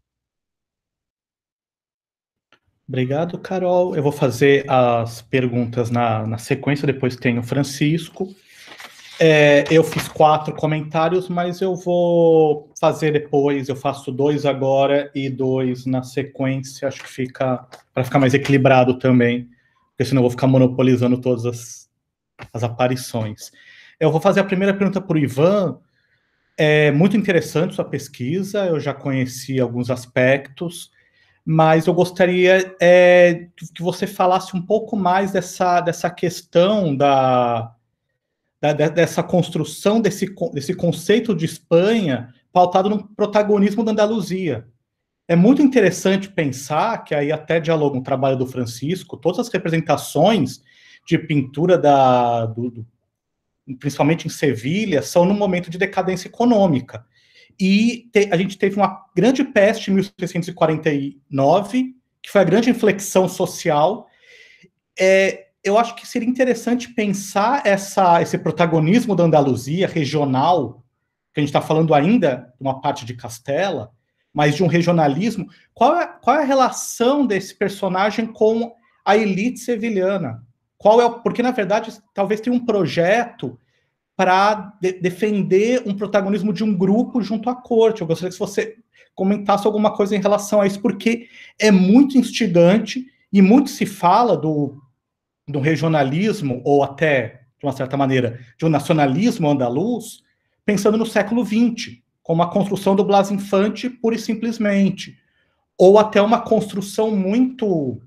Obrigado, Carol. Eu vou fazer as perguntas na, na sequência, depois tem o Francisco. É, eu fiz quatro comentários, mas eu vou fazer depois, eu faço dois agora e dois na sequência, acho que fica, para ficar mais equilibrado também, porque senão eu vou ficar monopolizando todas as, as aparições. Eu vou fazer a primeira pergunta para o Ivan. É muito interessante sua pesquisa, eu já conheci alguns aspectos, mas eu gostaria é, que você falasse um pouco mais dessa, dessa questão da, da, dessa construção desse, desse conceito de Espanha pautado no protagonismo da Andaluzia. É muito interessante pensar, que aí até dialoga um trabalho do Francisco, todas as representações de pintura, da, do, do, principalmente em Sevilha, são num momento de decadência econômica. E te, a gente teve uma grande peste em mil seiscentos e quarenta e nove, que foi a grande inflexão social. É, eu acho que seria interessante pensar essa, esse protagonismo da Andaluzia regional, que a gente está falando ainda de uma parte de Castela, mas de um regionalismo. Qual é, qual é a relação desse personagem com a elite sevilhana? Qual é o, porque, na verdade, talvez tenha um projeto para de, defender um protagonismo de um grupo junto à corte. Eu gostaria que você comentasse alguma coisa em relação a isso, porque é muito instigante e muito se fala do, do regionalismo, ou até, de uma certa maneira, de um nacionalismo andaluz, pensando no século vinte, como a construção do Blas Infante, pura e simplesmente, ou até uma construção muito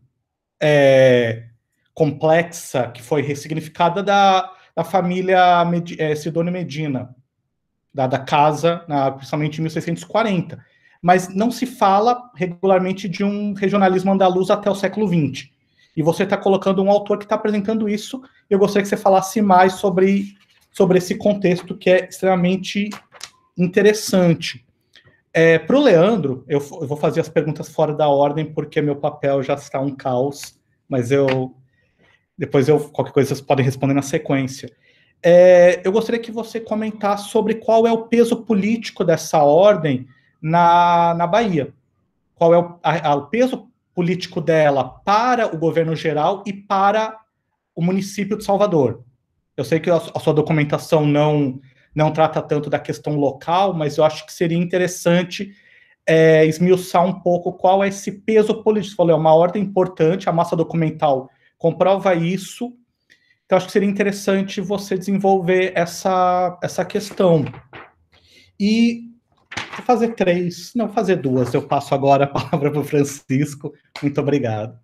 é, complexa, que foi ressignificada da da família Med é, Sidônio Medina, da, da casa, na, principalmente em mil seiscentos e quarenta. Mas não se fala regularmente de um regionalismo andaluz até o século vinte. e você está colocando um autor que está apresentando isso. Eu gostaria que você falasse mais sobre, sobre esse contexto, que é extremamente interessante. É, para o Leandro, eu, eu vou fazer as perguntas fora da ordem, porque meu papel já está um caos, mas eu depois eu, qualquer coisa vocês podem responder na sequência. É, eu gostaria que você comentasse sobre qual é o peso político dessa ordem na, na Bahia. Qual é o, a, a, o peso político dela para o governo geral e para o município de Salvador. Eu sei que a, a sua documentação não, não trata tanto da questão local, mas eu acho que seria interessante é, esmiuçar um pouco qual é esse peso político. Falei, é uma ordem importante, a massa documental comprova isso. Então, acho que seria interessante você desenvolver essa, essa questão. E vou fazer três, não, vou fazer duas. Eu passo agora a palavra para o Francisco. Muito obrigado.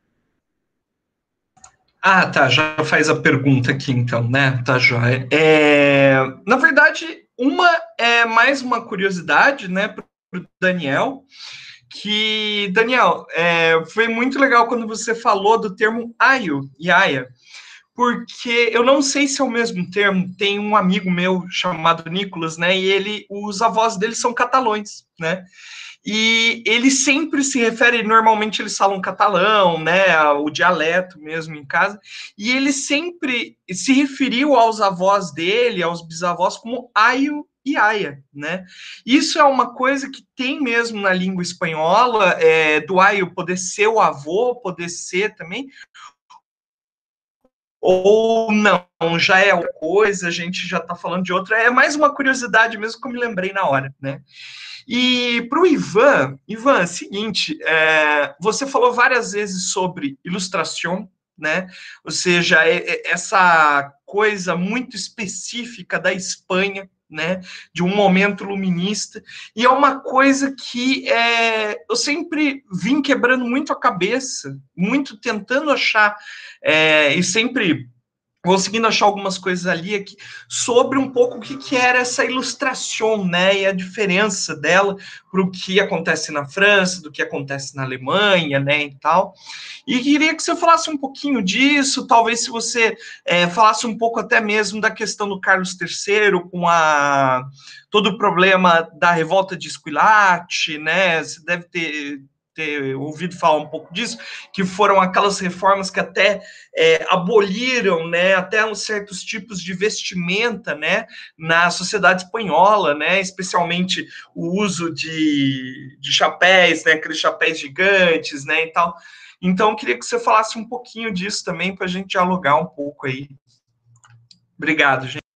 Ah, tá, já faz a pergunta aqui, então, né? Tá, joia. É, na verdade, uma é mais uma curiosidade, né, para o Daniel, que, Daniel, é, foi muito legal quando você falou do termo aio e aia, porque eu não sei se é o mesmo termo, tem um amigo meu chamado Nicolas, né, e ele, os avós dele são catalões, né, e ele sempre se refere, normalmente eles falam catalão, né, o dialeto mesmo em casa, e ele sempre se referiu aos avós dele, aos bisavós, como aio e aia, né? Isso é uma coisa que tem mesmo na língua espanhola, é, do aio poder ser o avô, poder ser também, ou não, já é uma coisa, a gente já está falando de outra, é mais uma curiosidade mesmo que eu me lembrei na hora, né? E para o Ivan, Ivan, é o seguinte, é, você falou várias vezes sobre ilustração, né? Ou seja, é, é essa coisa muito específica da Espanha, né? De um momento luminista, e é uma coisa que é, eu sempre vim quebrando muito a cabeça, muito tentando achar, é, e sempre conseguindo achar algumas coisas ali aqui sobre um pouco o que, que era essa ilustração, né, e a diferença dela para o que acontece na França, do que acontece na Alemanha, né, e tal. E queria que você falasse um pouquinho disso, talvez se você é, falasse um pouco até mesmo da questão do Carlos terceiro, com a, todo o problema da revolta de Esquilate, né, você deve ter... ter ouvido falar um pouco disso, que foram aquelas reformas que até é, aboliram, né, até uns certos tipos de vestimenta, né, na sociedade espanhola, né, especialmente o uso de, de chapéus, né, aqueles chapéus gigantes, né, e tal. Então, eu queria que você falasse um pouquinho disso também, para a gente dialogar um pouco aí. Obrigado, gente.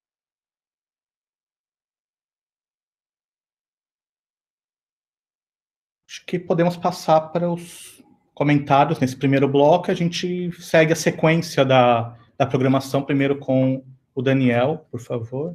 Acho que podemos passar para os comentários nesse primeiro bloco. A gente segue a sequência da, da programação, primeiro com o Daniel, por favor.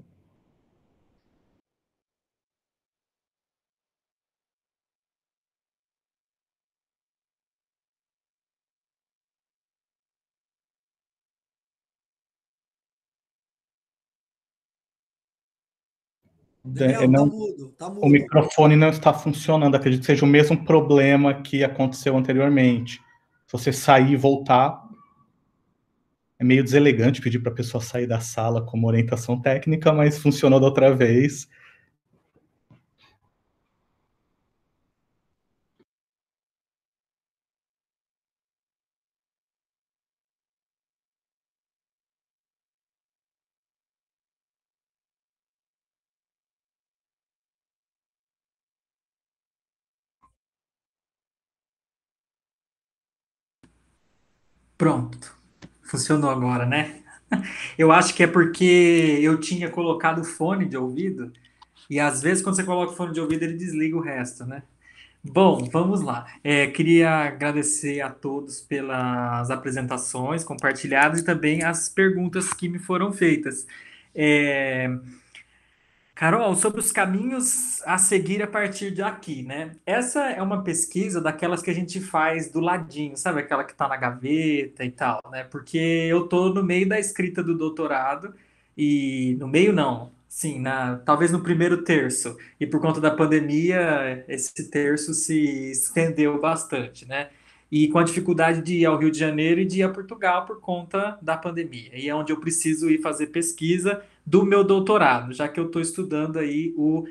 Daniel, não, tá mudo, tá mudo. O microfone não está funcionando. Acredito que seja o mesmo problema que aconteceu anteriormente. Se você sair e voltar, é meio deselegante pedir para a pessoa sair da sala como orientação técnica, mas funcionou da outra vez. Pronto. Funcionou agora, né? Eu acho que é porque eu tinha colocado fone de ouvido e às vezes quando você coloca o fone de ouvido ele desliga o resto, né? Bom, vamos lá. É, queria agradecer a todos pelas apresentações compartilhadas e também as perguntas que me foram feitas. É, Carol, sobre os caminhos a seguir a partir de aqui, né? Essa é uma pesquisa daquelas que a gente faz do ladinho, sabe? Aquela que está na gaveta e tal, né? Porque eu estou no meio da escrita do doutorado e no meio não, sim, na, talvez no primeiro terço. E por conta da pandemia, esse terço se estendeu bastante, né? e com a dificuldade de ir ao Rio de Janeiro e de ir a Portugal por conta da pandemia. E é onde eu preciso ir fazer pesquisa do meu doutorado, já que eu estou estudando aí o,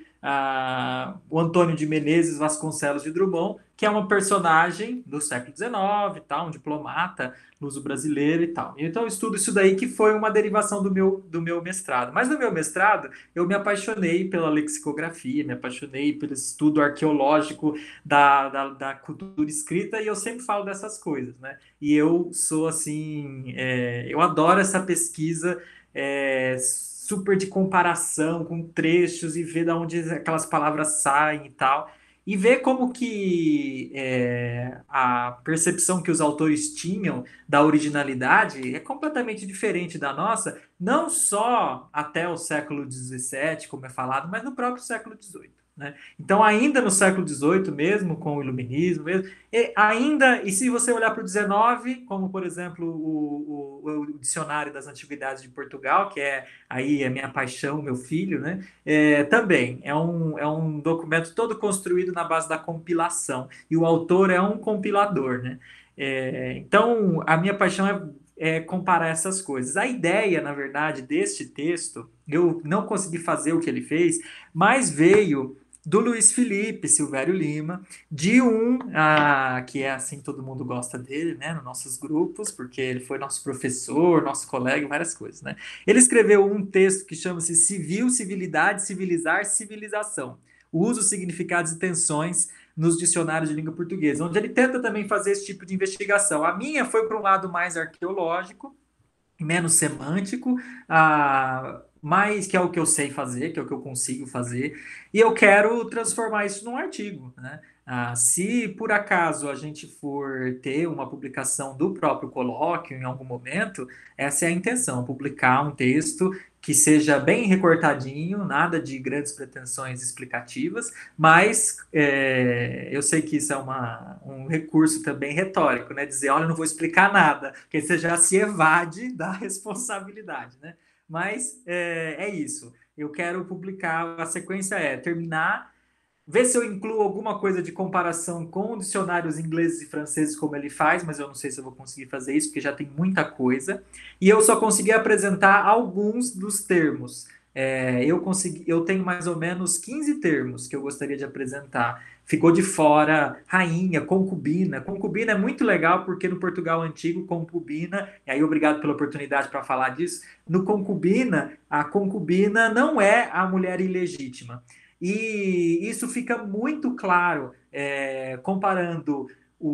a, o Antônio de Menezes Vasconcelos de Drummond, que é uma personagem do século dezenove, tal, um diplomata luso-brasileiro e tal. Então eu estudo isso daí, que foi uma derivação do meu, do meu mestrado. Mas no meu mestrado eu me apaixonei pela lexicografia, me apaixonei pelo estudo arqueológico da, da, da cultura escrita, e eu sempre falo dessas coisas, né? E eu sou assim, é, eu adoro essa pesquisa é, super de comparação com trechos e ver de onde aquelas palavras saem e tal. E ver como que é, a percepção que os autores tinham da originalidade é completamente diferente da nossa, não só até o século dezessete, como é falado, mas no próprio século dezoito. Né? Então, ainda no século dezoito mesmo, com o iluminismo mesmo, e ainda, e se você olhar para o dezenove, como por exemplo o, o, o dicionário das antiguidades de Portugal, que é aí a minha paixão, meu filho, né? É, também é um, é um documento todo construído na base da compilação, e o autor é um compilador, né? É, então, a minha paixão é, é comparar essas coisas. A ideia, na verdade, deste texto, eu não consegui fazer o que ele fez, mas veio do Luiz Felipe Silvério Lima, de um, ah, que é assim, todo mundo gosta dele, né, nos nossos grupos, porque ele foi nosso professor, nosso colega, várias coisas, né. Ele escreveu um texto que chama-se Civil, Civilidade, Civilizar, Civilização. Uso, significados e tensões nos dicionários de língua portuguesa, onde ele tenta também fazer esse tipo de investigação. A minha foi para um lado mais arqueológico, menos semântico, ah, mais que é o que eu sei fazer, que é o que eu consigo fazer, e eu quero transformar isso num artigo, né? Ah, se por acaso a gente for ter uma publicação do próprio colóquio em algum momento, essa é a intenção, publicar um texto que seja bem recortadinho, nada de grandes pretensões explicativas, mas é, eu sei que isso é uma, um recurso também retórico, né? Dizer, olha, eu não vou explicar nada, porque você já se evade da responsabilidade, né? Mas é, é isso. Eu quero publicar, a sequência é terminar, ver se eu incluo alguma coisa de comparação com dicionários ingleses e franceses, como ele faz, mas eu não sei se eu vou conseguir fazer isso, porque já tem muita coisa. E eu só consegui apresentar alguns dos termos. É, eu, consegui, eu tenho mais ou menos quinze termos que eu gostaria de apresentar. Ficou de fora rainha, concubina. Concubina é muito legal, porque no Portugal antigo, concubina, e aí obrigado pela oportunidade para falar disso, no concubina, a concubina não é a mulher ilegítima. E isso fica muito claro é, comparando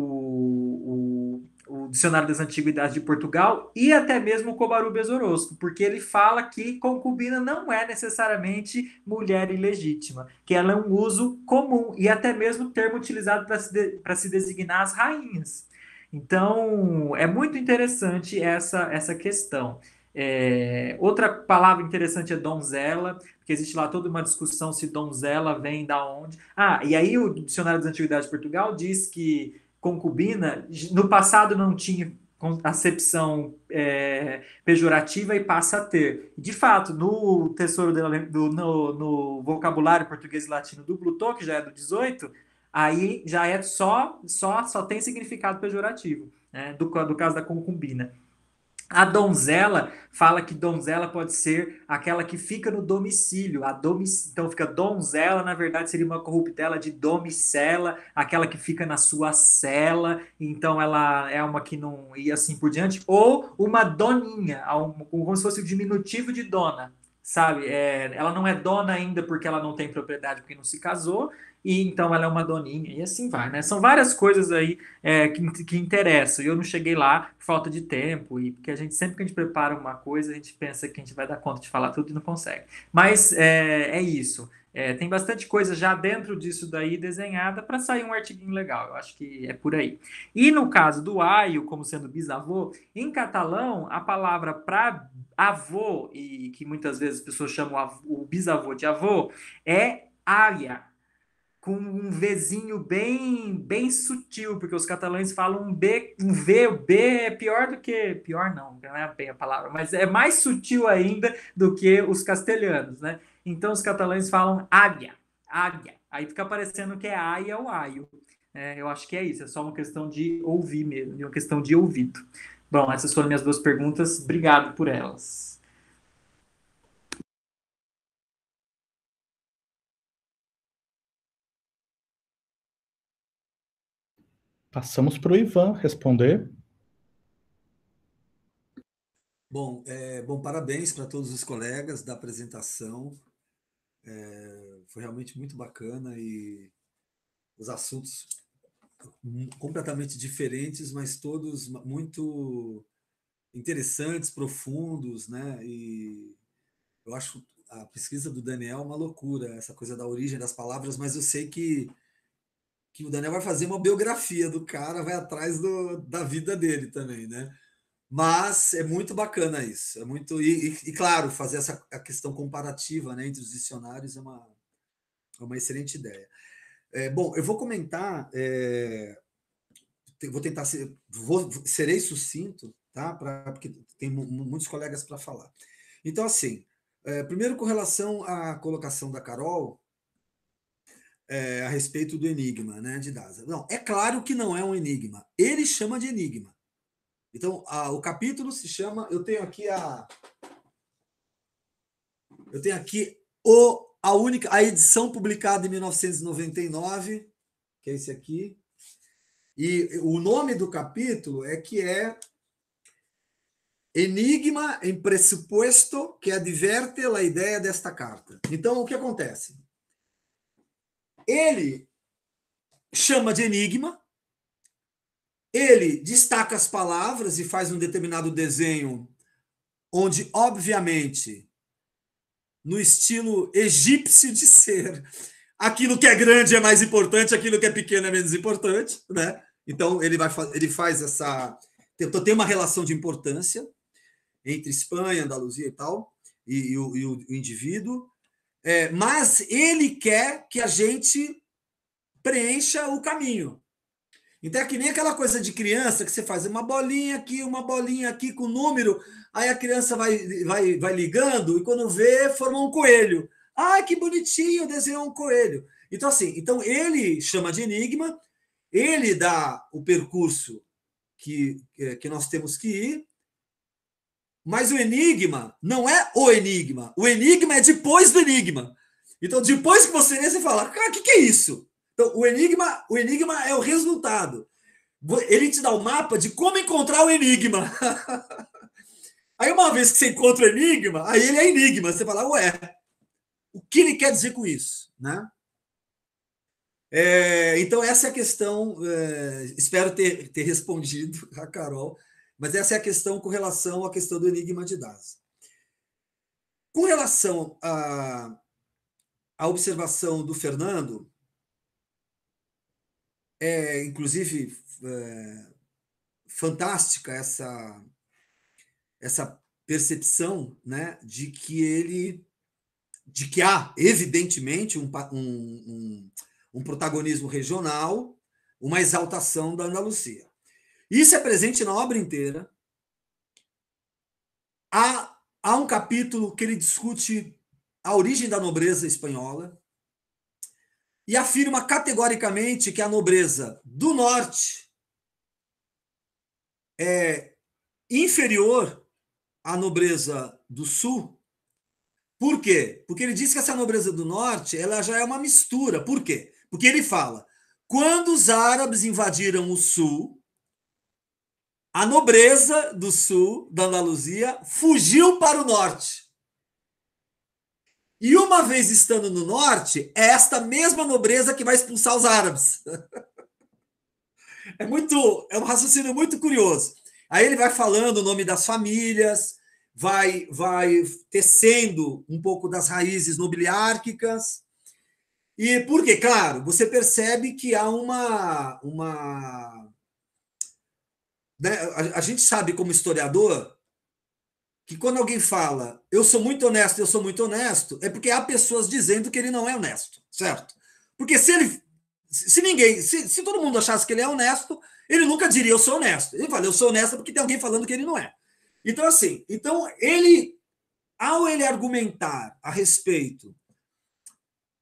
o, o, o Dicionário das Antiguidades de Portugal e até mesmo o Covarrubias Orozco, porque ele fala que concubina não é necessariamente mulher ilegítima, que ela é um uso comum e até mesmo termo utilizado para se, de, para se designar as rainhas. Então, é muito interessante essa, essa questão. É, outra palavra interessante é donzela, porque existe lá toda uma discussão se donzela vem da onde. Ah, e aí o Dicionário das Antiguidades de Portugal diz que concubina, no passado não tinha acepção é, pejorativa e passa a ter. De fato, no tesouro do, no, no vocabulário português e latino do Bluton, que já é do dezoito, aí já é só, só, só tem significado pejorativo, né, do, do caso da concubina. A donzela fala que donzela pode ser aquela que fica no domicílio. A domic... Então fica donzela, na verdade seria uma corruptela de domicela, aquela que fica na sua cela, então ela é uma que não ia assim por diante. Ou uma doninha, como se fosse o diminutivo de dona, sabe? É... Ela não é dona ainda porque ela não tem propriedade, porque não se casou, e então ela é uma doninha, e assim vai, né? São várias coisas aí é, que, que interessam, e eu não cheguei lá por falta de tempo, e porque a gente, sempre que a gente prepara uma coisa, a gente pensa que a gente vai dar conta de falar tudo e não consegue. Mas é, é isso, é, tem bastante coisa já dentro disso daí desenhada para sair um artiguinho legal, eu acho que é por aí. E no caso do aio, como sendo bisavô, em catalão, a palavra para avô, e que muitas vezes as pessoas chamam o bisavô de avô, é aia, com um Vzinho bem, bem sutil, porque os catalães falam um B, um V, o B é pior do que, pior não, não é bem a palavra, mas é mais sutil ainda do que os castelhanos, né? Então os catalães falam águia, águia, aí fica parecendo que é aia ou aio. É, eu acho que é isso, é só uma questão de ouvir mesmo, uma questão de ouvido. Bom, essas foram minhas duas perguntas, obrigado por elas. Passamos para o Ivan responder. Bom, é, bom, parabéns para todos os colegas da apresentação. É, foi realmente muito bacana e os assuntos completamente diferentes, mas todos muito interessantes, profundos, né? E eu acho a pesquisa do Daniel uma loucura, essa coisa da origem das palavras, mas eu sei que, que o Daniel vai fazer uma biografia do cara, vai atrás do, da vida dele também, né? Mas é muito bacana isso, é muito e, e, e claro, fazer essa a questão comparativa, né, entre os dicionários é uma, é uma excelente ideia. É, bom, eu vou comentar, é, vou tentar ser, vou, serei sucinto, tá? Pra, porque tem muitos colegas para falar. Então, assim, é, primeiro com relação à colocação da Carol é, a respeito do enigma, né, de Daza. Não, é claro que não é um enigma. Ele chama de enigma. Então, a, o capítulo se chama. Eu tenho aqui a. Eu tenho aqui o, a única, a edição publicada em mil novecentos e noventa e nove, que é esse aqui. E o nome do capítulo é que é Enigma em pressuposto que adverte a ideia desta carta. Então, o que acontece? Ele chama de enigma, ele destaca as palavras e faz um determinado desenho onde, obviamente, no estilo egípcio de ser, aquilo que é grande é mais importante, aquilo que é pequeno é menos importante, né? Então, ele, vai, ele faz essa... Então, tem uma relação de importância entre Espanha, Andaluzia e tal, e, e, o, e o indivíduo, é, mas ele quer que a gente preencha o caminho. Então é que nem aquela coisa de criança que você faz uma bolinha aqui, uma bolinha aqui com número, aí a criança vai, vai, vai ligando e quando vê, forma um coelho. Ah, que bonitinho, desenhou um coelho. Então, assim, então ele chama de enigma, ele dá o percurso que, que nós temos que ir, mas o enigma não é o enigma. O enigma é depois do enigma. Então, depois que você lê, você fala, cara, o que, que é isso? Então, o enigma, o enigma é o resultado. Ele te dá o mapa de como encontrar o enigma. Aí, uma vez que você encontra o enigma, aí ele é enigma. Você fala, ué, o que ele quer dizer com isso? Né? É, então, essa é a questão. É, espero ter, ter respondido a Carol, mas essa é a questão com relação à questão do enigma de Daza. Com relação à, à observação do Fernando, é, inclusive, é, fantástica essa, essa percepção, né, de que ele, de que há, evidentemente, um, um, um, um protagonismo regional, uma exaltação da Andaluzia. Isso é presente na obra inteira. Há, há um capítulo que ele discute a origem da nobreza espanhola, e afirma categoricamente que a nobreza do norte é inferior à nobreza do sul. Por quê? Porque ele diz que essa nobreza do norte ela já é uma mistura. Por quê? Porque ele fala, quando os árabes invadiram o sul, a nobreza do sul, da Andaluzia, fugiu para o norte. E uma vez estando no norte, é esta mesma nobreza que vai expulsar os árabes. É muito, é um raciocínio muito curioso. Aí ele vai falando o nome das famílias, vai, vai tecendo um pouco das raízes nobiliárquicas. E por quê? Claro, você percebe que há uma... uma né? a, a gente sabe, como historiador, que quando alguém fala eu sou muito honesto, eu sou muito honesto, é porque há pessoas dizendo que ele não é honesto, certo? Porque se ele, se ninguém, se, se todo mundo achasse que ele é honesto, ele nunca diria eu sou honesto. Ele fala eu sou honesto porque tem alguém falando que ele não é. Então assim, então ele, ao ele argumentar a respeito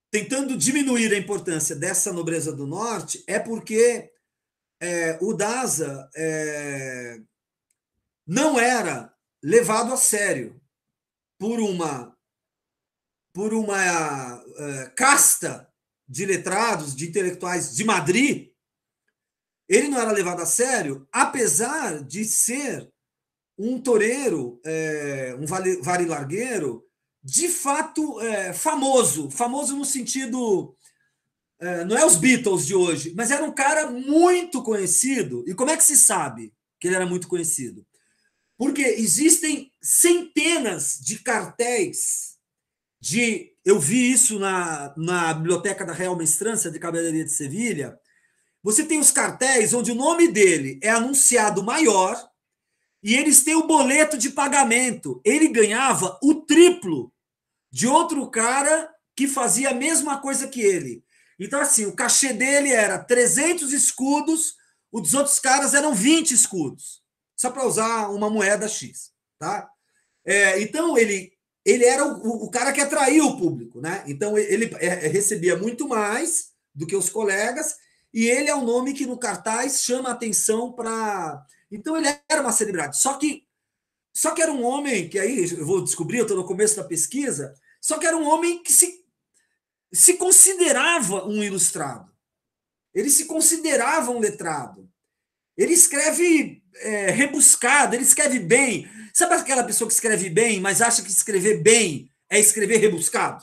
tentando diminuir a importância dessa nobreza do norte, é porque é, o Daza é, não era levado a sério por uma, por uma uh, casta de letrados, de intelectuais de Madrid. Ele não era levado a sério, apesar de ser um toureiro, é, um varilargueiro, de fato é, famoso, famoso no sentido, é, não é os Beatles de hoje, mas era um cara muito conhecido. E como é que se sabe que ele era muito conhecido? Porque existem centenas de cartéis de... Eu vi isso na, na biblioteca da Real Maestrança de Caballeria de Sevilha. Você tem os cartéis onde o nome dele é anunciado maior e eles têm o boleto de pagamento. Ele ganhava o triplo de outro cara que fazia a mesma coisa que ele. Então, assim, o cachê dele era trezentos escudos, os dos outros caras eram vinte escudos, só para usar uma moeda X. Tá? É, então, ele, ele era o, o cara que atraía o público. Né? Então, ele é, recebia muito mais do que os colegas, e ele é um nome que no cartaz chama atenção para... Então, ele era uma celebridade. Só que, só que era um homem, que aí eu vou descobrir, eu estou no começo da pesquisa, só que era um homem que se, se considerava um ilustrado. Ele se considerava um letrado. Ele escreve é, rebuscado, ele escreve bem. Sabe aquela pessoa que escreve bem, mas acha que escrever bem é escrever rebuscado?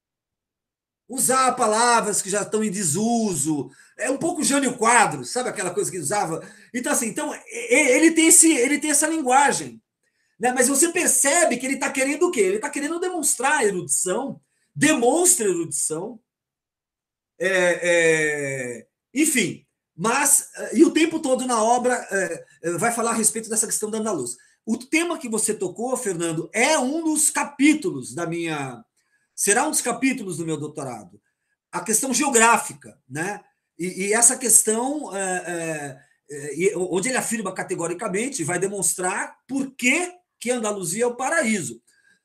Usar palavras que já estão em desuso. É um pouco Jânio Quadros, sabe aquela coisa que usava? Então, assim, então, ele, tem esse, ele tem essa linguagem. Né? Mas você percebe que ele está querendo o quê? Ele está querendo demonstrar erudição, demonstra erudição. É, é, enfim, mas... E o tempo todo na obra é, vai falar a respeito dessa questão da Andaluz. O tema que você tocou, Fernando, é um dos capítulos da minha... Será um dos capítulos do meu doutorado. A questão geográfica, né? E, e essa questão, é, é, onde ele afirma categoricamente, vai demonstrar por que, que a Andaluzia é o paraíso.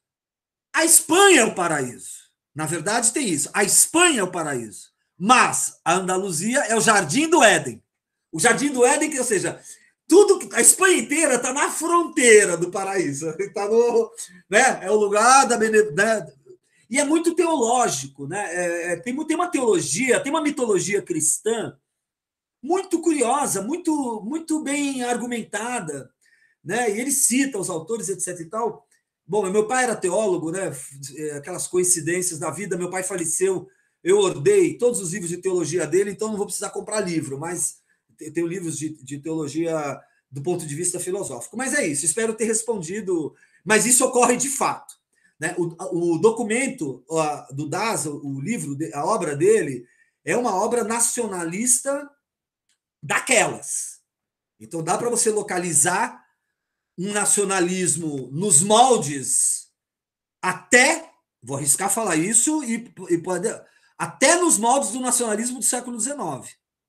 A Espanha é o paraíso. Na verdade, tem isso. A Espanha é o paraíso. Mas a Andaluzia é o jardim do Éden. O jardim do Éden, que, ou seja, tudo, a Espanha inteira está na fronteira do paraíso. Tá no, né? É o lugar da... Né? E é muito teológico, né? É, tem, tem uma teologia, tem uma mitologia cristã muito curiosa, muito, muito bem argumentada, né? E ele cita os autores, etc e tal. Bom, meu pai era teólogo, né? Aquelas coincidências da vida. Meu pai faleceu, eu ordei todos os livros de teologia dele, então não vou precisar comprar livro, mas eu tenho livros de, de teologia do ponto de vista filosófico. Mas é isso, espero ter respondido. Mas isso ocorre de fato. Né? O, o documento do Daza, o livro, a obra dele, é uma obra nacionalista daquelas. Então dá para você localizar um nacionalismo nos moldes até, vou arriscar falar isso, e, e pode, até nos moldes do nacionalismo do século dezenove.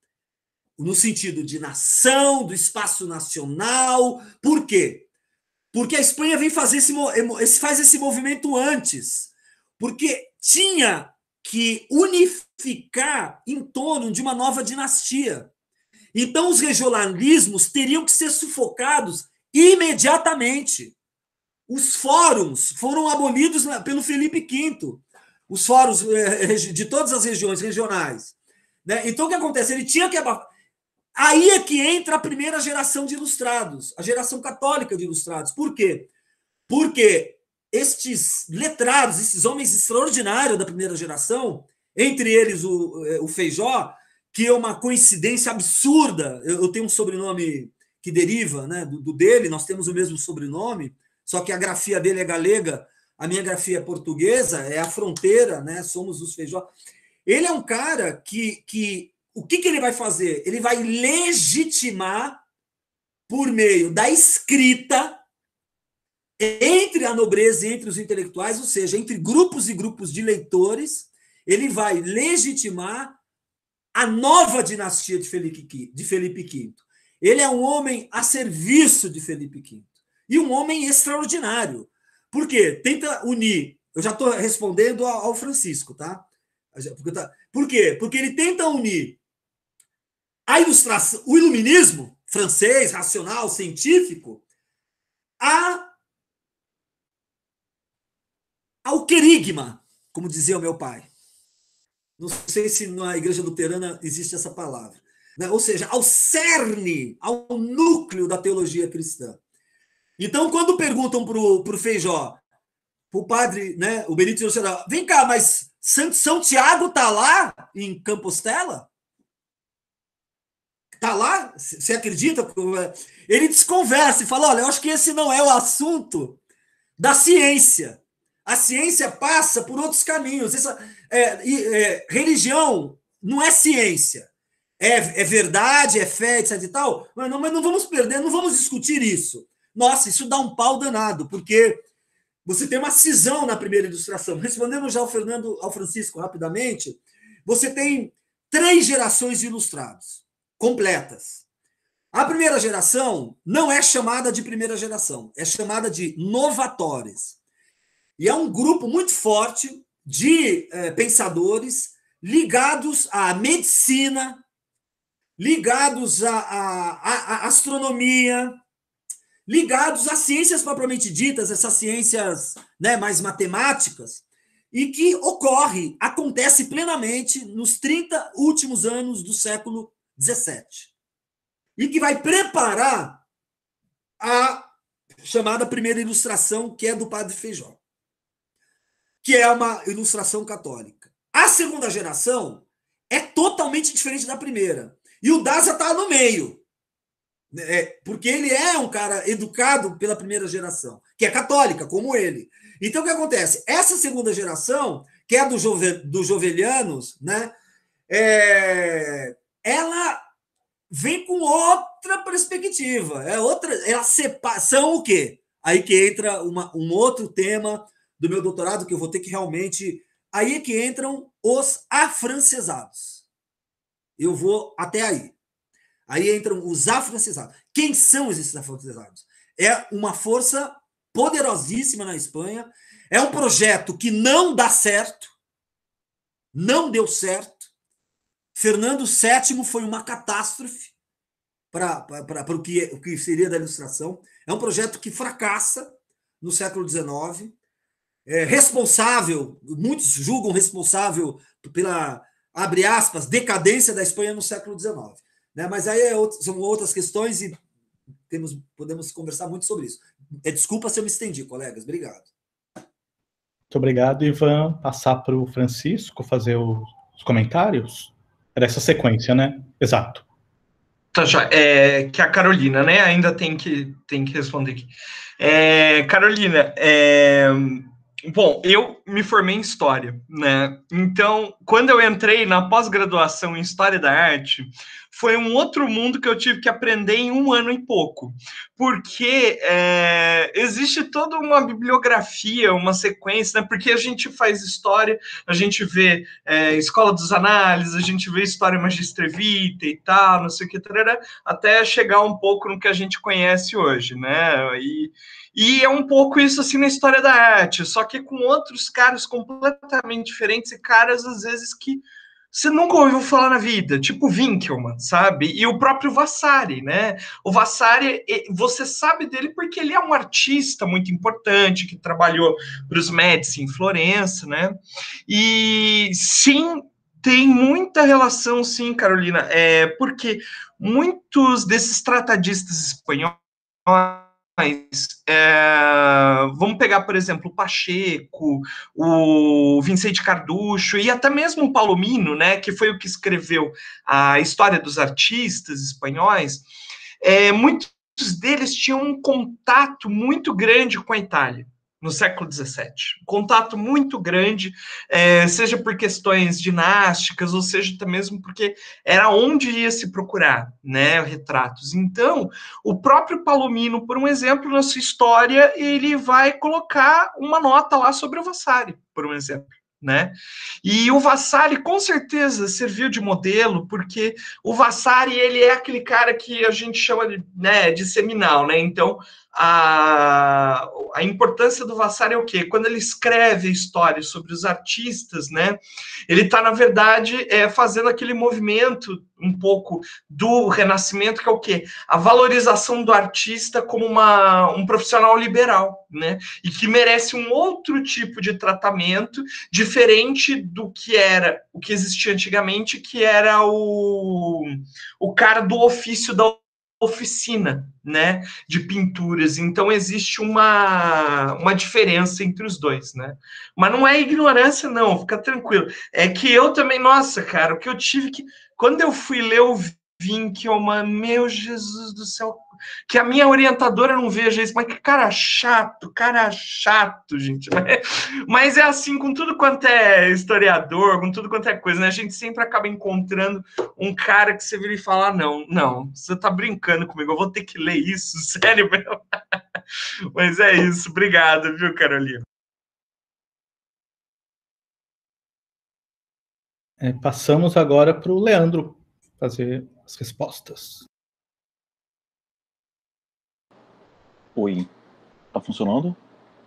No sentido de nação, do espaço nacional. Por quê? Porque a Espanha vem fazer esse, faz esse movimento antes, porque tinha que unificar em torno de uma nova dinastia. Então, os regionalismos teriam que ser sufocados imediatamente. Os fóruns foram abolidos pelo Felipe quinto, os fóruns de todas as regiões regionais. Então, o que acontece? Ele tinha que abafar. Aí é que entra a primeira geração de ilustrados, a geração católica de ilustrados. Por quê? Porque estes letrados, esses homens extraordinários da primeira geração, entre eles o, o Feijó, que é uma coincidência absurda, eu tenho um sobrenome que deriva, né, do, do dele, nós temos o mesmo sobrenome, só que a grafia dele é galega, a minha grafia é portuguesa, é a fronteira, né, somos os Feijó. Ele é um cara que... que O que, que ele vai fazer? Ele vai legitimar, por meio da escrita, entre a nobreza e entre os intelectuais, ou seja, entre grupos e grupos de leitores, ele vai legitimar a nova dinastia de Felipe, de Felipe quinto. Ele é um homem a serviço de Felipe quinto. E um homem extraordinário. Por quê? Tenta unir... Eu já estou respondendo ao Francisco, tá? Por quê? Porque ele tenta unir a ilustração, o iluminismo francês, racional, científico, a, ao querigma, como dizia o meu pai. Não sei se na Igreja Luterana existe essa palavra. Né? Ou seja, ao cerne, ao núcleo da teologia cristã. Então, quando perguntam para o Feijó, para o padre, né, o Benito Nacional, vem cá, mas São Tiago está lá em Compostela? Está lá? Você acredita? Ele desconversa e fala, olha, eu acho que esse não é o assunto da ciência. A ciência passa por outros caminhos. Essa, é, é, religião não é ciência. É, é verdade, é fé, etc e tal, mas não, mas não vamos perder, não vamos discutir isso. Nossa, isso dá um pau danado, porque você tem uma cisão na primeira ilustração. Respondendo já ao Fernando, ao Francisco, rapidamente, você tem três gerações de ilustrados, completas. A primeira geração não é chamada de primeira geração, é chamada de novatores. E é um grupo muito forte de eh, pensadores ligados à medicina, ligados à, à, à astronomia, ligados às ciências propriamente ditas, essas ciências, né, mais matemáticas, e que ocorre, acontece plenamente nos trinta últimos anos do século dezessete. E que vai preparar a chamada primeira ilustração, que é do Padre Feijó, que é uma ilustração católica. A segunda geração é totalmente diferente da primeira. E o Daza está no meio. É, porque ele é um cara educado pela primeira geração, que é católica, como ele. Então, o que acontece? Essa segunda geração, que é do Jove, dos Jovelianos, né, é, ela vem com outra perspectiva. É outra, ela separa, são o quê? Aí que entra uma, um outro tema do meu doutorado, que eu vou ter que realmente... Aí é que entram os afrancesados. Eu vou até aí. Aí entram os afrancesados. Quem são esses afrancesados? É uma força poderosíssima na Espanha. É um projeto que não dá certo. Não deu certo. Fernando sétimo foi uma catástrofe para o que, o que seria da ilustração. É um projeto que fracassa no século dezenove. É responsável, muitos julgam responsável pela, abre aspas, decadência da Espanha no século dezenove. Né? Mas aí é outro, são outras questões e temos, podemos conversar muito sobre isso. É, desculpa se eu me estendi, colegas. Obrigado. Muito obrigado, Ivan. Passar para o Francisco fazer os comentários. Era essa sequência, né? Exato. Tá, já. É, que a Carolina, né? Ainda tem que, tem que responder aqui. É, Carolina, é... Bom, eu me formei em História, né? Então, quando eu entrei na pós-graduação em História da Arte, foi um outro mundo que eu tive que aprender em um ano e pouco, porque é, existe toda uma bibliografia, uma sequência, né? Porque a gente faz História, a gente vê é, Escola dos Análises, a gente vê História Magistra Vitae e tal, não sei o que, tarará, até chegar um pouco no que a gente conhece hoje, né? E... E é um pouco isso assim na história da arte, só que com outros caras completamente diferentes e caras, às vezes, que você nunca ouviu falar na vida, tipo Winckelmann, sabe? E o próprio Vasari, né? O Vasari, você sabe dele porque ele é um artista muito importante, que trabalhou para os Médici em Florença, né? E sim, tem muita relação, sim, Carolina, é, porque muitos desses tratadistas espanhóis, Mas, é, vamos pegar, por exemplo, o Pacheco, o Vicente Carducho e até mesmo o Palomino, né, que foi o que escreveu a História dos Artistas Espanhóis. É, muitos deles tinham um contato muito grande com a Itália no século dezessete. Um contato muito grande, é, seja por questões dinásticas, ou seja, até mesmo porque era onde ia se procurar, né, retratos. Então, o próprio Palomino, por um exemplo, na sua história, ele vai colocar uma nota lá sobre o Vasari, por um exemplo. Né? E o Vasari com certeza serviu de modelo, porque o Vasari ele é aquele cara que a gente chama de, né, de seminal, né? Então a, a importância do Vasari é o quê? Quando ele escreve histórias sobre os artistas, né, ele está, na verdade, é, fazendo aquele movimento um pouco do Renascimento, que é o quê? A valorização do artista como uma, um profissional liberal, né, e que merece um outro tipo de tratamento, diferente do que era, o que existia antigamente, que era o, o cara do ofício da oficina, né, de pinturas. Então existe uma, uma diferença entre os dois, né? Mas não é ignorância, não, fica tranquilo. É que eu também, nossa, cara, o que eu tive que... Quando eu fui ler o Winkelmann, meu Jesus do céu, que a minha orientadora não veja isso, mas que cara chato, cara chato, gente. Mas é assim com tudo quanto é historiador, com tudo quanto é coisa, né? A gente sempre acaba encontrando um cara que você vira e fala, ah, não, não, você tá brincando comigo, eu vou ter que ler isso, sério mesmo. Mas é isso, obrigado, viu, Carolina? É, passamos agora para o Leandro fazer as respostas. Oi, tá funcionando?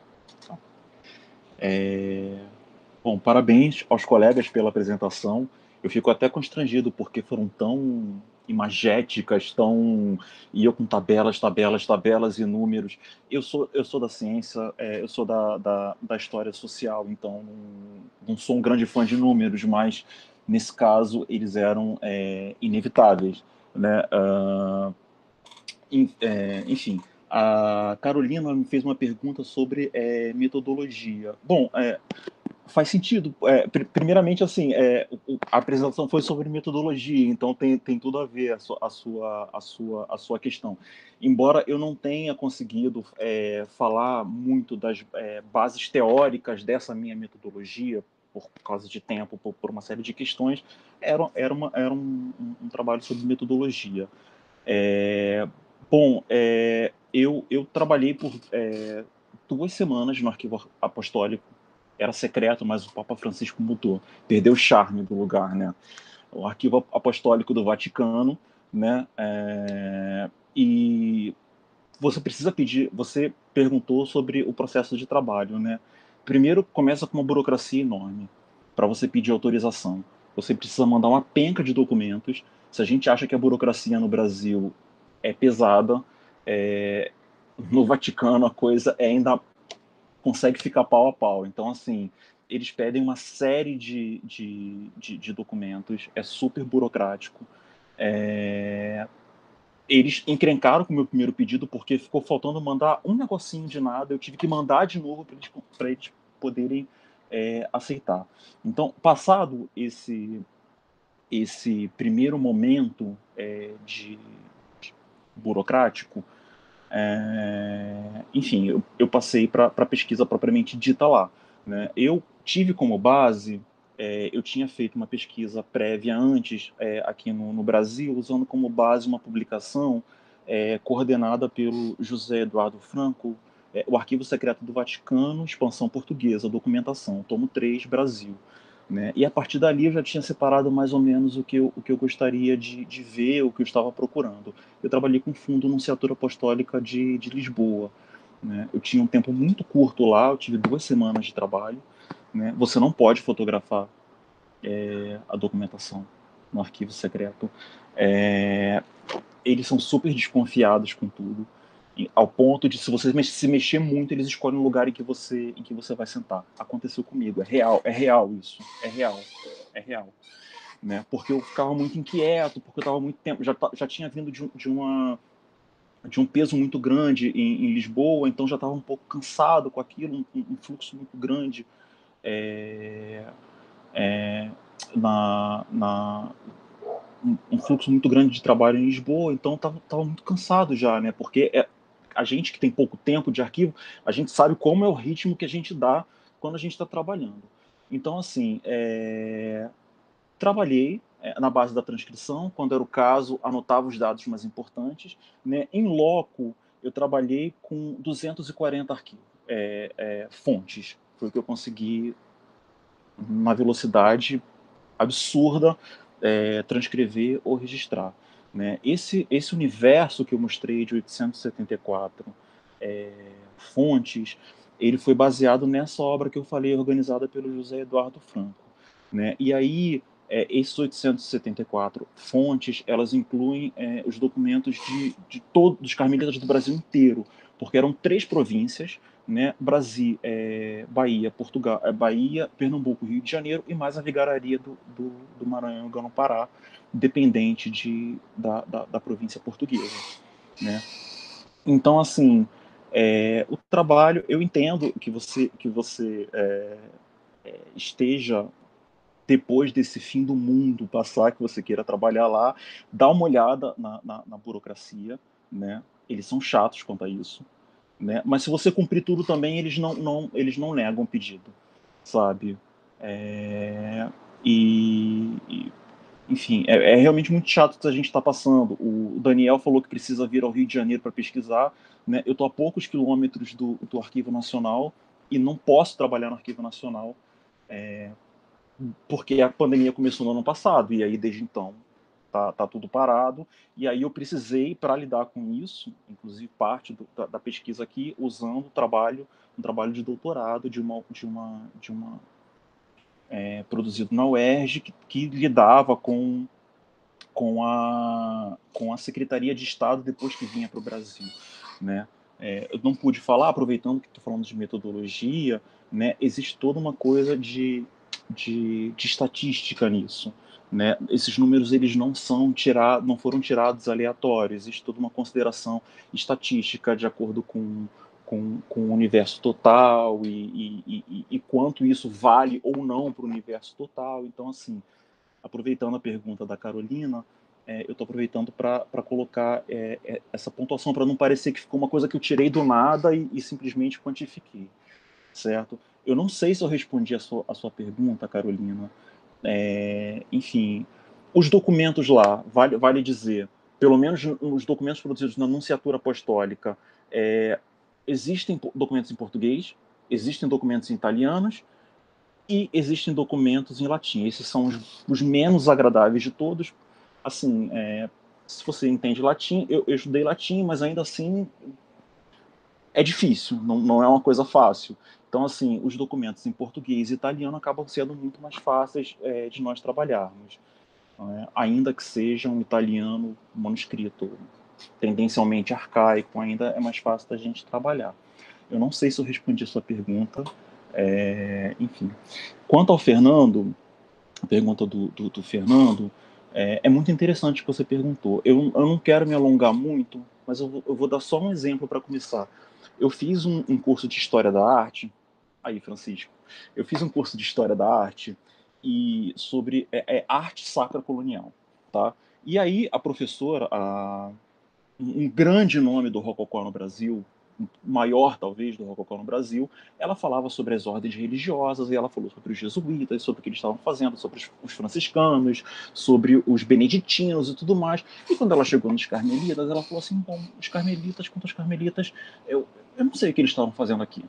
É... Bom, parabéns aos colegas pela apresentação. Eu fico até constrangido porque foram tão imagéticas, tão e eu com tabelas, tabelas, tabelas e números. Eu sou eu sou da ciência, é, eu sou da, da, da história social, então não, não sou um grande fã de números, mas nesse caso eles eram é, inevitáveis, né? Uh, é, enfim, a Carolina me fez uma pergunta sobre é, metodologia. Bom, é, faz sentido. É, pr primeiramente, assim, é, a apresentação foi sobre metodologia, então tem, tem tudo a ver a, su a, sua, a, sua, a sua questão. Embora eu não tenha conseguido é, falar muito das é, bases teóricas dessa minha metodologia, por causa de tempo, por, por uma série de questões, era, era, uma, era um, um, um trabalho sobre metodologia. É, bom, é, eu, eu trabalhei por é, duas semanas no Arquivo Apostólico. Era secreto, mas o Papa Francisco mudou, perdeu o charme do lugar, né? O Arquivo Apostólico do Vaticano, né? É, e você precisa pedir, você perguntou sobre o processo de trabalho, né? Primeiro começa com uma burocracia enorme para você pedir autorização. Você precisa mandar uma penca de documentos. Se a gente acha que a burocracia no Brasil é pesada, é, no Vaticano a coisa é ainda consegue ficar pau a pau. Então, assim, eles pedem uma série de, de, de, de documentos, é super burocrático. É... Eles encrencaram com o meu primeiro pedido porque ficou faltando mandar um negocinho de nada, eu tive que mandar de novo para eles, pra eles poderem é, aceitar. Então, passado esse, esse primeiro momento é, de, de burocrático, É, enfim, eu, eu passei para a pesquisa propriamente dita lá, né? Eu tive como base, é, eu tinha feito uma pesquisa prévia antes, é, aqui no, no Brasil, usando como base uma publicação é, coordenada pelo José Eduardo Franco, é, o Arquivo Secreto do Vaticano, Expansão Portuguesa, Documentação, tomo três, Brasil. Né? E a partir dali eu já tinha separado mais ou menos o que eu, o que eu gostaria de, de ver, o que eu estava procurando. Eu trabalhei com o Fundo Nunciatura Apostólica de, de Lisboa. Né? Eu tinha um tempo muito curto lá, eu tive duas semanas de trabalho. Né? Você não pode fotografar é, a documentação no arquivo secreto. É, eles são super desconfiados com tudo, ao ponto de, se você se mexer muito, eles escolhem o lugar em que você em que você vai sentar. Aconteceu comigo, é real, é real isso, é real, é real, né? Porque eu ficava muito inquieto, porque eu estava muito tempo, já já tinha vindo de, de uma de um peso muito grande em, em Lisboa, então já estava um pouco cansado com aquilo, um, um fluxo muito grande é, é, na, na um fluxo muito grande de trabalho em Lisboa, então estava tava muito cansado já, né? Porque é, a gente que tem pouco tempo de arquivo, a gente sabe como é o ritmo que a gente dá quando a gente está trabalhando. Então, assim, é... trabalhei é, na base da transcrição, quando era o caso, anotava os dados mais importantes. Né? Em loco, eu trabalhei com duzentos e quarenta arquivos, é, é, fontes. Foi o que eu consegui, numa velocidade absurda, é, transcrever ou registrar. Né? Esse, esse universo que eu mostrei de oitocentos e setenta e quatro é, fontes, ele foi baseado nessa obra que eu falei, organizada pelo José Eduardo Franco, né? E aí, é, esses oitocentos e setenta e quatro fontes, elas incluem é, os documentos de, de todos os carmelitas do Brasil inteiro, porque eram três províncias, né? Brasil, é, Bahia, Portugal, é, Bahia, Pernambuco, Rio de Janeiro, e mais a vigararia do, do, do Maranhão e Grão-Pará, dependente de, da, da, da província portuguesa, né? Então, assim, é, o trabalho, eu entendo que você, que você é, é, esteja, depois desse fim do mundo passar, que você queira trabalhar lá, dá uma olhada na, na, na burocracia, né? Eles são chatos quanto a isso, né? Mas se você cumprir tudo também, eles não, não, eles não negam o pedido, sabe? É, e, e, enfim, é, é realmente muito chato que a gente está passando. O Daniel falou que precisa vir ao Rio de Janeiro para pesquisar, né? Eu estou a poucos quilômetros do, do Arquivo Nacional e não posso trabalhar no Arquivo Nacional, é, porque a pandemia começou no ano passado, e aí desde então tá, tá tudo parado, e aí eu precisei, para lidar com isso, inclusive parte do, da, da pesquisa aqui, usando o trabalho, um trabalho de doutorado de uma, de uma, de uma é, produzido na U E R J, que, que lidava com, com, a, com a Secretaria de Estado depois que vinha para o Brasil, né? É, eu não pude falar, aproveitando que estou falando de metodologia, né? Existe toda uma coisa de De, de estatística nisso, né? Esses números eles não são tirados, não foram tirados aleatórios. Existe toda uma consideração estatística de acordo com com, com o universo total e, e, e, e quanto isso vale ou não para o universo total. Então, assim, aproveitando a pergunta da Carolina, é, eu estou aproveitando para colocar é, é, essa pontuação para não parecer que ficou uma coisa que eu tirei do nada e, e simplesmente quantifiquei, certo? Eu não sei se eu respondi a sua, a sua pergunta, Carolina. É, enfim, os documentos lá, vale, vale dizer, pelo menos os documentos produzidos na Nunciatura Apostólica, é, existem documentos em português, existem documentos em italianos e existem documentos em latim. Esses são os, os menos agradáveis de todos. Assim, é, se você entende latim, eu, eu estudei latim, mas ainda assim é difícil, não, não é uma coisa fácil. Então, assim, os documentos em português e italiano acabam sendo muito mais fáceis é, de nós trabalharmos, né? Ainda que seja um italiano manuscrito tendencialmente arcaico, ainda é mais fácil da gente trabalhar. Eu não sei se eu respondi a sua pergunta, é, enfim. Quanto ao Fernando, a pergunta do, do, do Fernando, é, é muito interessante o que você perguntou. Eu, eu não quero me alongar muito, mas eu, eu vou dar só um exemplo para começar. Eu fiz um, um curso de História da Arte, aí, Francisco, eu fiz um curso de História da Arte e sobre é, é, arte sacra colonial, tá? E aí a professora, a, um grande nome do Rococó no Brasil, maior talvez do Rococó no Brasil, ela falava sobre as ordens religiosas e ela falou sobre os jesuítas, sobre o que eles estavam fazendo, sobre os franciscanos, sobre os beneditinos e tudo mais. E quando ela chegou nos carmelitas, ela falou assim, bom, os carmelitas, quanto aos carmelitas, eu, eu não sei o que eles estavam fazendo aqui.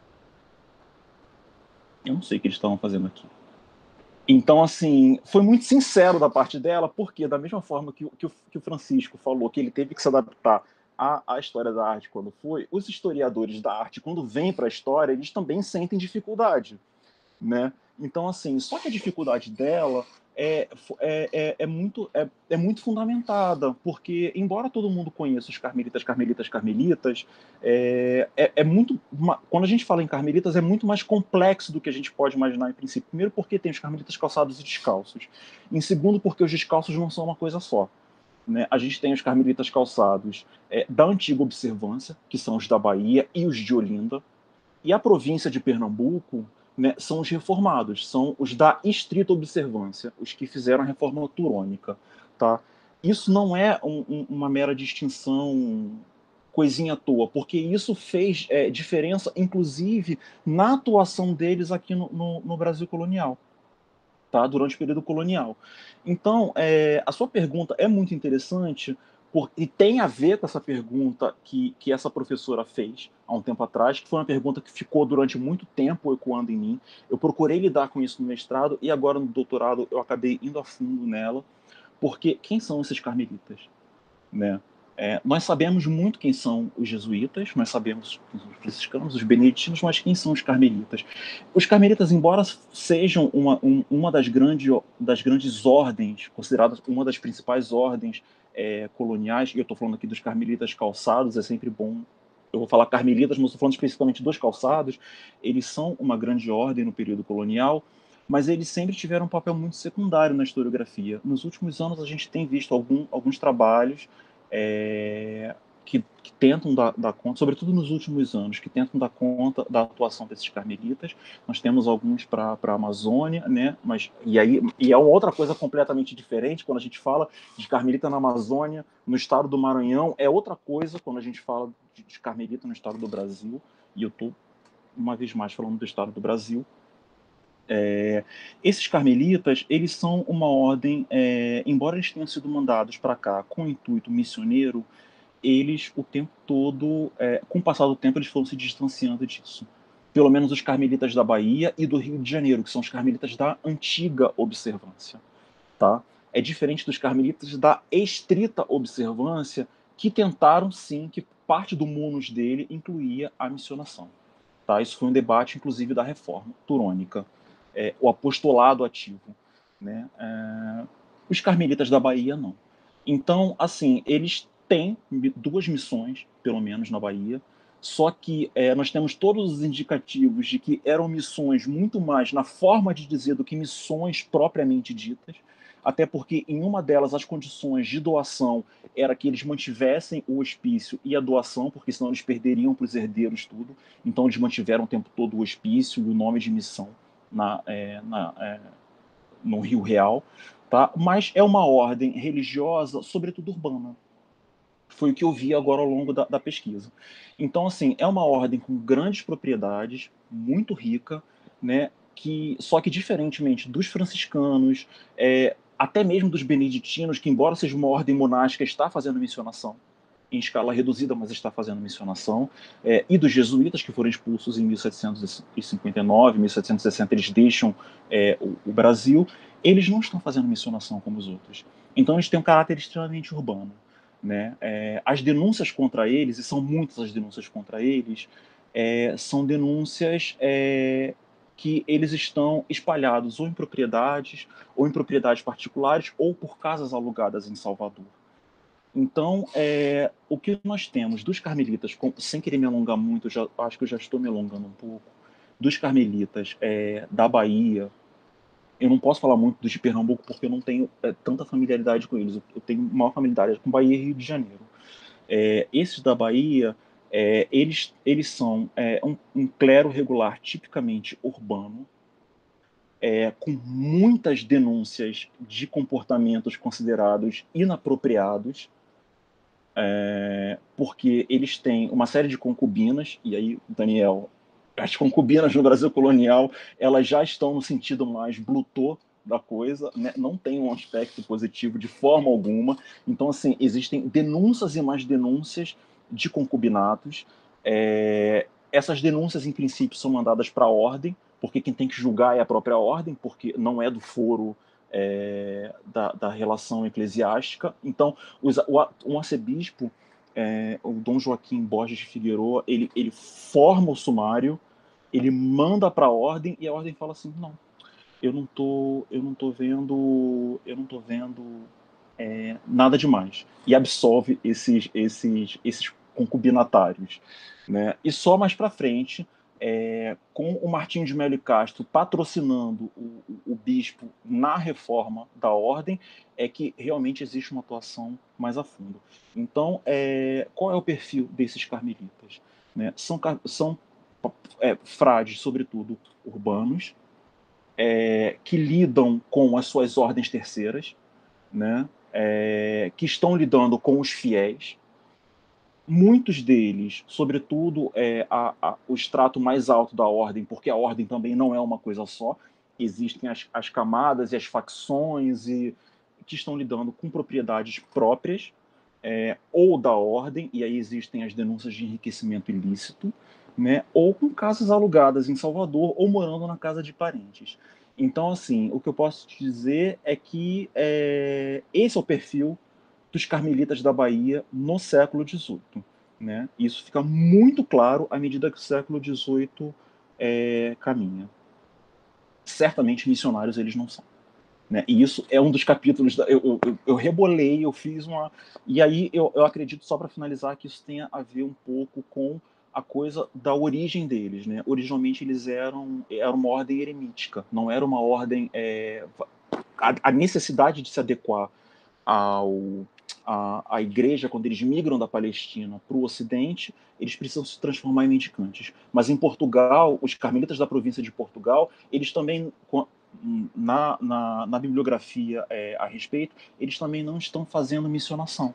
Eu não sei o que eles estavam fazendo aqui. Então, assim, foi muito sincero da parte dela, porque da mesma forma que, que, o, que o Francisco falou que ele teve que se adaptar à, à história da arte quando foi, os historiadores da arte, quando vêm para a história, eles também sentem dificuldade, né? Então, assim, só que a dificuldade dela é, é, é, é, muito, é, é muito fundamentada, porque, embora todo mundo conheça os carmelitas, carmelitas, carmelitas, é, é, é muito... Quando a gente fala em carmelitas, é muito mais complexo do que a gente pode imaginar em princípio. Primeiro, porque tem os carmelitas calçados e descalços. Em segundo, porque os descalços não são uma coisa só, né? A gente tem os carmelitas calçados é, da antiga observância, que são os da Bahia e os de Olinda, e a província de Pernambuco, né, são os reformados, são os da estrita observância, os que fizeram a reforma turônica, tá? Isso não é um, um, uma mera distinção coisinha à toa, porque isso fez é, diferença, inclusive, na atuação deles aqui no, no, no Brasil colonial, tá? Durante o período colonial. Então, é, a sua pergunta é muito interessante, por, e tem a ver com essa pergunta que, que essa professora fez há um tempo atrás, que foi uma pergunta que ficou durante muito tempo ecoando em mim. Eu procurei lidar com isso no mestrado e agora no doutorado eu acabei indo a fundo nela, porque quem são esses carmelitas, né? É, nós sabemos muito quem são os jesuítas, nós sabemos quem são os franciscanos, os beneditinos, mas quem são os carmelitas? Os carmelitas, embora sejam uma, um, uma das, grande, das grandes ordens, consideradas uma das principais ordens é, coloniais, e eu estou falando aqui dos carmelitas calçados, é sempre bom, eu vou falar carmelitas, mas estou falando especificamente dos calçados, eles são uma grande ordem no período colonial, mas eles sempre tiveram um papel muito secundário na historiografia. Nos últimos anos a gente tem visto algum, alguns trabalhos É, que, que tentam dar, dar conta, sobretudo nos últimos anos, que tentam dar conta da atuação desses carmelitas. Nós temos alguns para a Amazônia, né? Mas, e, aí, e é uma outra coisa completamente diferente quando a gente fala de carmelita na Amazônia, no estado do Maranhão, é outra coisa quando a gente fala de, de carmelita no estado do Brasil, e eu estou, uma vez mais, falando do estado do Brasil. É, esses carmelitas, eles são uma ordem, é, embora eles tenham sido mandados para cá com o intuito missioneiro, eles o tempo todo, é, com o passar do tempo, eles foram se distanciando disso. Pelo menos os carmelitas da Bahia e do Rio de Janeiro, que são os carmelitas da antiga observância, tá? É diferente dos carmelitas da estrita observância, que tentaram sim, que parte do munus dele incluía a missionação. Tá? Isso foi um debate, inclusive, da reforma turônica. É, o apostolado ativo, né? É, os carmelitas da Bahia não. Então, assim, eles têm duas missões, pelo menos na Bahia, só que é, nós temos todos os indicativos de que eram missões muito mais na forma de dizer do que missões propriamente ditas, até porque em uma delas as condições de doação era que eles mantivessem o hospício e a doação, porque senão eles perderiam para os herdeiros tudo, então eles mantiveram o tempo todo o hospício e o nome de missão Na, é, na, é, no Rio Real, tá? Mas é uma ordem religiosa, sobretudo urbana. Foi o que eu vi agora ao longo da, da pesquisa. Então, assim, é uma ordem com grandes propriedades, muito rica, né? Que, só que, diferentemente dos franciscanos, é, até mesmo dos beneditinos, que, embora seja uma ordem monástica, está fazendo missionação em escala reduzida, mas está fazendo missionação, é, e dos jesuítas, que foram expulsos em mil setecentos e cinquenta e nove, mil setecentos e sessenta, eles deixam é, o, o Brasil, eles não estão fazendo missionação como os outros. Então, eles têm um caráter extremamente urbano. Né? É, as denúncias contra eles, e são muitas as denúncias contra eles, é, são denúncias é, que eles estão espalhados ou em propriedades, ou em propriedades particulares, ou por casas alugadas em Salvador. Então, é, o que nós temos dos carmelitas, com, sem querer me alongar muito, já, acho que eu já estou me alongando um pouco, dos carmelitas é, da Bahia, eu não posso falar muito dos de Pernambuco porque eu não tenho é, tanta familiaridade com eles, eu, eu tenho maior familiaridade com Bahia e Rio de Janeiro. É, esses da Bahia, é, eles, eles são é, um, um clero regular tipicamente urbano, É, com muitas denúncias de comportamentos considerados inapropriados, é, porque eles têm uma série de concubinas, e aí, Daniel, as concubinas no Brasil colonial, elas já estão no sentido mais blutor da coisa, né? Não tem um aspecto positivo de forma alguma. Então, assim, existem denúncias e mais denúncias de concubinatos. É, essas denúncias, em princípio, são mandadas para a ordem, porque quem tem que julgar é a própria ordem, porque não é do foro é, da, da relação eclesiástica. Então, os, o, um arcebispo, é, o Dom Joaquim Borges de Figueroa, ele, ele forma o sumário, ele manda para a ordem e a ordem fala assim, não, eu não tô, eu não tô vendo, eu não tô vendo é, nada demais, e absolve esses, esses, esses concubinatários, né? E só mais para frente, é, com o Martinho de Melo e Castro patrocinando o, o, o bispo na reforma da ordem, é que realmente existe uma atuação mais a fundo. Então, é, qual é o perfil desses carmelitas? Né? São, são é, frades, sobretudo urbanos, é, que lidam com as suas ordens terceiras, né? É, que estão lidando com os fiéis. Muitos deles, sobretudo é, a, a, o extrato mais alto da ordem, porque a ordem também não é uma coisa só, existem as, as camadas e as facções e, que estão lidando com propriedades próprias, é, ou da ordem, e aí existem as denúncias de enriquecimento ilícito, né, ou com casas alugadas em Salvador, ou morando na casa de parentes. Então, assim, o que eu posso te dizer é que é, esse é o perfil dos carmelitas da Bahia no século dezoito. Né? Isso fica muito claro à medida que o século dezoito é, caminha. Certamente missionários eles não são. Né? E isso é um dos capítulos, da, eu, eu, eu rebolei, eu fiz uma... E aí eu, eu acredito, só para finalizar, que isso tenha a ver um pouco com a coisa da origem deles. Né? Originalmente eles eram, eram uma ordem eremítica, não era uma ordem... É, a, a necessidade de se adequar ao, a, a igreja, quando eles migram da Palestina para o Ocidente, eles precisam se transformar em mendicantes. Mas em Portugal, os carmelitas da província de Portugal, eles também... Na, na, na bibliografia é, a respeito, eles também não estão fazendo missionação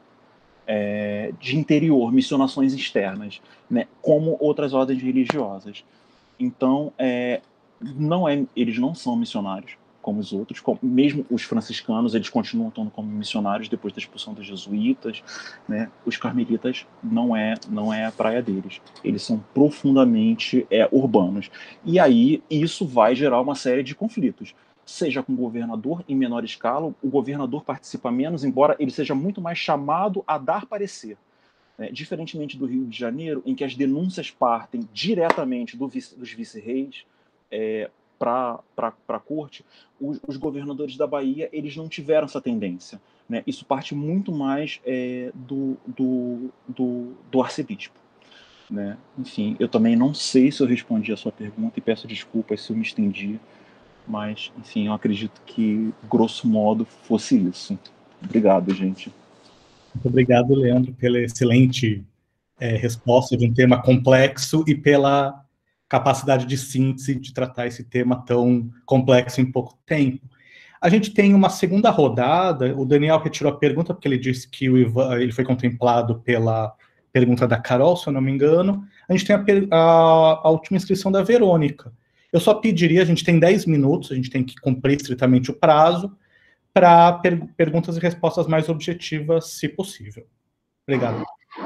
é, de interior, missionações externas, né, como outras ordens religiosas. Então, é, não é, eles não são missionários como os outros, como, mesmo os franciscanos, eles continuam estando como missionários depois da expulsão dos jesuítas, né, os carmelitas não é, não é a praia deles, eles são profundamente é, urbanos. E aí isso vai gerar uma série de conflitos, seja com o governador em menor escala, o governador participa menos, embora ele seja muito mais chamado a dar parecer. É, diferentemente do Rio de Janeiro, em que as denúncias partem diretamente do vice, dos vice-reis, é, para a corte, os, os governadores da Bahia eles não tiveram essa tendência. Né? Isso parte muito mais é, do, do, do, do arcebispo. Né? Enfim, eu também não sei se eu respondi a sua pergunta e peço desculpas se eu me estendi, mas, enfim, eu acredito que, grosso modo, fosse isso. Obrigado, gente. Muito obrigado, Leandro, pela excelente é, resposta de um tema complexo e pela capacidade de síntese de tratar esse tema tão complexo em pouco tempo. A gente tem uma segunda rodada, o Daniel retirou a pergunta porque ele disse que o Ivan, ele foi contemplado pela pergunta da Carol, se eu não me engano. A gente tem a, a, a última inscrição da Verônica. Eu só pediria, a gente tem dez minutos, a gente tem que cumprir estritamente o prazo, para per perguntas e respostas mais objetivas, se possível. Obrigado.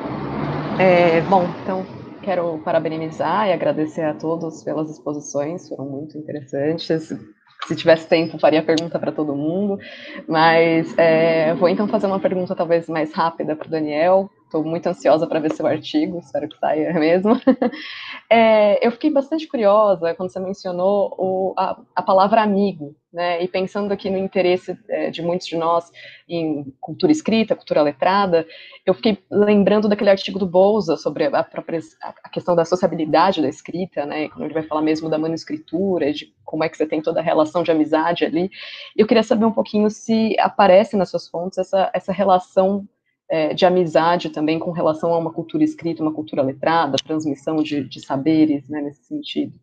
É, bom, então, quero parabenizar e agradecer a todos pelas exposições, foram muito interessantes. Se tivesse tempo, faria pergunta para todo mundo, mas é, vou então fazer uma pergunta talvez mais rápida para o Daniel. Estou muito ansiosa para ver seu artigo, espero que saia mesmo. É, eu fiquei bastante curiosa quando você mencionou o, a, a palavra amigo, né? E pensando aqui no interesse é, de muitos de nós em cultura escrita, cultura letrada, eu fiquei lembrando daquele artigo do Bouza sobre a, própria, a questão da sociabilidade da escrita, né? Quando ele vai falar mesmo da manuscritura, de como é que você tem toda a relação de amizade ali. Eu queria saber um pouquinho se aparece nas suas fontes essa, essa relação é, de amizade também com relação a uma cultura escrita, uma cultura letrada, transmissão de, de saberes, né, nesse sentido.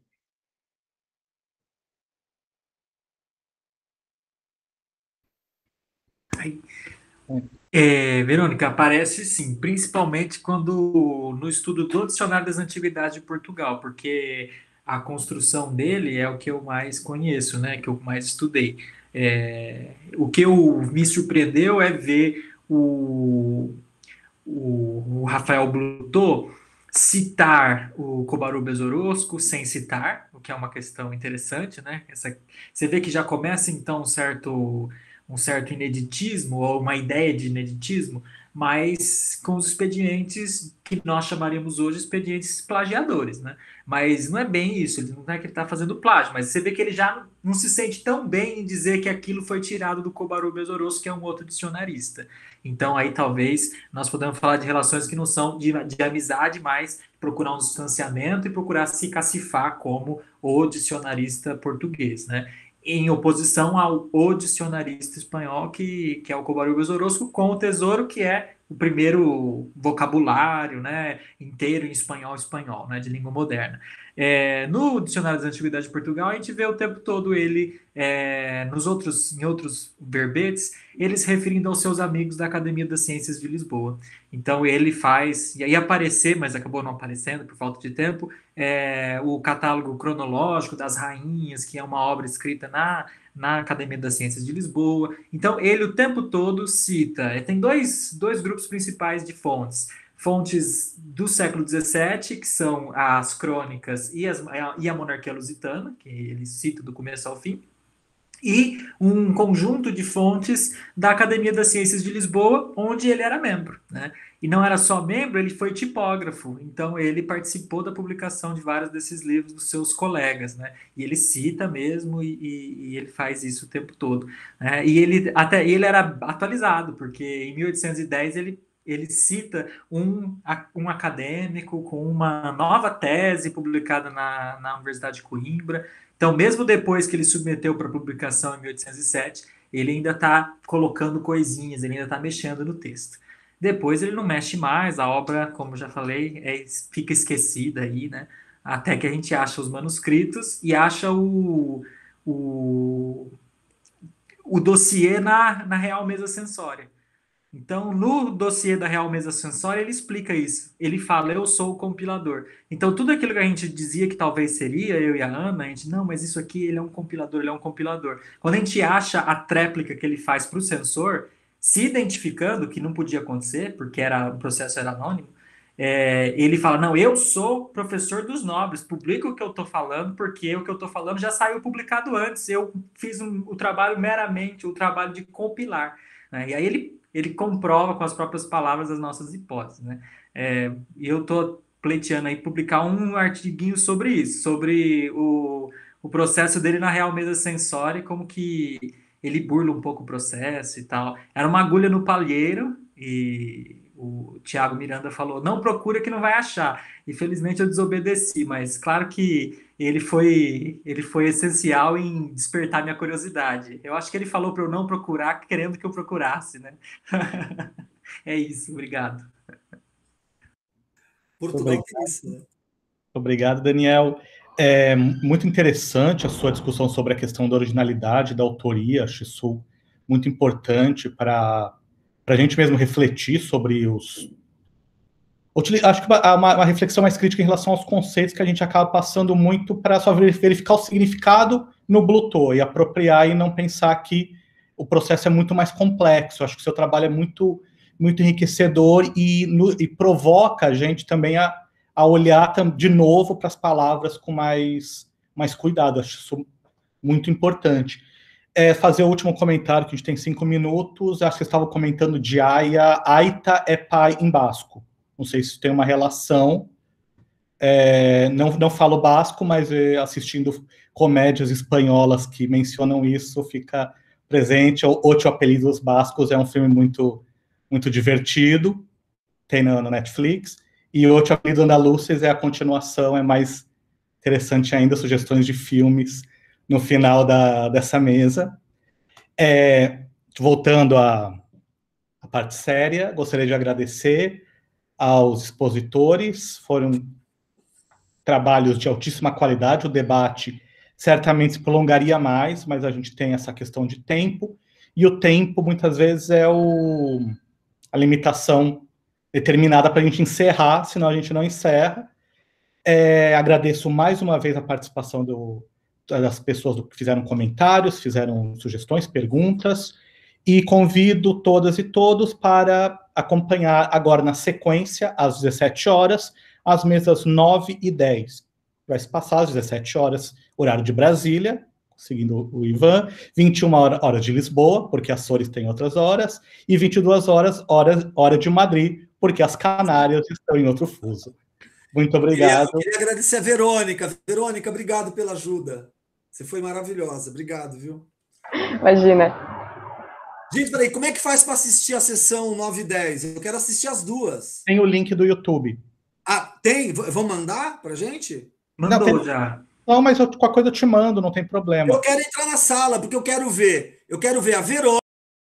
É, Verônica, aparece sim, principalmente quando no estudo do Dicionário das Antiguidades de Portugal, porque a construção dele é o que eu mais conheço, né, que eu mais estudei. É, o que eu, me surpreendeu é ver o, o, o Rafael Blutot citar o Kobaru Orozco sem citar, o que é uma questão interessante, né? Essa, você vê que já começa então um certo, um certo ineditismo, ou uma ideia de ineditismo, mas com os expedientes que nós chamaríamos hoje expedientes plagiadores, né? Mas não é bem isso, ele não é que ele está fazendo plágio, mas você vê que ele já não se sente tão bem em dizer que aquilo foi tirado do Kobaru Orozco, que é um outro dicionarista. Então aí talvez nós podemos falar de relações que não são de, de amizade, mas procurar um distanciamento e procurar se cacifar como o dicionarista português, né? Em oposição ao o dicionarista espanhol, que, que é o Covarrubias Orozco, com o Tesouro, que é o primeiro vocabulário, né, inteiro em espanhol espanhol, né, de língua moderna. É, no Dicionário das Antiguidades de Portugal, a gente vê o tempo todo ele, é, nos outros, em outros verbetes, eles referindo aos seus amigos da Academia das Ciências de Lisboa. Então ele faz, e aí aparecer, mas acabou não aparecendo por falta de tempo, é, o catálogo cronológico das rainhas, que é uma obra escrita na, na Academia das Ciências de Lisboa. Então ele o tempo todo cita, tem dois, dois grupos principais de fontes. Fontes do século dezessete, que são as crônicas e, as, e a monarquia lusitana, que ele cita do começo ao fim, e um conjunto de fontes da Academia das Ciências de Lisboa, onde ele era membro, né? E não era só membro, ele foi tipógrafo, então ele participou da publicação de vários desses livros dos seus colegas, né? E ele cita mesmo e, e, e ele faz isso o tempo todo, né? E ele até ele era atualizado, porque em mil oitocentos e dez ele ele cita um, um acadêmico com uma nova tese publicada na, na Universidade de Coimbra. Então, mesmo depois que ele submeteu para publicação em mil oitocentos e sete, ele ainda está colocando coisinhas, ele ainda está mexendo no texto. Depois ele não mexe mais, a obra, como já falei, é, fica esquecida aí, né? Até que a gente acha os manuscritos e acha o, o, o dossiê na, na Real Mesa Censória. Então, no dossiê da Real Mesa Censória, ele explica isso. Ele fala, eu sou o compilador. Então, tudo aquilo que a gente dizia que talvez seria, eu e a Ana, a gente, não, mas isso aqui, ele é um compilador, ele é um compilador. Quando a gente acha a tréplica que ele faz para o censor, se identificando, que não podia acontecer, porque era, o processo era anônimo, é, ele fala, não, eu sou professor dos nobres, publico o que eu estou falando, porque o que eu estou falando já saiu publicado antes, eu fiz um, o trabalho meramente, o trabalho de compilar. Né? E aí ele ele comprova com as próprias palavras as nossas hipóteses, né? É, e eu estou pleiteando aí publicar um artiguinho sobre isso, sobre o, o processo dele na Real Mesa Censória, como que ele burla um pouco o processo e tal. Era uma agulha no palheiro, e o Tiago Miranda falou, não procura que não vai achar. Infelizmente eu desobedeci, mas claro que ele foi, ele foi essencial em despertar minha curiosidade. Eu acho que ele falou para eu não procurar, querendo que eu procurasse, né? É isso, obrigado. Portugal Obrigado. tem isso, né? Obrigado, Daniel. É muito interessante a sua discussão sobre a questão da originalidade, da autoria. Acho isso muito importante para a gente mesmo refletir sobre os... Acho que há uma, uma reflexão mais crítica em relação aos conceitos que a gente acaba passando muito para só verificar o significado no Bluetooth e apropriar e não pensar que o processo é muito mais complexo. Acho que o seu trabalho é muito, muito enriquecedor e, no, e provoca a gente também a, a olhar de novo para as palavras com mais, mais cuidado. Acho isso muito importante. É, fazer o último comentário, que a gente tem cinco minutos. Acho que vocês estavam comentando de Aia. Aita é pai em basco. Não sei se tem uma relação, é, não, não falo basco, mas é, assistindo comédias espanholas que mencionam isso, fica presente. Ocho Apelidos Bascos é um filme muito, muito divertido, tem no, no Netflix, e Ocho Apelidos Andaluzes é a continuação, é mais interessante ainda, sugestões de filmes no final da, dessa mesa. É, voltando à, à parte séria, gostaria de agradecer aos expositores, foram trabalhos de altíssima qualidade, o debate certamente se prolongaria mais, mas a gente tem essa questão de tempo, e o tempo, muitas vezes, é o, a limitação determinada para a gente encerrar, senão a gente não encerra. É, agradeço mais uma vez a participação do, das pessoas que fizeram comentários, fizeram sugestões, perguntas, e convido todas e todos para acompanhar agora na sequência, às dezessete horas, as mesas nove e dez. Vai se passar às dezessete horas, horário de Brasília, seguindo o Ivan, vinte e uma horas de Lisboa, porque Açores tem outras horas, e vinte e duas horas, hora, hora de Madrid, porque as Canárias estão em outro fuso. Muito obrigado. Eu queria agradecer a Verônica. Verônica, obrigado pela ajuda. Você foi maravilhosa. Obrigado, viu? Imagina. Gente, peraí, como é que faz para assistir a sessão nove e dez? Eu quero assistir as duas. Tem o link do YouTube. Ah, tem? Vão mandar pra gente? Mandou não, tem... já. Não, mas eu, qualquer coisa eu te mando, não tem problema. Eu quero entrar na sala, porque eu quero ver. Eu quero ver a Verônica.